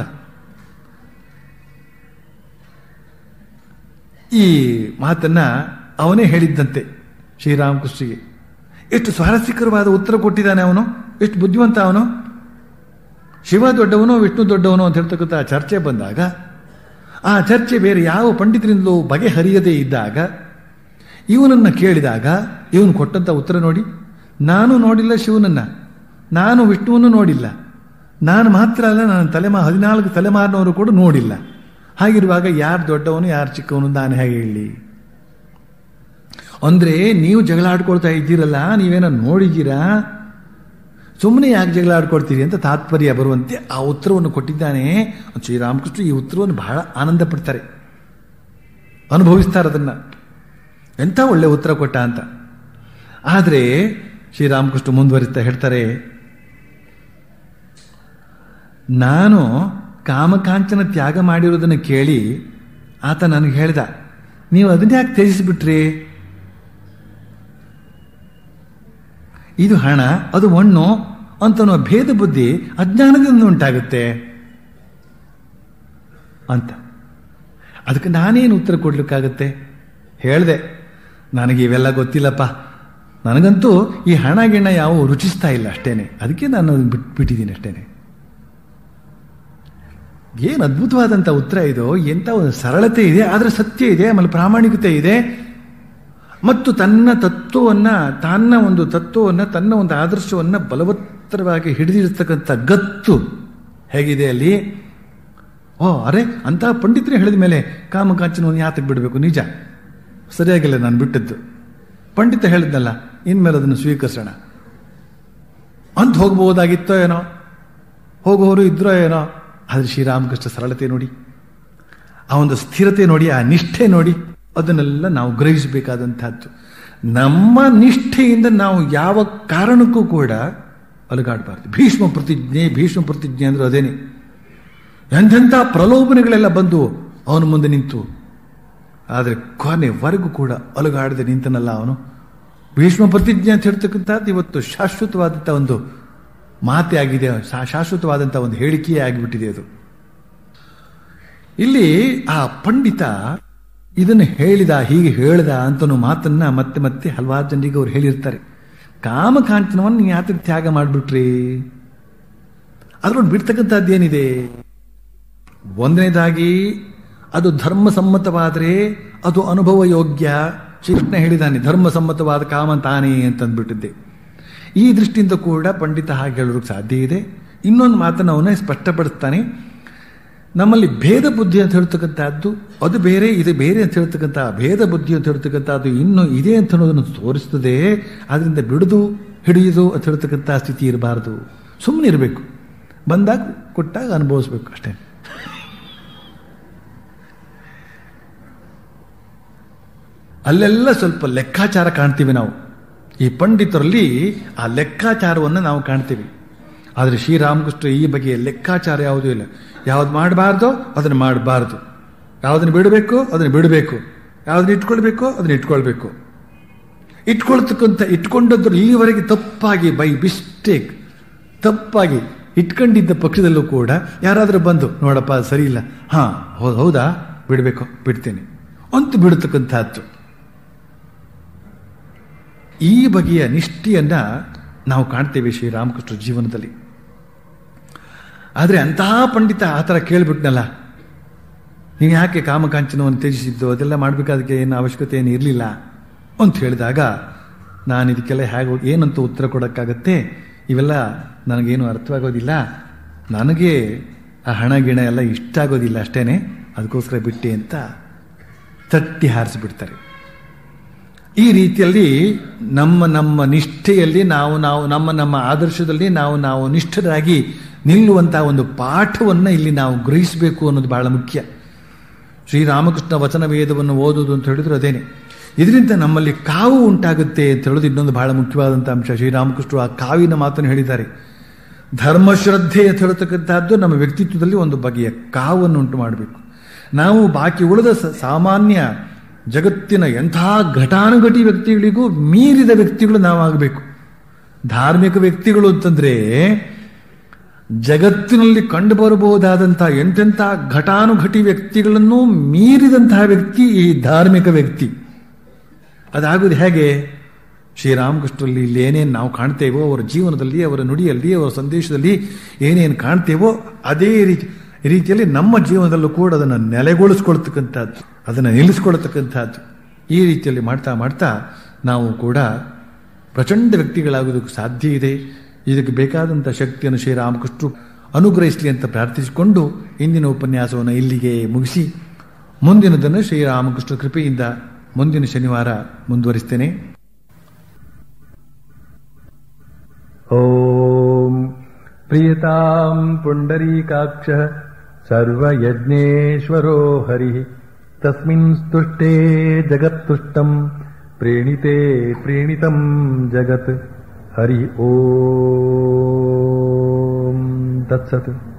ಈ ಮಾತನ್ನ ಅವನೇ ಹೇಳಿದ್ದಂತೆ ಶ್ರೀರಾಮಕೃಷ್ಣಗೆ. ಎಷ್ಟು ಸ್ವಾರಸ್ಯಕರವಾದ ಉತ್ತರ ಕೊಟ್ಟಿದ್ದಾನೆ ಅವನು, ಎಷ್ಟು ಬುದ್ಧಿವಂತ ಅವನು. ಶಿವ ದೊಡ್ಡವನೋ ವಿಷ್ಣು ದೊಡ್ಡವನೋ ಅಂತ ಹೇಳ್ತಕ್ಕಂಥ ಚರ್ಚೆ ಬಂದಾಗ, ಆ ಚರ್ಚೆ ಬೇರೆ ಯಾವ ಪಂಡಿತರಿಂದಲೂ ಬಗೆಹರಿಯದೇ ಇದ್ದಾಗ ಇವನನ್ನು ಕೇಳಿದಾಗ ಇವನು ಕೊಟ್ಟಂತ ಉತ್ತರ ನೋಡಿ, ನಾನು ನೋಡಿಲ್ಲ ಶಿವನನ್ನ, ನಾನು ವಿಷ್ಣುವನ್ನು ನೋಡಿಲ್ಲ, ನಾನು ಮಾತ್ರ ಅಲ್ಲ ನನ್ನ ತಲೆಮಾ ಹದಿನಾಲ್ಕು ತಲೆಮಾರಿನವರು ಕೂಡ ನೋಡಿಲ್ಲ. ಹಾಗಿರುವಾಗ ಯಾರು ದೊಡ್ಡವನು ಯಾರು ಚಿಕ್ಕವನು ನಾನು ಹೇಗೆ ಹೇಳಿ? ಅಂದ್ರೆ ನೀವು ಜಗಳ ಆಡ್ಕೊಳ್ತಾ ಇದ್ದೀರಲ್ಲ, ನೀವೇನೋ ನೋಡಿದ್ದೀರಾ, ಸುಮ್ಮನೆ ಯಾಕೆ ಜಗಳ ಆಡ್ಕೊಳ್ತೀರಿ ಅಂತ ತಾತ್ಪರ್ಯ ಬರುವಂತೆ ಆ ಉತ್ತರವನ್ನು ಕೊಟ್ಟಿದ್ದಾನೆ ಶ್ರೀರಾಮಕೃಷ್ಣ. ಈ ಉತ್ತರವನ್ನು ಬಹಳ ಆನಂದ ಪಡ್ತಾರೆ, ಅನುಭವಿಸ್ತಾರೆ ಅದನ್ನ, ಎಂಥ ಒಳ್ಳೆ ಉತ್ತರ ಕೊಟ್ಟ ಅಂತ. ಆದರೆ ಶ್ರೀರಾಮಕೃಷ್ಣ ಮುಂದುವರಿತಾ ಹೇಳ್ತಾರೆ, ನಾನು ಕಾಮಕಾಂಚನ ತ್ಯಾಗ ಮಾಡಿರೋದನ್ನು ಕೇಳಿ ಆತ ನನಗೆ ಹೇಳ್ದ, ನೀವು ಅದನ್ನ ಯಾಕೆ ತ್ಯಜಿಸಿಬಿಟ್ರಿ? ಇದು ಹಣ ಅದು ಮಣ್ಣು ಅಂತನೋ ಭೇದ ಬುದ್ಧಿ ಅಜ್ಞಾನದಿಂದ ಉಂಟಾಗುತ್ತೆ ಅಂತ. ಅದಕ್ಕೆ ನಾನೇನು ಉತ್ತರ ಕೊಡ್ಲಿಕ್ಕಾಗತ್ತೆ? ಹೇಳಿದೆ, ನನಗೆ ಇವೆಲ್ಲ ಗೊತ್ತಿಲ್ಲಪ್ಪ, ನನಗಂತೂ ಈ ಹಣ ಗಿಣ ಯಾವ ರುಚಿಸ್ತಾ ಇಲ್ಲ ಅಷ್ಟೇನೆ, ಅದಕ್ಕೆ ನಾನು ಅದನ್ನು ಬಿಟ್ಬಿಟ್ಟಿದ್ದೀನಿ ಅಷ್ಟೇನೆ. ಏನು ಅದ್ಭುತವಾದಂಥ ಉತ್ತರ ಇದು! ಎಂಥ ಒಂದು ಸರಳತೆ ಇದೆ, ಆದರೆ ಸತ್ಯ ಇದೆ, ಆಮೇಲೆ ಪ್ರಾಮಾಣಿಕತೆ ಇದೆ. ಮತ್ತು ತನ್ನ ತತ್ವವನ್ನ ತನ್ನ ಒಂದು ತತ್ವವನ್ನ ತನ್ನ ಒಂದು ಆದರ್ಶವನ್ನ ಬಲವತ್ತರವಾಗಿ ಹಿಡಿದಿರ್ತಕ್ಕಂಥ ಗತ್ತು ಹೇಗಿದೆ ಅಲ್ಲಿ. ಓ ಅರೆ, ಅಂತ ಪಂಡಿತರೇ ಹೇಳಿದ ಮೇಲೆ ಕಾಮಕಾಂಚನವನ್ನು ಯಾತಕ್ಕೆ ಬಿಡಬೇಕು? ನಿಜ, ಸರಿಯಾಗಿಲ್ಲ ನಾನು ಬಿಟ್ಟದ್ದು. ಪಂಡಿತ ಹೇಳಿದ್ನಲ್ಲ, ಇನ್ಮೇಲೆ ಅದನ್ನು ಸ್ವೀಕರಿಸೋಣ ಅಂತ ಹೋಗಬಹುದಾಗಿತ್ತೋ ಏನೋ, ಹೋಗುವವರು ಇದ್ರೋ ಏನೋ. ಆದರೆ ಶ್ರೀರಾಮಕೃಷ್ಣ ಸರಳತೆ ನೋಡಿ, ಆ ಒಂದು ಸ್ಥಿರತೆ ನೋಡಿ, ಆ ನಿಷ್ಠೆ ನೋಡಿ, ಅದನ್ನೆಲ್ಲ ನಾವು ಗ್ರಹಿಸಬೇಕಾದಂತಹದ್ದು. ನಮ್ಮ ನಿಷ್ಠೆಯಿಂದ ನಾವು ಯಾವ ಕಾರಣಕ್ಕೂ ಕೂಡ ಅಲುಗಾಡಬಾರ್ದು. ಭೀಷ್ಮ ಪ್ರತಿಜ್ಞೆ ಭೀಷ್ಮ ಪ್ರತಿಜ್ಞೆ ಅಂದ್ರೆ ಅದೇನೆ. ಎಂಥೆಂಥ ಪ್ರಲೋಭನೆಗಳೆಲ್ಲ ಬಂದು ಅವನ ಮುಂದೆ ನಿಂತು, ಆದರೆ ಕೊನೆವರೆಗೂ ಕೂಡ ಅಲುಗಾಡದೆ ನಿಂತನಲ್ಲ ಅವನು. ಭೀಷ್ಮ ಪ್ರತಿಜ್ಞೆ ಅಂತ ಹೇಳ್ತಕ್ಕಂಥದ್ದು ಇವತ್ತು ಶಾಶ್ವತವಾದಂಥ ಒಂದು ಮಾತೆ ಆಗಿದೆ, ಶಾಶ್ವತವಾದಂಥ ಒಂದು ಹೇಳಿಕೆಯೇ ಆಗಿಬಿಟ್ಟಿದೆ ಅದು. ಇಲ್ಲಿ ಆ ಪಂಡಿತ ಇದನ್ನು ಹೇಳಿದ, ಹೀಗೆ ಹೇಳಿದ ಅಂತನೋ ಮಾತನ್ನ ಮತ್ತೆ ಮತ್ತೆ ಹಲವಾರು ಜನರಿಗೆ ಅವ್ರು ಹೇಳಿರ್ತಾರೆ. ಕಾಮಕಾಂಚನವನ್ನು ನೀವು ಯಾತ್ರೆ ತ್ಯಾಗ ಮಾಡಿಬಿಟ್ರಿ, ಅದ್ರೊಂದು ಬಿಡ್ತಕ್ಕಂಥದ್ದೇನಿದೆ? ಒಂದನೇದಾಗಿ ಅದು ಧರ್ಮಸಮ್ಮತವಾದರೆ ಅದು ಅನುಭವ ಯೋಗ್ಯ. ಶ್ರೀಕೃಷ್ಣ ಹೇಳಿದಾನೆ, ಧರ್ಮಸಮ್ಮತವಾದ ಕಾಮ ತಾನೇ ಅಂತಂದ್ಬಿಟ್ಟಿದ್ದೆ. ಈ ದೃಷ್ಟಿಯಿಂದ ಕೂಡ ಪಂಡಿತ ಹಾಗೆ ಹೇಳೋದಕ್ಕೆ ಸಾಧ್ಯ ಇದೆ. ಇನ್ನೊಂದು ಮಾತನ್ನು ಅವನೇ ಸ್ಪಷ್ಟಪಡಿಸ್ತಾನೆ, ನಮ್ಮಲ್ಲಿ ಭೇದ ಬುದ್ಧಿ ಅಂತ ಹೇಳ್ತಕ್ಕಂಥದ್ದು ಅದು ಬೇರೆ, ಇದು ಬೇರೆ ಅಂತ ಹೇಳ್ತಕ್ಕಂಥ ಭೇದ ಬುದ್ಧಿ ಅಂತ ಹೇಳ್ತಕ್ಕಂಥದ್ದು ಇನ್ನೂ ಇದೆ ಅಂತ ಅನ್ನೋದನ್ನು ತೋರಿಸ್ತದೆ. ಅದರಿಂದ ಬಿಡುದು ಹಿಡಿಯುವುದು ಅಂತ ಹೇಳ್ತಕ್ಕಂಥ ಸ್ಥಿತಿ ಇರಬಾರ್ದು. ಸುಮ್ಮನೆ ಇರಬೇಕು, ಬಂದಾಗ ಕೊಟ್ಟಾಗ ಅನುಭವಿಸ್ಬೇಕು ಅಷ್ಟೇ. ಅಲ್ಲೆಲ್ಲ ಸ್ವಲ್ಪ ಲೆಕ್ಕಾಚಾರ ಕಾಣ್ತೀವಿ ನಾವು. ಈ ಪಂಡಿತರಲ್ಲಿ ಆ ಲೆಕ್ಕಾಚಾರವನ್ನು ನಾವು ಕಾಣ್ತೀವಿ. ಆದರೆ ಶ್ರೀರಾಮಕೃಷ್ಣ ಈ ಬಗೆಯ ಲೆಕ್ಕಾಚಾರ ಯಾವುದೂ ಇಲ್ಲ. ಯಾವ್ದು ಮಾಡಬಾರ್ದು ಅದನ್ನು ಮಾಡಬಾರ್ದು, ಯಾವುದನ್ನು ಬಿಡಬೇಕು ಅದನ್ನು ಬಿಡಬೇಕು, ಯಾವುದನ್ನು ಇಟ್ಕೊಳ್ಬೇಕು ಅದನ್ನು ಇಟ್ಕೊಳ್ಬೇಕು. ಇಟ್ಕೊಳ್ತಕ್ಕಂಥ ಇಟ್ಕೊಂಡದ್ರು ಈವರೆಗೆ ತಪ್ಪಾಗಿ ಬೈ ಮಿಸ್ಟೇಕ್ ತಪ್ಪಾಗಿ ಇಟ್ಕೊಂಡಿದ್ದ ಪಕ್ಷದಲ್ಲೂ ಕೂಡ ಯಾರಾದರೂ ಬಂದು ನೋಡಪ್ಪ ಅದು ಸರಿ ಇಲ್ಲ, ಹಾ ಹೌದು ಹೌದಾ ಬಿಡಬೇಕು ಬಿಡ್ತೇನೆ ಅಂತ ಬಿಡತಕ್ಕಂಥದ್ದು. ಈ ಬಗೆಯ ನಿಷ್ಠೆಯನ್ನ ನಾವು ಕಾಣ್ತೇವೆ ಶ್ರೀರಾಮಕೃಷ್ಣ ಜೀವನದಲ್ಲಿ. ಆದರೆ ಅಂತಹ ಪಂಡಿತ ಆ ಥರ ಕೇಳಿಬಿಟ್ನಲ್ಲ, ನೀವು ಯಾಕೆ ಕಾಮಕಾಂಚನವನ್ನು ತ್ಯಜಿಸಿದ್ದು, ಅದೆಲ್ಲ ಮಾಡಬೇಕಾದಕ್ಕೆ ಏನು ಅವಶ್ಯಕತೆ ಏನು ಇರಲಿಲ್ಲ ಅಂತ ಹೇಳಿದಾಗ, ನಾನು ಇದಕ್ಕೆಲ್ಲ ಹೇಗೆ ಏನಂತ ಉತ್ತರ ಕೊಡೋಕ್ಕಾಗತ್ತೆ, ಇವೆಲ್ಲ ನನಗೇನು ಅರ್ಥವಾಗೋದಿಲ್ಲ, ನನಗೆ ಆ ಹಣ ಗಿಣ ಎಲ್ಲ ಇಷ್ಟ ಆಗೋದಿಲ್ಲ ಅಷ್ಟೇನೆ, ಅದಕ್ಕೋಸ್ಕರ ಬಿಟ್ಟೆ ಅಂತ ತಟ್ಟಿ ಹಾರಿಸಿಬಿಡ್ತಾರೆ. ಈ ರೀತಿಯಲ್ಲಿ ನಮ್ಮ ನಮ್ಮ ನಿಷ್ಠೆಯಲ್ಲಿ ನಾವು ನಾವು ನಮ್ಮ ನಮ್ಮ ಆದರ್ಶದಲ್ಲಿ ನಾವು ನಾವು ನಿಷ್ಠರಾಗಿ ನಿಲ್ಲುವಂತಹ ಒಂದು ಪಾಠವನ್ನು ಇಲ್ಲಿ ನಾವು ಗ್ರಹಿಸಬೇಕು ಅನ್ನೋದು ಬಹಳ ಮುಖ್ಯ. ಶ್ರೀರಾಮಕೃಷ್ಣ ವಚನ ವೇದವನ್ನು ಓದುವುದು ಅಂತ ಹೇಳಿದ್ರು ಅದೇನೆ. ಇದರಿಂದ ನಮ್ಮಲ್ಲಿ ಕಾವು ಉಂಟಾಗುತ್ತೆ ಅಂತ ಹೇಳೋದು ಇನ್ನೊಂದು ಬಹಳ ಮುಖ್ಯವಾದಂಥ ಅಂಶ. ಶ್ರೀರಾಮಕೃಷ್ಣರು ಆ ಕಾವಿನ ಮಾತನ್ನು ಹೇಳಿದ್ದಾರೆ. ಧರ್ಮಶ್ರದ್ಧೆ ಅಂತ ಹೇಳ್ತಕ್ಕಂಥದ್ದು ನಮ್ಮ ವ್ಯಕ್ತಿತ್ವದಲ್ಲಿ ಒಂದು ಬಗೆಯ ಕಾವನ್ನು ಉಂಟು ಮಾಡಬೇಕು. ನಾವು ಬಾಕಿ ಉಳಿದ ಸಾಮಾನ್ಯ ಜಗತ್ತಿನ ಎಂಥ ಘಟಾನುಘಟಿ ವ್ಯಕ್ತಿಗಳಿಗೂ ಮೀರಿದ ವ್ಯಕ್ತಿಗಳು ನಾವಾಗಬೇಕು. ಧಾರ್ಮಿಕ ವ್ಯಕ್ತಿಗಳು ಅಂತಂದ್ರೆ ಜಗತ್ತಿನಲ್ಲಿ ಕಂಡು ಬರಬಹುದಾದಂತಹ ಎಂತೆಂಥ ಘಟಾನುಘಟಿ ವ್ಯಕ್ತಿಗಳನ್ನು ಮೀರಿದಂತಹ ವ್ಯಕ್ತಿ ಈ ಧಾರ್ಮಿಕ ವ್ಯಕ್ತಿ. ಅದಾಗುವುದು ಹೇಗೆ? ಶ್ರೀರಾಮಕೃಷ್ಣರಲ್ಲಿ ಇಲ್ಲಿ ಏನೇನು ನಾವು ಕಾಣ್ತೇವೋ, ಅವರ ಜೀವನದಲ್ಲಿ, ಅವರ ನುಡಿಯಲ್ಲಿ, ಅವರ ಸಂದೇಶದಲ್ಲಿ ಏನೇನು ಕಾಣ್ತೇವೋ ಅದೇ ರೀತಿ ರೀತಿಯಲ್ಲಿ ನಮ್ಮ ಜೀವನದಲ್ಲೂ ಕೂಡ ಅದನ್ನು ನೆಲೆಗೊಳಿಸ್ಕೊಳ್ತಕ್ಕಂಥದ್ದು, ಅದನ್ನು ನಿಲ್ಲಿಸ್ಕೊಳ್ತಕ್ಕಂಥದ್ದು. ಈ ರೀತಿಯಲ್ಲಿ ಮಾಡ್ತಾ ಮಾಡ್ತಾ ನಾವು ಕೂಡ ಪ್ರಚಂಡ ವ್ಯಕ್ತಿಗಳಾಗೋದಕ್ಕೆ ಸಾಧ್ಯ ಇದೆ. ಇದಕ್ಕೆ ಬೇಕಾದಂಥ ಶಕ್ತಿಯನ್ನು ಶ್ರೀರಾಮಕೃಷ್ಣರು ಅನುಗ್ರಹಿಸಲಿ ಅಂತ ಪ್ರಾರ್ಥಿಸಿಕೊಂಡು ಇಂದಿನ ಉಪನ್ಯಾಸವನ್ನು ಇಲ್ಲಿಗೆ ಮುಗಿಸಿ ಮುಂದಿನದನ್ನು ಶ್ರೀರಾಮಕೃಷ್ಣ ಕೃಪೆಯಿಂದ ಮುಂದಿನ ಶನಿವಾರ ಮುಂದುವರಿಸ್ತೇನೆ. ಓಂ ಪ್ರಿಯತಾಂ ಪುಂಡರೀಕಾಕ್ಷ ಸರ್ವಯಜ್ಞೇಶ್ವರೋ ಹರಿ ತಸ್ಮಿನ್ ಸ್ತುಷ್ಟೇ ಜಗತ್ತುಷ್ಟಂ ಪ್ರೇಣಿತೆ ಪ್ರೇಣಿತಂ ಜಗತ್ ಹರಿ ಓಂ ತತ್ಸತ್.